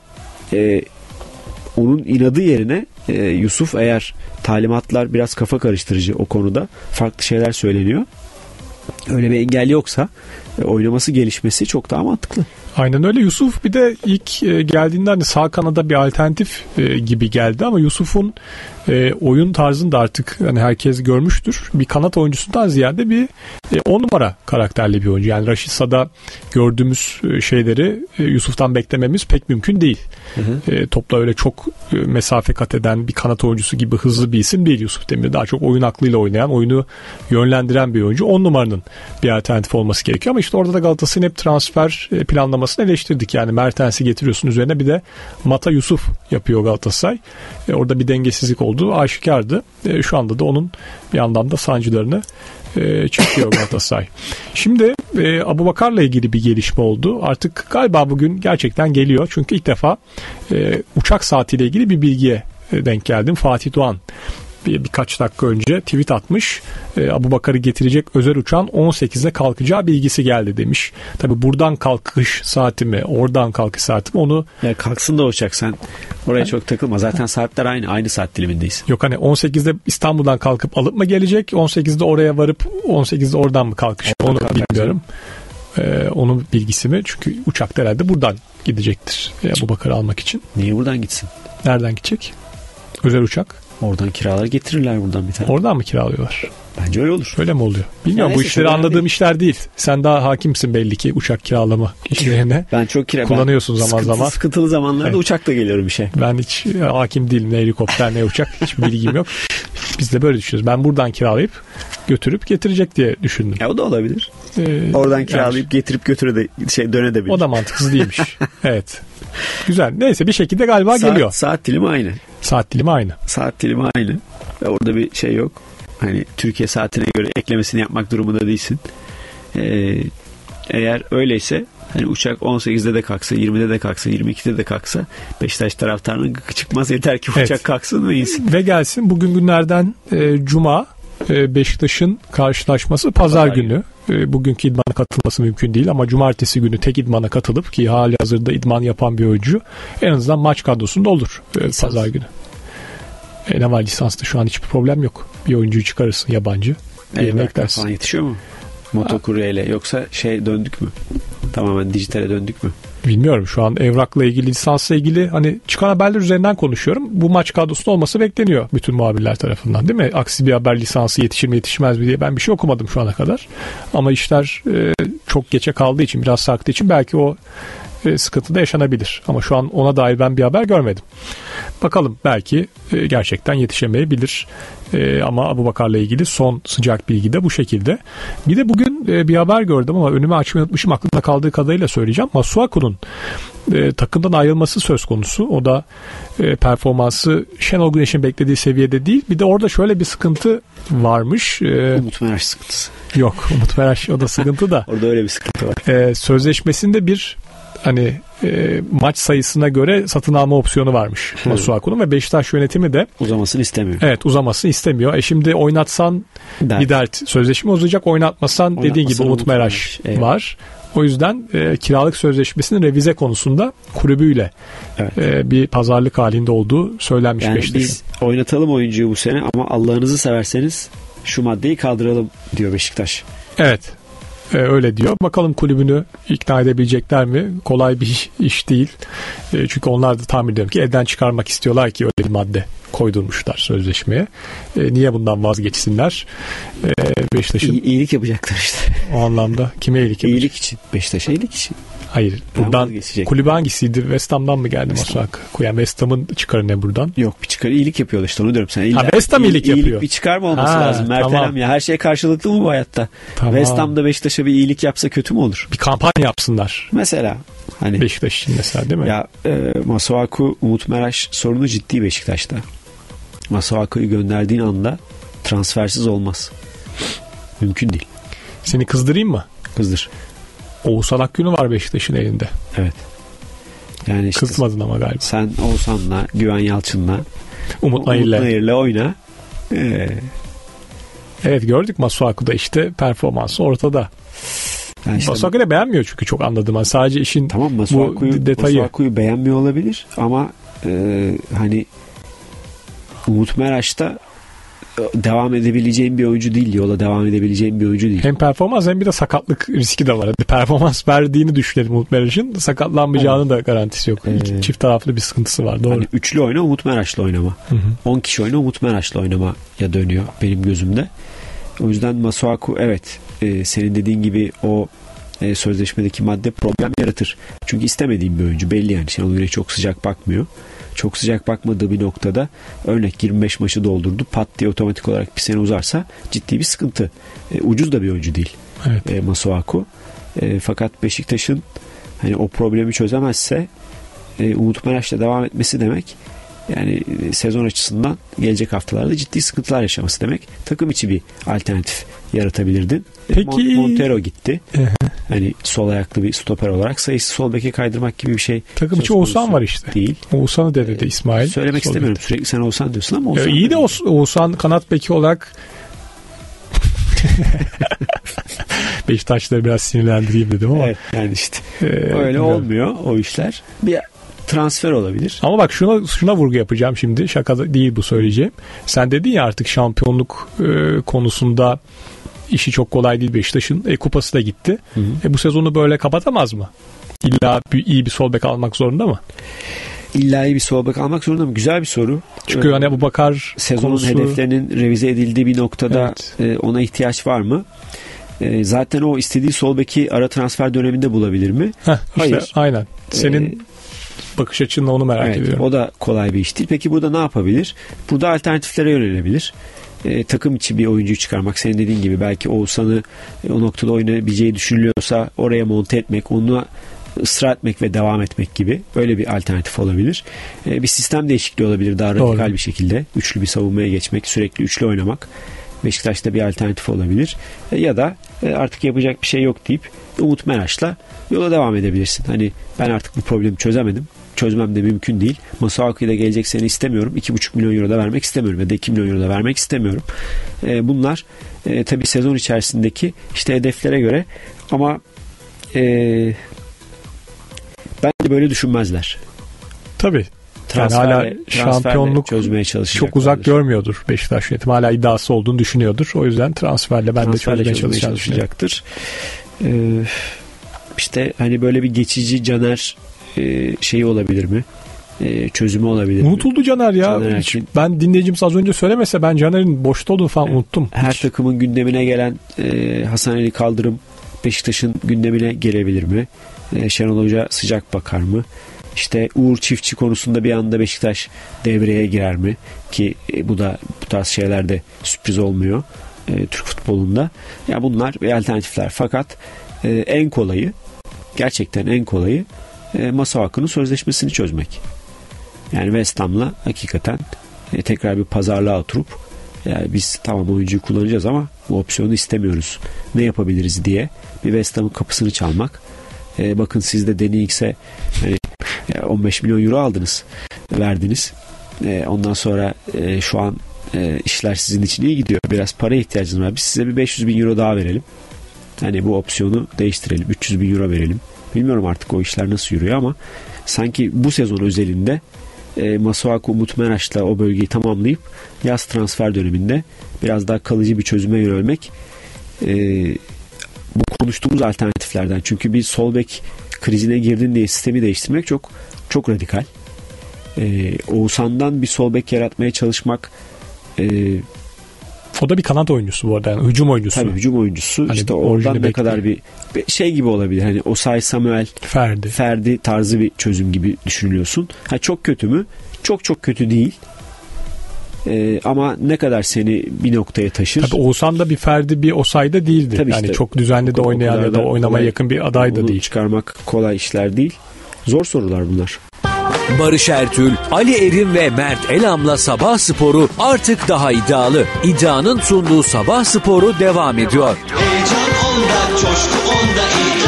onun inadı yerine Yusuf, eğer talimatlar biraz kafa karıştırıcı o konuda, farklı şeyler söyleniyor, öyle bir engel yoksa oynaması, gelişmesi çok daha mantıklı. Aynen öyle. Yusuf bir de ilk geldiğinde hani sağ kanada bir alternatif gibi geldi ama Yusuf'un oyun tarzını da artık hani herkes görmüştür. Bir kanat oyuncusundan ziyade bir 10 numara karakterli bir oyuncu. Yani Raşitsa'da gördüğümüz şeyleri Yusuf'tan beklememiz pek mümkün değil. Topla öyle çok mesafe kat eden bir kanat oyuncusu gibi hızlı bir isim değil Yusuf Demir. Daha çok oyun aklıyla oynayan, oyunu yönlendiren bir oyuncu. 10 numaranın bir alternatif olması gerekiyor ama işte orada da Galatasaray'ın hep transfer planlamasını eleştirdik. Yani Mertens'i getiriyorsun, üzerine bir de Mata Yusuf yapıyor Galatasaray. Orada bir dengesizlik olduğu aşikardı. Şu anda da onun bir anlamda sancılarını çekiyor Galatasaray. Şimdi Abubakar'la ilgili bir gelişme oldu. Artık galiba bugün gerçekten geliyor. Çünkü ilk defa uçak saatiyle ilgili bir bilgiye denk geldim. Fatih Doğan birkaç dakika önce tweet atmış. Abubakar'ı getirecek özel uçağın 18'de kalkacağı bilgisi geldi demiş. Tabi buradan kalkış saati mi, oradan kalkış saati mi, onu... Ya kalksın da uçak, sen oraya çok takılma. Zaten saatler aynı saat dilimindeyiz. Yok hani 18'de İstanbul'dan kalkıp alıp mı gelecek? 18'de oraya varıp 18'de oradan mı kalkış? Onu bilmiyorum. Onun bilgisi mi? Çünkü uçak herhalde buradan gidecektir Abubakar'ı almak için. Niye buradan gitsin? Nereden gidecek? Özel uçak. Oradan kiralar getirirler buradan bir tane. Oradan mı kiralıyorlar? Bence öyle olur. Öyle mi oluyor? Bilmiyorum, bu işleri anladığım işler değil. Sen daha hakimsin belli ki uçak kiralama işlerine. Ben çok kullanıyorsun zaman zaman. Sıkıntılı zamanlarda uçakla geliyorum işe. Ben hiç hakim değilim, ne helikopter ne uçak, hiç bilgim yok. Biz de böyle düşünüyoruz. Ben buradan kiralayıp götürüp getirecek diye düşündüm. O da olabilir. Oradan kiralayıp getirip dönebilir. O da mantıksız değilmiş. Evet. Güzel. Neyse bir şekilde galiba geliyor. Saat dilimi aynı. Saat dilimi aynı. Saat dilimi aynı. Ve orada bir şey yok. Hani Türkiye saatine göre eklemesini yapmak durumunda değilsin. Eğer öyleyse hani uçak 18'de de kalksa, 20'de de kalksa, 22'de de kalksa Beşiktaş taraftarının gıkı çıkmaz, yeter ki uçak kalksın ve insin. Ve gelsin. Bugün günlerden Cuma, Beşiktaş'ın karşılaşması Pazar günü. Bugünkü idmana katılması mümkün değil ama Cumartesi günü tek idmana katılıp, ki hali hazırda idman yapan bir oyuncu en azından maç kadrosunda olur Pazar günü. Ne var, lisansta şu an hiçbir problem yok. Bir oyuncuyu çıkarırsın yabancı. Evraklar falan yetişiyor mu? Motokuryeyle, yoksa döndük mü? Tamamen dijitale döndük mü? Bilmiyorum, şu an evrakla ilgili, lisansla ilgili hani çıkan haberler üzerinden konuşuyorum. Bu maç kadrosunda olması bekleniyor bütün muhabirler tarafından, değil mi? Aksi bir haber, lisansı yetişir mi yetişmez mi diye ben bir şey okumadım şu ana kadar. Ama işler çok geçe kaldığı için, biraz sarktığı için belki o sıkıntı da yaşanabilir. Ama şu an ona dair ben bir haber görmedim. Bakalım, belki gerçekten yetişemeyebilir. Ama Abubakar'la ilgili son sıcak bilgi de bu şekilde. Bir de bugün bir haber gördüm ama önüme açmayı unutmuşum. Aklımda kaldığı kadarıyla söyleyeceğim. Masuaku'nun takımdan ayrılması söz konusu. O da performansı Şenol Güneş'in beklediği seviyede değil. Bir de orada şöyle bir sıkıntı varmış. Umut Meraş sıkıntısı. Yok, Umut Meraş o da sıkıntı da. Orada öyle bir sıkıntı var. Sözleşmesinde bir maç sayısına göre satın alma opsiyonu varmış Masuaku'nun ve Beşiktaş yönetimi de uzamasını istemiyor. Evet, uzamasını istemiyor. Şimdi oynatsan bir dert. Sözleşme uzayacak, oynatmasan dediğin gibi Umut Meraş var. O yüzden kiralık sözleşmesinin revize konusunda kulübüyle bir pazarlık halinde olduğu söylenmiş Beşiktaş'ın. Biz oynatalım oyuncuyu bu sene ama Allah'ınızı severseniz şu maddeyi kaldıralım diyor Beşiktaş. Evet. Öyle diyor. Bakalım kulübünü ikna edebilecekler mi? Kolay bir iş değil. Çünkü onlar da tahmin ediyorum ki elden çıkarmak istiyorlar ki öyle bir madde koydurmuşlar sözleşmeye. Niye bundan vazgeçsinler? Beşiktaş'ın iyilik yapacaklar işte. O anlamda kime iyilik yapacak? İyilik için. Beşiktaş'a iyilik için. Hayır. Buradan kulübü hangisiydi? West Ham'dan mı geldi Masuaku? Yani West Ham'ın çıkarı ne buradan? Yok, bir çıkarı iyilik yapıyorlar işte, onu diyorum. Sen West Ham iyilik yapıyor. İyilik bir çıkar mı olması lazım? Mertelem ya. Her şey karşılıklı mı bu hayatta? Tamam. West Ham'da Beşiktaş'a bir iyilik yapsa kötü mü olur? Bir kampanya yapsınlar. Mesela. Hani Beşiktaş için mesela, değil mi? Ya Masuaku, Umut Meraş sorunu ciddi Beşiktaş'ta. Masuaku'yu gönderdiğin anda transfersiz olmaz. Mümkün değil. Seni kızdırayım mı? Kızdır. Oğuzhan Akgün'ü var Beşiktaş'ın elinde. Evet. Yani işte kızmadın ama galiba. Sen Oğuzhan'la, Güven Yalçın'la, Umut Nayir'le oyna. Evet, gördük Masuaku'da işte performansı ortada. Yani işte, Masuaku'yu beğenmiyor çünkü çok anladım. Sadece işin bu detayı. Masuaku'yu beğenmiyor olabilir ama hani Umut Meraş'ta devam edebileceğim bir oyuncu değil. Yola devam edebileceğim bir oyuncu değil. Hem performans hem bir de sakatlık riski de var. Performans verdiğini düşünelim Umut Meraş'ın. Sakatlanmayacağının da garantisi yok. Çift taraflı bir sıkıntısı var. Doğru. Hani üçlü oyna, Umut Meraş'la oynama. 10 kişi oyna, Umut Meraş'la oynamaya dönüyor benim gözümde. O yüzden Masuaku senin dediğin gibi o sözleşmedeki madde problem yaratır. Çünkü istemediğim bir oyuncu belli yani. Şenol Güneş çok sıcak bakmıyor. Çok sıcak bakmadığı bir noktada örnek 25 maçı doldurdu. Pat diye otomatik olarak bir sene uzarsa ciddi bir sıkıntı. Ucuz da bir oyuncu değil. Evet. Masuaku. Fakat Beşiktaş'ın hani o problemi çözemezse Umut Meraş'la devam etmesi demek yani sezon açısından gelecek haftalarda ciddi sıkıntılar yaşaması demek. Takım içi bir alternatif yaratabilirdin. Peki. Montero gitti. Hani sol ayaklı bir stoper olarak sayısı sol beke kaydırmak gibi bir şey. Takım içi Oğuzhan var işte. Değil. Oğuzhan'ı dedi İsmail. Söylemek sol istemiyorum. bek. Sürekli sen Oğuzhan diyorsun ama Oğuzhan. İyi de Oğuzhan kanat beki olarak Beşiktaşları biraz sinirlendireyim dedim ama. Evet, yani işte öyle olmuyor o işler. Bir transfer olabilir. Ama bak şuna vurgu yapacağım şimdi. Şaka değil bu söyleyeceğim. Sen dedin ya artık şampiyonluk konusunda işi çok kolay değil Beşiktaş'ın. Kupası da gitti. Bu sezonu böyle kapatamaz mı? İlla iyi bir sol bek almak zorunda mı? İlla iyi bir sol bek almak zorunda mı? Güzel bir soru. Çünkü hani Abubakar sezonun hedeflerinin revize edildiği bir noktada ona ihtiyaç var mı? Zaten o istediği sol beki ara transfer döneminde bulabilir mi? Hayır. Aynen. Senin bakış açınla onu merak ediyorum. O da kolay bir iş değil. Peki burada ne yapabilir? Burada alternatiflere yönelebilir. Takım içi bir oyuncuyu çıkarmak. Senin dediğin gibi belki Oğuzhan'ı o noktada oynayabileceği düşünülüyorsa oraya monte etmek, onu ısrar etmek ve devam etmek gibi böyle bir alternatif olabilir. Bir sistem değişikliği olabilir daha radikal bir şekilde. Üçlü bir savunmaya geçmek, sürekli üçlü oynamak. Beşiktaş'ta bir alternatif olabilir. Ya da artık yapacak bir şey yok deyip Umut Meraş'la yola devam edebilirsin. Hani ben artık bu problemi çözemedim. Çözmem de mümkün değil. Masuaku'yu da gelecek sene istemiyorum. 2,5 milyon euro da vermek istemiyorum. Ya da 2 milyon euro da vermek istemiyorum. Bunlar tabii sezon içerisindeki işte hedeflere göre ama bence böyle düşünmezler. Tabii. Yani hala şampiyonluk çözmeye çalışacaklar. Çok uzak görmüyordur Beşiktaş yönetimi. Hala iddiası olduğunu düşünüyordur. O yüzden transferle ben de çözmeye çalışacaktır. İşte hani böyle bir geçici Caner şeyi olabilir mi? Çözümü olabilir mi? Unutuldu Caner ya. Caner ben dinleyicimiz az önce söylemese ben Caner'in boşta olduğunu falan unuttum. Her takımın gündemine gelen Hasan Ali Kaldırım Beşiktaş'ın gündemine gelebilir mi? Şenol Hoca sıcak bakar mı? İşte Uğur Çiftçi konusunda bir anda Beşiktaş devreye girer mi? Ki bu tarz şeylerde sürpriz olmuyor Türk futbolunda. Ya bunlar bir alternatifler. Fakat en kolayı, gerçekten en kolayı Masuaku'nun sözleşmesini çözmek. Yani West Ham'la hakikaten tekrar bir pazarlığa oturup yani biz tamam oyuncuyu kullanacağız ama bu opsiyonu istemiyoruz. Ne yapabiliriz diye bir West Ham'ın kapısını çalmak. Bakın siz de Danny X'e hani 15 milyon euro aldınız, verdiniz. Ondan sonra şu an işler sizin için iyi gidiyor. Biraz para ihtiyacınız var. Biz size bir 500 bin euro daha verelim. Hani bu opsiyonu değiştirelim. 300 bin euro verelim. Bilmiyorum artık o işler nasıl yürüyor ama sanki bu sezon özelinde Masuaku, Umut Meraş'la o bölgeyi tamamlayıp yaz transfer döneminde biraz daha kalıcı bir çözüme yönelmek bu konuştuğumuz alternatiflerden. Çünkü bir sol bek krizine girdin diye sistemi değiştirmek çok çok radikal. Oğuzhan'dan bir sol bek yaratmaya çalışmak o da bir kanat oyuncusu bu arada. Yani hücum oyuncusu. Tabii hücum oyuncusu. Hani işte oradan ne kadar bir şey gibi olabilir. Hani Osay Samuel Ferdi tarzı bir çözüm gibi düşünülüyorsun. Çok kötü mü? Çok çok kötü değil. Ama ne kadar seni bir noktaya taşır. Tabii Oğuzhan da bir Ferdi bir Osay'da değildi. Tabii yani işte, çok düzenli de oynayan ya da oynamaya yakın bir aday da değil. Çıkarmak kolay işler değil. Zor sorular bunlar. Barış Ertül, Ali Erim ve Mert Elam'la Sabah Sporu artık daha iddialı. İddianın sunduğu Sabah Sporu devam ediyor. Heyecan onda, coşku onda,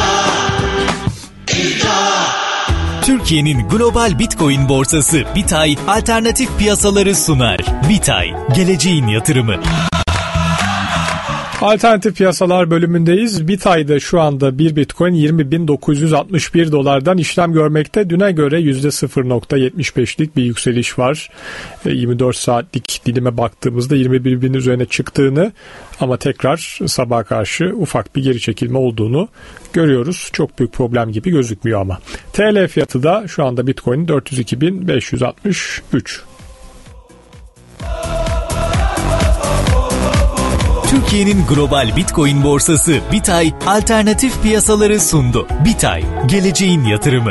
iddia. Türkiye'nin global Bitcoin borsası Bitay alternatif piyasaları sunar. Bitay, geleceğin yatırımı. Alternatif piyasalar bölümündeyiz. Bitay'da şu anda bir Bitcoin 20.961 dolardan işlem görmekte. Düne göre %0.75'lik bir yükseliş var. 24 saatlik dilime baktığımızda 21.000'in üzerine çıktığını ama tekrar sabaha karşı ufak bir geri çekilme olduğunu görüyoruz. Çok büyük problem gibi gözükmüyor ama. TL fiyatı da şu anda Bitcoin 402.563. Türkiye'nin global Bitcoin borsası Bitay alternatif piyasaları sundu. Bitay, geleceğin yatırımı.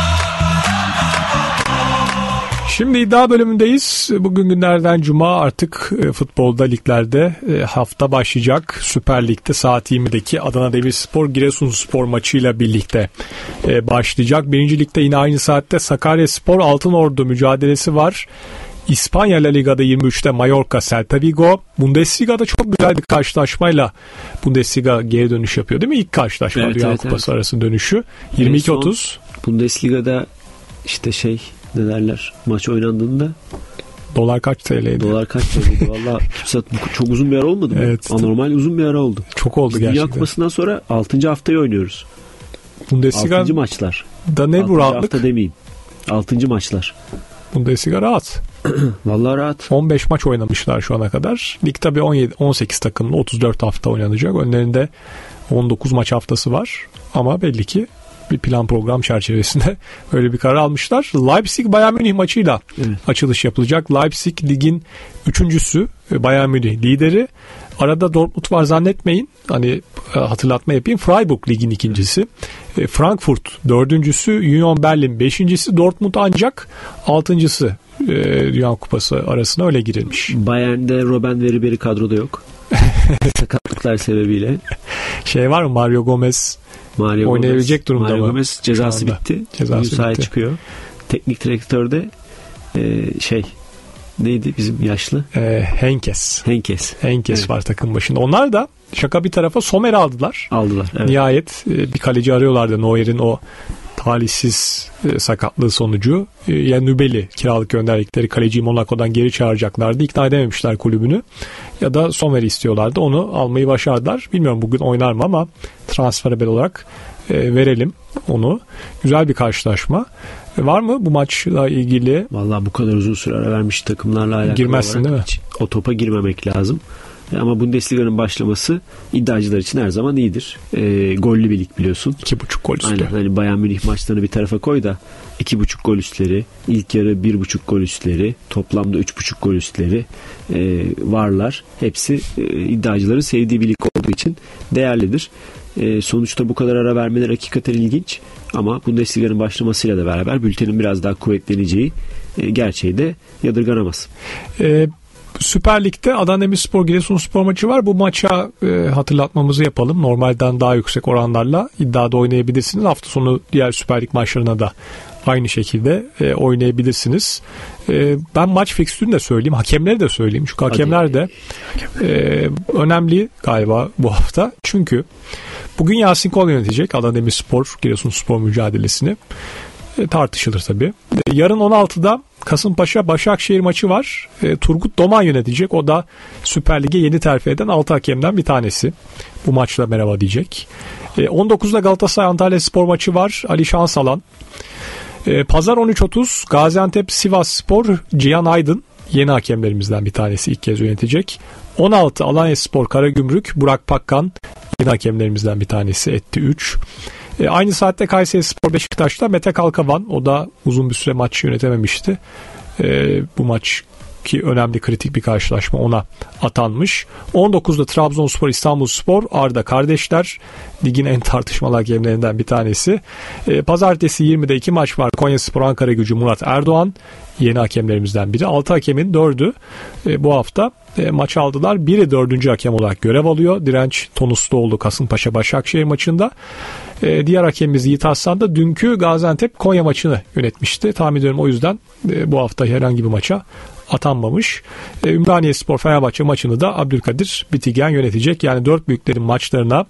Şimdi iddia bölümündeyiz. Bugün günlerden cuma artık futbolda liglerde hafta başlayacak. Süper Lig'de saat 20'deki Adana Demirspor Giresunspor maçıyla birlikte başlayacak. Birinci Lig'de yine aynı saatte Sakaryaspor Altınordu mücadelesi var. İspanya La Liga'da 23'te Mallorca Celta Vigo. Bundesliga'da çok güzel bir karşılaşmayla Bundesliga geri dönüş yapıyor değil mi? İlk karşılaşma Dünya Kupası arası dönüşü. 22-30. Bundesliga'da işte ne derler, maç oynandığında dolar kaç TL'ydi? Dolar kaç TL'ydi? Valla çok uzun bir ara olmadı mı? Evet. Anormal uzun bir ara oldu. Çok oldu gerçekten. Dünya Kupası'ndan sonra 6. haftayı oynuyoruz. Bundesliga 6. maçlar. Da ne bu rahatlık? 6. hafta demeyeyim. 6. maçlar. Bundesliga rahat. Vallahi rahat. 15 maç oynamışlar şu ana kadar. Lig tabii 18 takımlı 34 hafta oynanacak. Önlerinde 19 maç haftası var. Ama belli ki bir plan program çerçevesinde öyle bir karar almışlar. Leipzig Bayern Münih maçıyla açılış yapılacak. Leipzig ligin 3.'sü, Bayern Münih lideri. Arada Dortmund var zannetmeyin. Hani hatırlatma yapayım. Freiburg ligin 2.'si. Frankfurt 4.'sü. Union Berlin 5.'si. Dortmund ancak 6.'sı. Dünya Kupası arasına öyle girilmiş. Bayern'de Robben ve Ribery kadroda yok. Sakatlıklar sebebiyle. Var mı? Mario Gomez oynayabilecek durumda mı? Mario Gomez cezası bitti. Cezası sahaya çıkıyor. Teknik direktörde neydi bizim yaşlı? Henkes evet. var takım başında. Onlar da şaka bir tarafa Sommer'i aldılar. Evet. Nihayet bir kaleci arıyorlardı. Neuer'in o talihsiz sakatlığı sonucu. Ya Nübel'i kiralık gönderdikleri kaleciyi Monaco'dan geri çağıracaklardı. İkna edememişler kulübünü. Ya da Sommer'i istiyorlardı. Onu almayı başardılar. Bilmiyorum bugün oynar mı ama transfer haber olarak verelim onu. Güzel bir karşılaşma. Var mı bu maçla ilgili? Vallahi bu kadar uzun süre ara vermiş takımlarla alakalı girmezsin değil mi? Hiç o topa girmemek lazım. Ama Bundesliga'nın başlaması iddiacılar için her zaman iyidir. Gollü bir lig biliyorsun. 2,5 gol üstü. Aynen. Hani Bayern Münih maçlarını bir tarafa koy da 2,5 gol üstleri, ilk yarı 1,5 gol üstleri, toplamda 3,5 gol üstleri varlar. Hepsi iddiacıların sevdiği bir lig olduğu için değerlidir. Sonuçta bu kadar ara vermeler hakikaten ilginç. Ama Bundesliga'nın başlamasıyla da beraber bültenin biraz daha kuvvetleneceği gerçeği de yadırganamaz. Süper Lig'de Adana Demirspor Giresunspor maçı var. Bu maça hatırlatmamızı yapalım. Normalden daha yüksek oranlarla iddiada oynayabilirsiniz. Hafta sonu diğer Süper Lig maçlarına da aynı şekilde oynayabilirsiniz. Ben maç fikstürünü de söyleyeyim. Hakemleri de söyleyeyim. Çünkü hakemler de önemli galiba bu hafta. Çünkü bugün Yasin Kol yönetecek Adana Demirspor Giresunspor mücadelesini. Tartışılır tabii. Yarın 16'da Kasımpaşa Başakşehir maçı var. Turgut Doman yönetecek. O da Süper Lig'e yeni terfi eden 6 hakemden bir tanesi. Bu maçla merhaba diyecek. 19'da Galatasaray Antalyaspor maçı var. Ali Şansalan. Pazar 13.30 Gaziantep Sivasspor Cihan Aydın yeni hakemlerimizden bir tanesi ilk kez yönetecek. 16 Alanyaspor Karagümrük Burak Pakkan yeni hakemlerimizden bir tanesi etti 3. Aynı saatte Kayserispor Beşiktaş'ta Mete Kalkavan, o da uzun bir süre maç yönetememişti. Bu maç ki önemli kritik bir karşılaşma, ona atanmış. 19'da Trabzonspor İstanbulspor Arda kardeşler ligin en tartışmalı hakemlerinden bir tanesi. Pazartesi 20'de 2 maç var. Konyaspor Ankaragücü Murat Erdoğan yeni hakemlerimizden biri. 6 hakemin 4'ü bu hafta maç aldılar. Biri 4. hakem olarak görev alıyor. Direnç Tonusluoğlu Kasımpaşa Başakşehir maçında. Diğer hakemimiz Yiğit Aslan da dünkü Gaziantep Konya maçını yönetmişti. Tahmin ediyorum o yüzden bu hafta herhangi bir maça atanmamış. Ümraniyespor Fenerbahçe maçını da Abdülkadir Bitigen yönetecek. Yani 4 büyüklerin maçlarına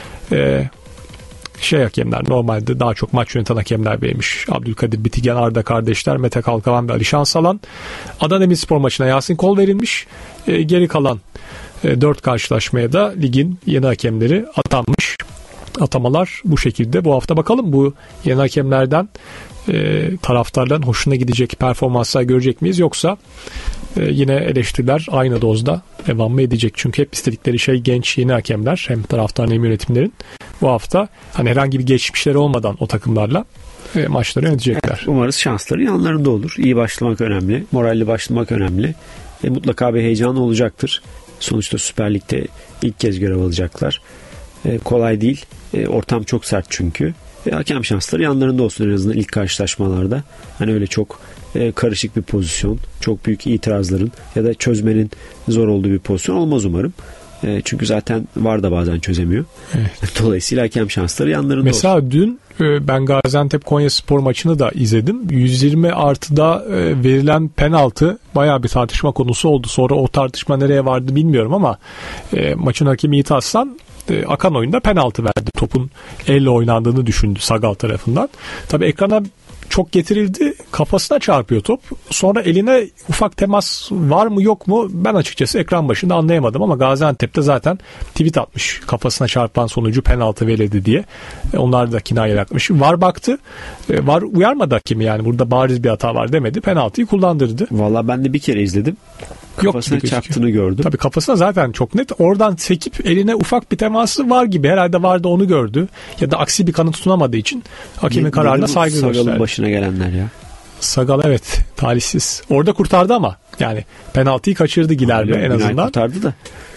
hakemler, normalde daha çok maç yöneten hakemler verilmiş. Abdülkadir Bitigen, Arda kardeşler, Mete Kalkavan ve Ali Şansalan. Adana Demirspor maçına Yasin Kol verilmiş. Geri kalan 4 karşılaşmaya da ligin yeni hakemleri atanmış. Atamalar bu şekilde. Bu hafta bakalım bu yeni hakemlerden taraftarların hoşuna gidecek performanslar görecek miyiz, yoksa yine eleştiriler aynı dozda devam mı edecek? Çünkü hep istedikleri şey genç yeni hakemler, hem taraftarın hem yönetimlerin. Bu hafta hani herhangi bir geçmişleri olmadan o takımlarla maçları yönetecekler. Evet, umarız şansları yanlarında olur. İyi başlamak önemli. Moralli başlamak önemli. Mutlaka bir heyecanı olacaktır. Sonuçta Süper Lig'de ilk kez görev alacaklar. Kolay değil. Ortam çok sert çünkü. Hakem şansları yanlarında olsun en azından ilk karşılaşmalarda. Hani öyle çok karışık bir pozisyon, çok büyük itirazların ya da çözmenin zor olduğu bir pozisyon olmaz umarım. Çünkü zaten VAR da bazen çözemiyor. Evet. Dolayısıyla hakem şansları yanlarında mesela olsun. Dün ben Gaziantep Konyaspor maçını da izledim. 120 artıda verilen penaltı bayağı bir tartışma konusu oldu. Sonra o tartışma nereye vardı bilmiyorum ama maçın hakemi Yiğit Aslan akan oyunda penaltı verdi. Topun elle oynandığını düşündü Sagal tarafından. Tabii ekrana çok getirildi. Kafasına çarpıyor top. Sonra eline ufak temas var mı yok mu? Ben açıkçası ekran başında anlayamadım ama Gaziantep'te zaten tweet atmış. Kafasına çarpan sonucu penaltı verildi diye. Onlar da kinaye yapmış. VAR baktı. VAR uyarmadı hakemi, yani burada bariz bir hata var demedi. Penaltıyı kullandırdı. Vallahi ben de bir kere izledim. Kafasına çarptığını gördüm. Tabii kafasına zaten çok net. Oradan sekip eline ufak bir teması var gibi. Herhalde VAR da onu gördü. Ya da aksi bir kanı tutunamadığı için hakemin kararına saygı gösterdi. Sagal'ın başına gelenler ya. Sagal evet talihsiz. Orada kurtardı ama yani penaltıyı kaçırdı Gilerme en azından. Kurtardı da.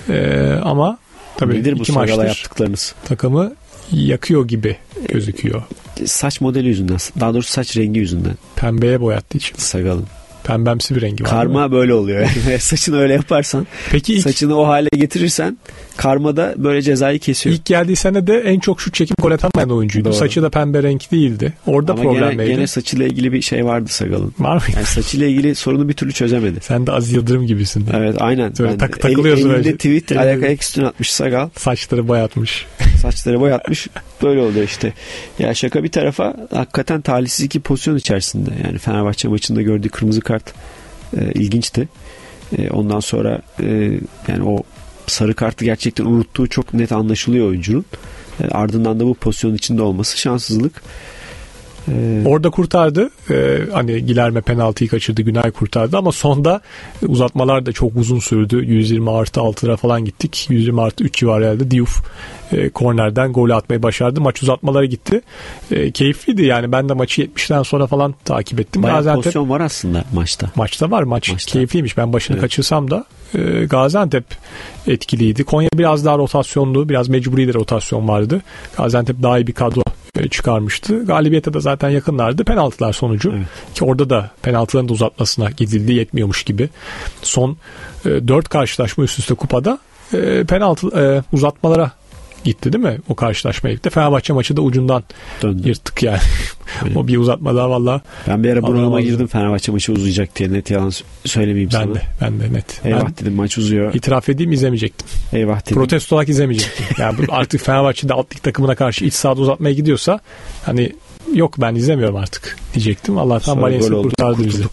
Ama tabii nedir iki bu maçtır Sagal'a yaptıklarınız? Takımı yakıyor gibi gözüküyor. Saç modeli yüzünden. Daha doğrusu saç rengi yüzünden. Pembeye boyattığı için. Sagal'ın. Pembemsi bir rengi var. Karma böyle oluyor. Yani. Saçını öyle yaparsan, peki saçını o hale getirirsen karmada böyle cezayı kesiyor. İlk geldiği sene de en çok şut çekip gol atamayan oyuncuydu. Doğru. Saçı da pembe renk değildi. Orada ama problem neydi? gene saçıyla ilgili bir şey vardı Sagal'ın. Var mı? Yani saçıyla ilgili sorunu bir türlü çözemedi. Sen de Aziz Yıldırım gibisin. Evet, aynen. Böyle takılıyorsun elinde öyle. tweet ayak üstüne atmış Sagal. Saçları boyatmış. Saçları boyatmış. Böyle oluyor işte. Ya şaka bir tarafa, hakikaten talihsiz iki pozisyon içerisinde. Yani Fenerbahçe maçında gördüğü kırmızı kart ilginçti. Ondan sonra yani o sarı kartı gerçekten unuttuğu çok net anlaşılıyor oyuncunun. Ardından da bu pozisyonun içinde olması şanssızlık. Orada kurtardı. Hani Gilerme penaltıyı kaçırdı. Günay kurtardı ama sonda uzatmalar da çok uzun sürdü. 120+6'lara falan gittik. 120+3 civarı geldi. Diouf kornerden golü atmayı başardı. Maç uzatmalara gitti. Keyifliydi yani. Ben de maçı 70'ten sonra falan takip ettim. Bayağı Gaziantep, pozisyon var aslında maçta. Maçta var. Maçta keyifliymiş. Ben başını kaçırsam da Gaziantep etkiliydi. Konya biraz daha rotasyonlu. Biraz mecburi de rotasyon vardı. Gaziantep daha iyi bir kadro çıkarmıştı. Galibiyete de zaten yakınlardı. Penaltılar sonucu. Evet. Ki orada da penaltıların da uzatmasına gidildi. Yetmiyormuş gibi. Son 4 karşılaşma üst üste kupada penaltı uzatmalara gitti değil mi? O karşılaşmaya gitti. Fenerbahçe maçı da ucundan döndü. Yırttık yani. O bir uzatma daha valla. Ben bir ara bunalıma girdim Fenerbahçe maçı uzayacak diye, net yalan söylemeyeyim sana. Ben de net. Eyvah dedim, maç uzuyor. İtiraf edeyim, izlemeyecektim. Eyvah dedim. Protesto olarak izlemeyecektim. Yani artık Fenerbahçe'de alt lig takımına karşı iç sahada uzatmaya gidiyorsa hani yok ben izlemiyorum artık diyecektim. Allah'tan Valencia kurtardı bizi.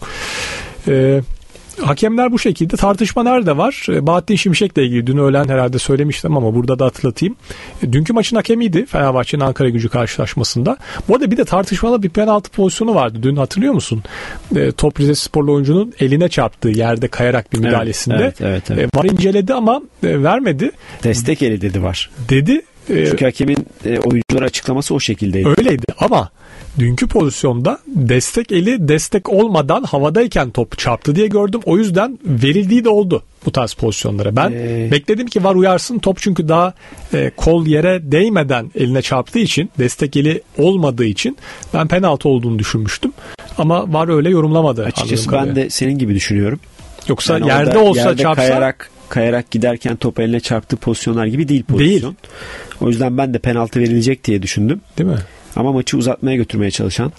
Hakemler bu şekilde. Tartışma nerede var? Bahattin Şimşek'le ilgili dün öğlen herhalde söylemiştim ama burada da hatırlatayım. Dünkü maçın hakemiydi Fenerbahçe'nin Ankara-Gücü karşılaşmasında. Bu arada bir de tartışmalı bir penaltı pozisyonu vardı. Dün hatırlıyor musun? Top Rizesporlu oyuncunun eline çarptığı yerde kayarak bir müdahalesinde. Evet. VAR inceledi ama vermedi. Destek eli dedi VAR. Dedi. Çünkü hakemin oyunculara açıklaması o şekildeydi. Öyleydi ama dünkü pozisyonda destek eli destek olmadan havadayken top çarptı diye gördüm. O yüzden verildiği de oldu bu tarz pozisyonlara. Ben bekledim ki VAR uyarsın, top çünkü daha kol yere değmeden eline çarptığı için, destek eli olmadığı için ben penaltı olduğunu düşünmüştüm. Ama VAR öyle yorumlamadı. Açıkçası ben de senin gibi düşünüyorum. Yoksa yani yerde olsa çarpsa... Kayarak giderken top eline çarptığı pozisyonlar gibi değil pozisyon. Değil. O yüzden ben de penaltı verilecek diye düşündüm. Değil mi? Ama maçı uzatmaya götürmeye çalışan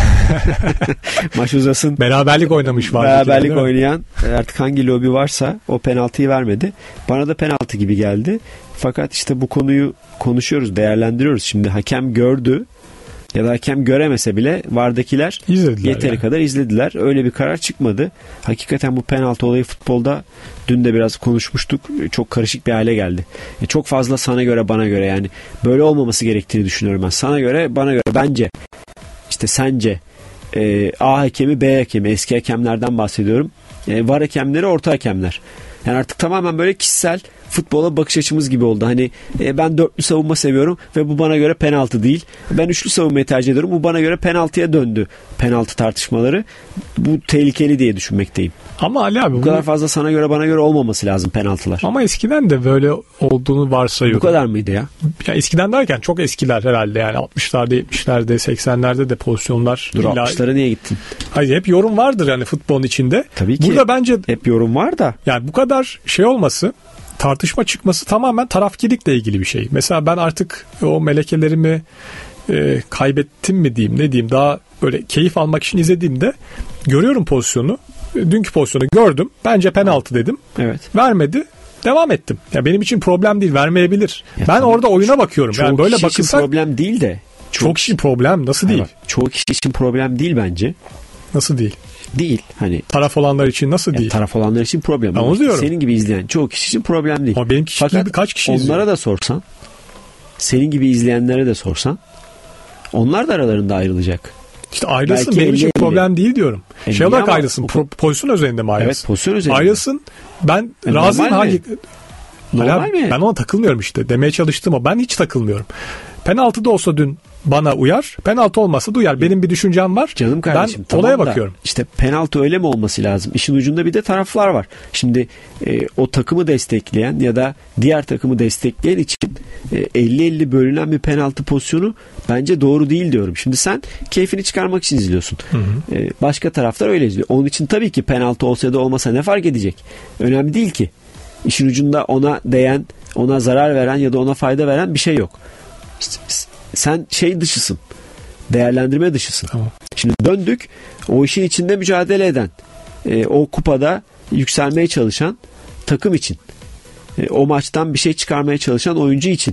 maç uzasın. Beraberlik oynamış var. Beraberlik oynayan artık hangi lobi varsa o penaltıyı vermedi. Bana da penaltı gibi geldi. Fakat işte bu konuyu konuşuyoruz, değerlendiriyoruz. Şimdi hakem gördü ya da hakem göremese bile VAR'dakiler yeteri kadar izlediler. Öyle bir karar çıkmadı. Hakikaten bu penaltı olayı futbolda dün de biraz konuşmuştuk. Çok karışık bir hale geldi. Çok fazla sana göre bana göre, yani böyle olmaması gerektiğini düşünüyorum ben. Sana göre bana göre, bence işte sence A hakemi B hakemi, eski hakemlerden bahsediyorum. VAR hakemleri orta hakemler. Yani artık tamamen böyle kişisel futbola bakış açımız gibi oldu. Hani ben dörtlü savunma seviyorum ve bu bana göre penaltı değil. Ben üçlü savunmayı tercih ediyorum. Bu bana göre penaltıya döndü. Penaltı tartışmaları. Bu tehlikeli diye düşünmekteyim. Ama Ali abi bu kadar fazla sana göre bana göre olmaması lazım penaltılar. Ama eskiden de böyle olduğunu varsayıyorum. Bu kadar mıydı ya? Ya eskiden derken çok eskiler herhalde, yani 60'larda, 70'lerde, 80'lerde de pozisyonlar. Dur 60'lara niye gittin? Hayır, hep yorum vardır yani futbolun içinde. Tabii ki. Burada bence hep yorum var da. Yani bu kadar şey olması, tartışma çıkması tamamen tarafkirlikle ilgili bir şey. Mesela ben artık o melekelerimi kaybettim mi diyeyim, ne diyeyim, daha böyle keyif almak için izlediğimde görüyorum pozisyonu. Dünkü pozisyonu gördüm. Bence penaltı dedim. Evet. Vermedi. Devam ettim. Ya benim için problem değil, vermeyebilir. Ya ben orada oyuna bakıyorum. Yani böyle bakılsa problem değil de. Çok kişi problem nasıl değil? Çoğu kişi için problem değil bence. Nasıl değil? Değil. Hani taraf olanlar için nasıl değil? Taraf olanlar için problem. Ben onu diyorum. Senin gibi izleyen çoğu kişi için problem değil. Ama benim fakat kaç kişi izliyor? Onlara da sorsan, senin gibi izleyenlere de sorsan, onlar da aralarında ayrılacak. İşte ayrılsın, benim için problem değil diyorum. Şey olarak ayrılsın. Pozisyon üzerinde mi ayrılsın? Evet, pozisyon üzerinde. Ayrılsın. Ben razıyım. Normal mi? Ben ona takılmıyorum işte. Demeye çalıştım ama ben hiç takılmıyorum. Penaltı da olsa dün bana uyar. Penaltı olmasa da uyar. Benim bir düşüncem var. Canım kardeşim, ben olaya bakıyorum. İşte penaltı öyle mi olması lazım? İşin ucunda bir de taraflar var. Şimdi o takımı destekleyen ya da diğer takımı destekleyen için 50-50 bölünen bir penaltı pozisyonu bence doğru değil diyorum. Şimdi sen keyfini çıkarmak için izliyorsun. Başka taraftar öyle izliyor. Onun için tabii ki penaltı olsa ya da olmasa ne fark edecek? Önemli değil ki. İşin ucunda ona değen, ona zarar veren ya da ona fayda veren bir şey yok. Sen şey dışısın. Değerlendirme dışısın. Tamam. Şimdi döndük. O işin içinde mücadele eden, o kupada yükselmeye çalışan takım için. O maçtan bir şey çıkarmaya çalışan oyuncu için.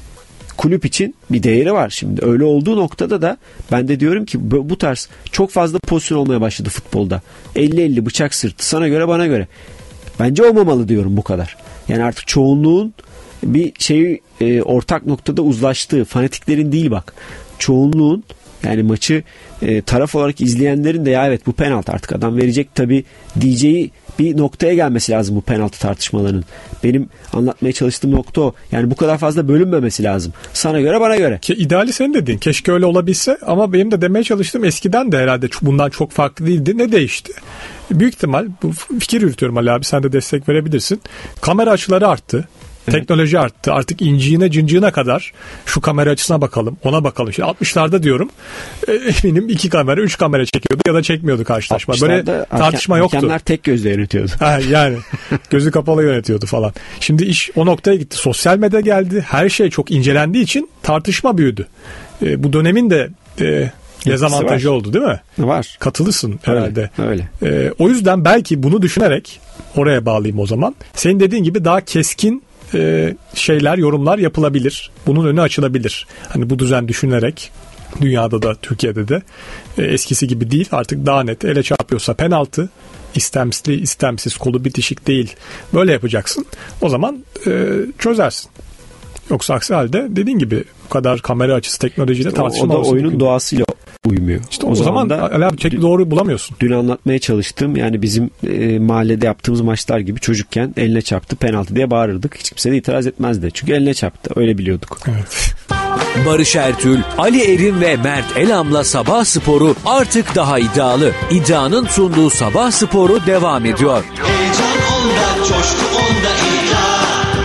Kulüp için bir değeri var şimdi. Öyle olduğu noktada da ben de diyorum ki bu tarz çok fazla pozisyon olmaya başladı futbolda. 50-50 bıçak sırtı. Sana göre bana göre. Bence olmamalı diyorum bu kadar. Yani artık çoğunluğun bir şeyi ortak noktada uzlaştığı, fanatiklerin değil bak. Çoğunluğun, yani maçı taraf olarak izleyenlerin de ya evet bu penaltı artık adam verecek tabii diyeceği bir noktaya gelmesi lazım bu penaltı tartışmalarının. Benim anlatmaya çalıştığım nokta o. Yani bu kadar fazla bölünmemesi lazım. Sana göre bana göre. Ki ideali senin dediğin. Keşke öyle olabilse ama benim de demeye çalıştığım eskiden de herhalde bundan çok farklı değildi. Ne değişti? Büyük ihtimal bu fikir yürütüyorum Ali abi, sen de destek verebilirsin. Kamera açıları arttı. Evet. Teknoloji arttı. Artık inciğine cıncığına kadar şu kamera açısına bakalım, ona bakalım. Şimdi 60'larda diyorum eminim 2 kamera 3 kamera çekiyordu ya da çekmiyordu karşılaşma. Böyle tartışma yoktu. Hakemler tek gözle yönetiyordu. Yani gözü kapalı yönetiyordu falan. Şimdi iş o noktaya gitti. Sosyal medya geldi. Her şey çok incelendiği için tartışma büyüdü. Bu dönemin de dezavantajı oldu değil mi? Var. Katılısın herhalde. Öyle. O yüzden belki bunu düşünerek oraya bağlayayım o zaman. Senin dediğin gibi daha keskin şeyler, yorumlar yapılabilir. Bunun önü açılabilir. Hani bu düzen düşünülerek dünyada da Türkiye'de de eskisi gibi değil. Artık daha net. Ele çarpıyorsa penaltı, istemsizli istemsiz, kolu bitişik değil. Böyle yapacaksın. O zaman çözersin. Yoksa aksi halde dediğin gibi bu kadar kamera açısı teknolojiyle tartışma o da oyunun doğasıyla uymuyor. İşte o zaman da doğru bulamıyorsun. Dün anlatmaya çalıştığım, yani bizim mahallede yaptığımız maçlar gibi çocukken eline çarptı penaltı diye bağırırdık. Hiç kimse de itiraz etmezdi. Çünkü eline çarptı. Öyle biliyorduk. Evet. Barış Ertül, Ali Erim ve Mert Elam'la Sabah Sporu artık daha iddialı. İddianın sunduğu Sabah Sporu devam ediyor. Heyecan onda, coşku onda, iddia.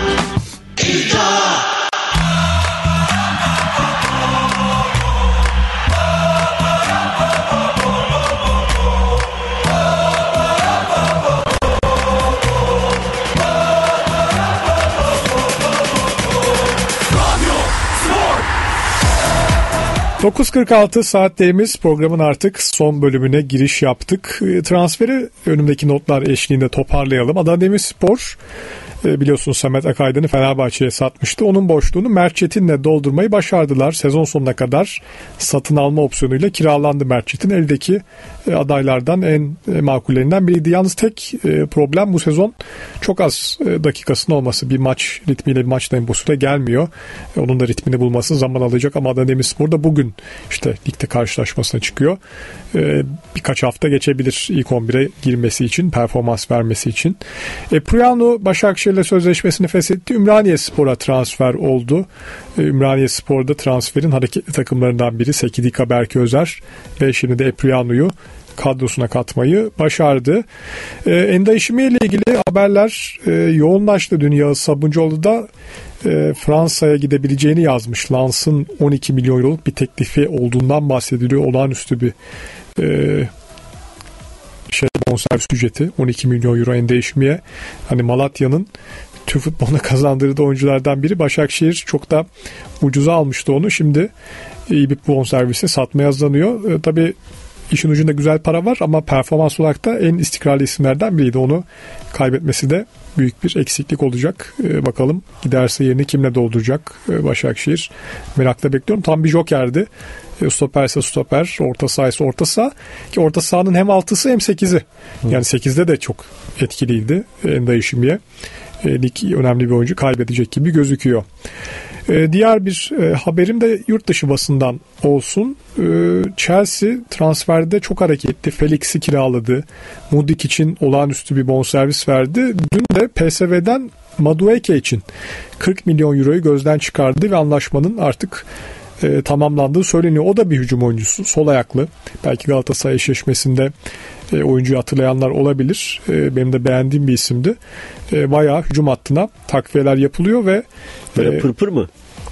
İddia. 9.46 saatlerimiz, programın artık son bölümüne giriş yaptık. Transferi önümdeki notlar eşliğinde toparlayalım. Adana Demirspor biliyorsunuz Samet Akaydın'ı Fenerbahçe'ye satmıştı. Onun boşluğunu Mert Çetin'le doldurmayı başardılar. Sezon sonuna kadar satın alma opsiyonuyla kiralandı Mert Çetin. Eldeki adaylardan en makullerinden biriydi. Yalnız tek problem bu sezon çok az dakikasının olması. Bir maç ritmiyle, bir maç temposuyla gelmiyor. Onun da ritmini bulması zaman alacak ama Adana Demirspor da bugün işte ligde karşılaşmasına çıkıyor. Birkaç hafta geçebilir ilk 11'e girmesi için, performans vermesi için. Pruyano Başakşehir'le sözleşmesini feshetti. Ümraniyespor'a transfer oldu. Ümraniyespor'da transferin hareketli takımlarından biri Sekidika Berke Özer ve şimdi de Pruyano'yu kadrosuna katmayı başardı. Enda İşimi ile ilgili haberler yoğunlaştı. Dün Yağız Sabuncuoğlu da Fransa'ya gidebileceğini yazmış. Lens'ın 12 milyon euroluk bir teklifi olduğundan bahsediliyor. Olağanüstü bir bonservis ücreti 12 milyon euro Enda İşimi'ye. Hani Malatya'nın Türk futboluna kazandırdığı oyunculardan biri. Başakşehir çok da ucuza almıştı onu. Şimdi iyi bir bonservisi satmaya hazırlanıyor. Tabii İşin ucunda güzel para var ama performans olarak da en istikrarlı isimlerden biriydi. Onu kaybetmesi de büyük bir eksiklik olacak. Bakalım giderse yerini kimle dolduracak Başakşehir. Merakla bekliyorum. Tam bir jokerdi. Stoperse stoper, orta sahaysa orta saha. Ki orta sahanın hem 6'sı hem 8'i. Yani 8'de de çok etkiliydi Enda İşimi'ye. Lig önemli bir oyuncu kaybedecek gibi gözüküyor. Diğer bir haberim de yurt dışı basından olsun. Chelsea transferde çok hareketli. Felix'i kiraladı. Mudik için olağanüstü bir bonservis verdi. Dün de PSV'den Madueke için 40 milyon euroyu gözden çıkardı ve anlaşmanın artık tamamlandığı söyleniyor. O da bir hücum oyuncusu. Sol ayaklı. Belki Galatasaray eşleşmesinde oyuncuyu hatırlayanlar olabilir. Benim de beğendiğim bir isimdi. Bayağı hücum hattına takviyeler yapılıyor ve böyle pırpır mı?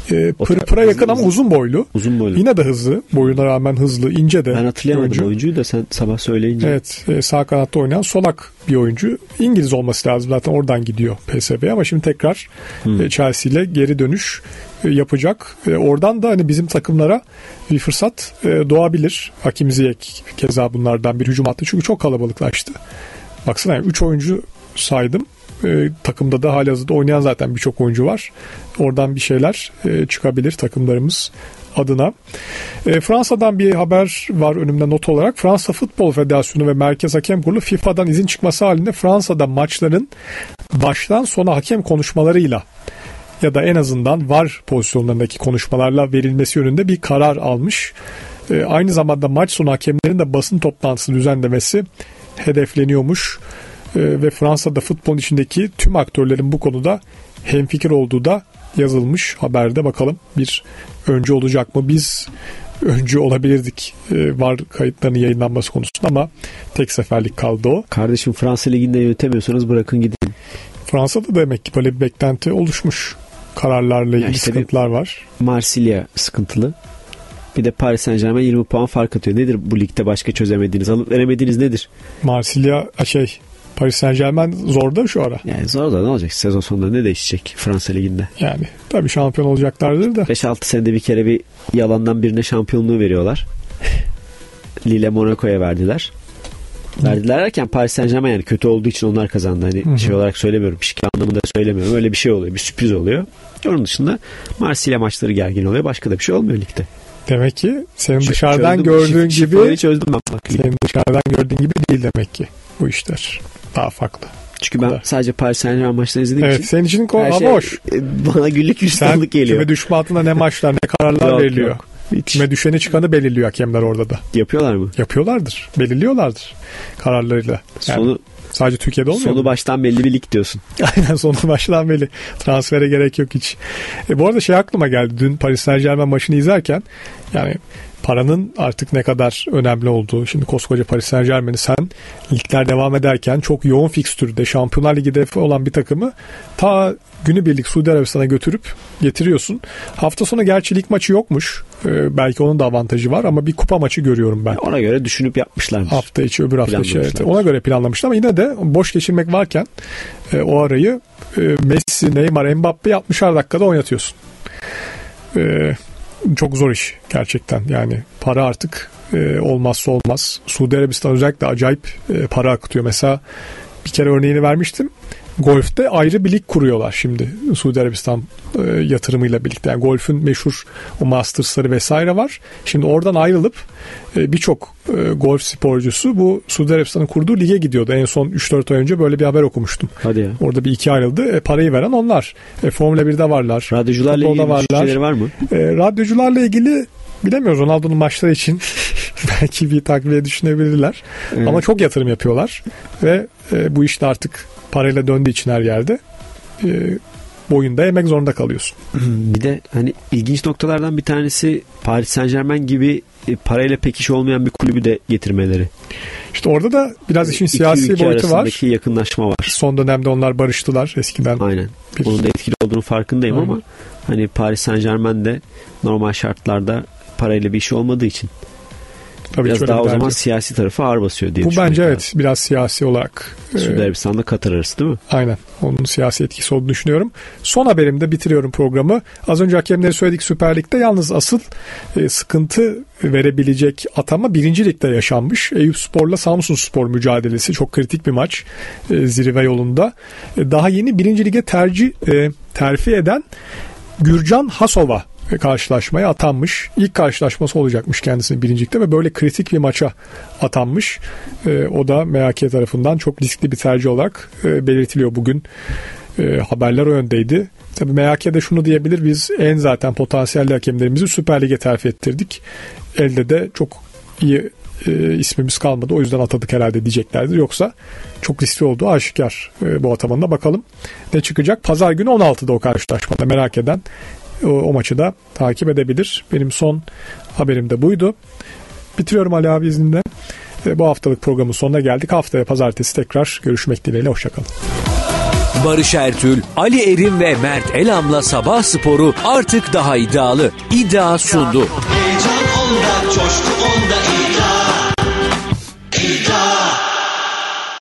Pırpıra yakın ama uzun boylu. Uzun boylu. Yine de hızlı. Boyuna rağmen hızlı. İnce de. Ben hatırlayamadım oyuncuyu da sen sabah söyleyince. Evet. Sağ kanatta oynayan solak bir oyuncu. İngiliz olması lazım. Zaten oradan gidiyor PSV'ye ama şimdi tekrar Chelsea ile geri dönüş yapacak. Oradan da hani bizim takımlara bir fırsat doğabilir. Hakim Ziyech keza bunlardan bir hücum hattı. Çünkü çok kalabalıklaştı. Baksana yani 3 oyuncu saydım. Takımda da halihazırda oynayan zaten birçok oyuncu var. Oradan bir şeyler çıkabilir takımlarımız adına. Fransa'dan bir haber var önümde not olarak. Fransa Futbol Federasyonu ve Merkez Hakem Kurulu FIFA'dan izin çıkması halinde Fransa'da maçların baştan sona hakem konuşmalarıyla ya da en azından VAR pozisyonlarındaki konuşmalarla verilmesi yönünde bir karar almış. Aynı zamanda maç sonu hakemlerin de basın toplantısı düzenlemesi hedefleniyormuş. Ve Fransa'da futbolun içindeki tüm aktörlerin bu konuda hemfikir olduğu da yazılmış haberde. Bakalım bir öncü olacak mı? Biz öncü olabilirdik VAR kayıtlarının yayınlanması konusunda ama tek seferlik kaldı o. Kardeşim Fransa Ligi'nde yönetemiyorsanız bırakın gidin. Fransa'da demek ki böyle bir beklenti oluşmuş. Kararlarla ilgili işte sıkıntılar var. Marsilya sıkıntılı. Bir de Paris Saint-Germain 20 puan fark atıyor. Nedir bu ligde başka çözemediğiniz, alıp veremediğiniz nedir? Marsilya Paris Saint-Germain zor da şu ara. Yani zor da ne olacak? Sezon sonunda ne değişecek Fransa Ligi'nde? Yani tabii şampiyon olacaklardır da. 5-6 senede bir kere bir yalandan birine şampiyonluğu veriyorlar. Lille Monaco'ya verdiler. Verdiler derken Paris Saint-Germain yani kötü olduğu için onlar kazandı. Hani şey olarak söylemiyorum. Şike anlamında söylemiyorum. Öyle bir şey oluyor. Bir sürpriz oluyor. Onun dışında Marsilya maçları gergin oluyor. Başka da bir şey olmuyor ligde. Demek ki senin dışarıdan gördüğün gibi çözdüm ben bak. Senin dışarıdan gördüğün gibi değil demek ki bu işler. Daha farklı. Çünkü ben sadece Paris Saint-Germain maçlarını izlediğim için. Evet, senin için hava hoş. Bana güllük gülistanlık geliyor. Küme düşme altında ne maçlar ne kararlar veriliyor. Yok. Küme düşeni çıkanı belirliyor hakemler orada da. Yapıyorlar mı? Yapıyorlardır. Belirliyorlardır kararlarıyla. Yani sadece Türkiye'de olmuyor sonu baştan belli bir lig diyorsun. Aynen sonu baştan belli. Transfere gerek yok hiç. Bu arada aklıma geldi. Dün Paris Saint-Germain maçını izlerken yani paranın artık ne kadar önemli olduğu. Şimdi koskoca Paris Saint-Germain'i sen ligler devam ederken çok yoğun fikstürde Şampiyonlar Ligi hedefi olan bir takımı ta günübirlik Suudi Arabistan'a götürüp getiriyorsun. Hafta sonu gerçi lig maçı yokmuş. Belki onun da avantajı var ama bir kupa maçı görüyorum ben. Ona göre düşünüp yapmışlarmış. Hafta içi öbür hafta içi. Evet. Ona göre planlamışlar ama yine de boş geçirmek varken o arayı Messi, Neymar, Mbappe 60'ar dakikada oynatıyorsun. Çok zor iş gerçekten. Yani para artık olmazsa olmaz. Suudi Arabistan özellikle acayip para akıtıyor. Mesela bir kere örneğini vermiştim. Golf'te ayrı bir lig kuruyorlar şimdi Suudi Arabistan yatırımıyla birlikte. Yani golfün meşhur o Masters'ları vesaire var. Şimdi oradan ayrılıp birçok golf sporcusu bu Suudi Arabistan'ın kurduğu lige gidiyordu. En son 3-4 ay önce böyle bir haber okumuştum. Hadi ya. Orada bir iki ayrıldı. Parayı veren onlar. Formula 1'de varlar. Radyocularla ilgili düşünceleri var mı? Radyocularla ilgili bilemiyoruz. Ronaldo'nun maçları için belki bir takviye düşünebilirler. Evet. Ama çok yatırım yapıyorlar. Ve bu işte artık parayla döndüğü için her yerde boyunda yemek zorunda kalıyorsun. Bir de hani ilginç noktalardan bir tanesi Paris Saint-Germain gibi parayla pek iş olmayan bir kulübü de getirmeleri. İşte orada da biraz işin siyasi boyutu var. İki yakınlaşma var. Son dönemde onlar barıştılar eskiden. Aynen. Onun da etkili olduğunu farkındayım ama hani Paris Saint-Germain de normal şartlarda parayla bir işi olmadığı için tabii biraz daha o zaman siyasi tarafı ağır basıyor diye düşünüyorum. Bu bence evet biraz siyasi olarak. Suudi Arabistan'la Katar arası değil mi? Aynen. Onun siyasi etkisi olduğunu düşünüyorum. Son haberimde bitiriyorum programı. Az önce hakemleri söyledik Süper Lig'de. Yalnız asıl sıkıntı verebilecek atama 1. Lig'de yaşanmış. Eyüpspor'la Samsunspor mücadelesi. Çok kritik bir maç. Zirve yolunda. Daha yeni 1. Lig'e terfi eden Gürcan Hasova karşılaşmaya atanmış. İlk karşılaşması olacakmış kendisinin 1. Lig'de ve böyle kritik bir maça atanmış. O da MHK tarafından çok riskli bir tercih olarak belirtiliyor bugün. Haberler o yöndeydi. Tabii MHK'de şunu diyebilir, biz en zaten potansiyelli hakemlerimizi Süper Lig'e terfi ettirdik. Elde de çok iyi ismimiz kalmadı. O yüzden atadık herhalde diyeceklerdir. Yoksa çok riskli olduğu aşikar bu atamanına. Bakalım ne çıkacak. Pazar günü 16'da o karşılaşmada merak eden o maçı da takip edebilir. Benim son haberim de buydu. Bitiriyorum Ali abi izninle. Bu haftalık programın sonuna geldik. Haftaya pazartesi tekrar görüşmek dileğiyle. Hoşçakalın. Barış Ertül, Ali Erim ve Mert Elam'la Sabah Sporu artık daha iddialı. İddia sundu. Heyecan onda, coşku onda, iddia. İddia.